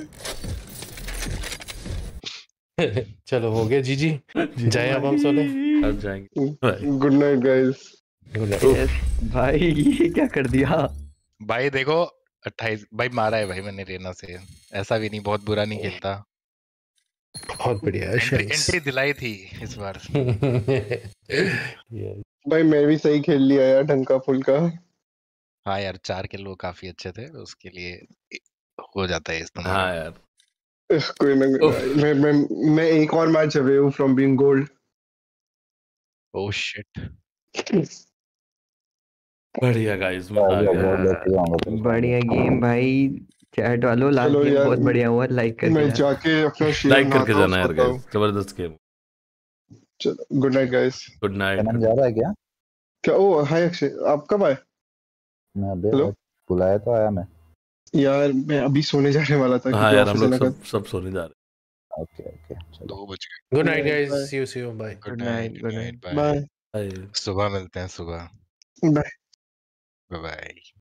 चलो हो गया जी जी। जाए अब हम सोने। अब जाएंगे। Good night guys. Good night भाई। ये क्या कर दिया भाई? देखो अट्ठाईस भाई मारा है भाई मैंने रेना से, ऐसा भी नहीं, बहुत बुरा नहीं खेलता। बहुत बढ़िया। एंट्री, एंट्री दिलाई थी इस बार। भाई मैं भी सही खेल लिया यार, ढंका फुल का। हाँ यार चार किलो काफी अच्छे थे, उसके लिए हो जाता है इस। हाँ यार कोई ना, मैं मैं मैं एक और मैच अवे हूँ from being gold. Oh shit. बढ़िया गाइस, मजा आ गया। बढ़िया गेम भाई। चैट वालों लास्ट चलो गेम यार, बहुत बढ़िया हुआ। लाइक करके मैं जाना। जाके अपना शेयर लाइक करके जाना यार बताऊं। गाइस, जबरदस्त गेम। चलो good night guys. Good night. Kanan जा रहा है क्या? क्या? ओ हाय अक्षय, आप कब आए? मैं अबे हेलो? बुलाया तो आया मैं। यार मैं अभी सोने जाने वाला था। हाँ यार हम लोग ऑफिस सब सब सोने जा रहे हैं। ओके ओके चलो। दो बज गए। Good night guys, see you see you bye. Good night, good night, bye. सुबह मिलते हैं, सुबह। Bye bye bye.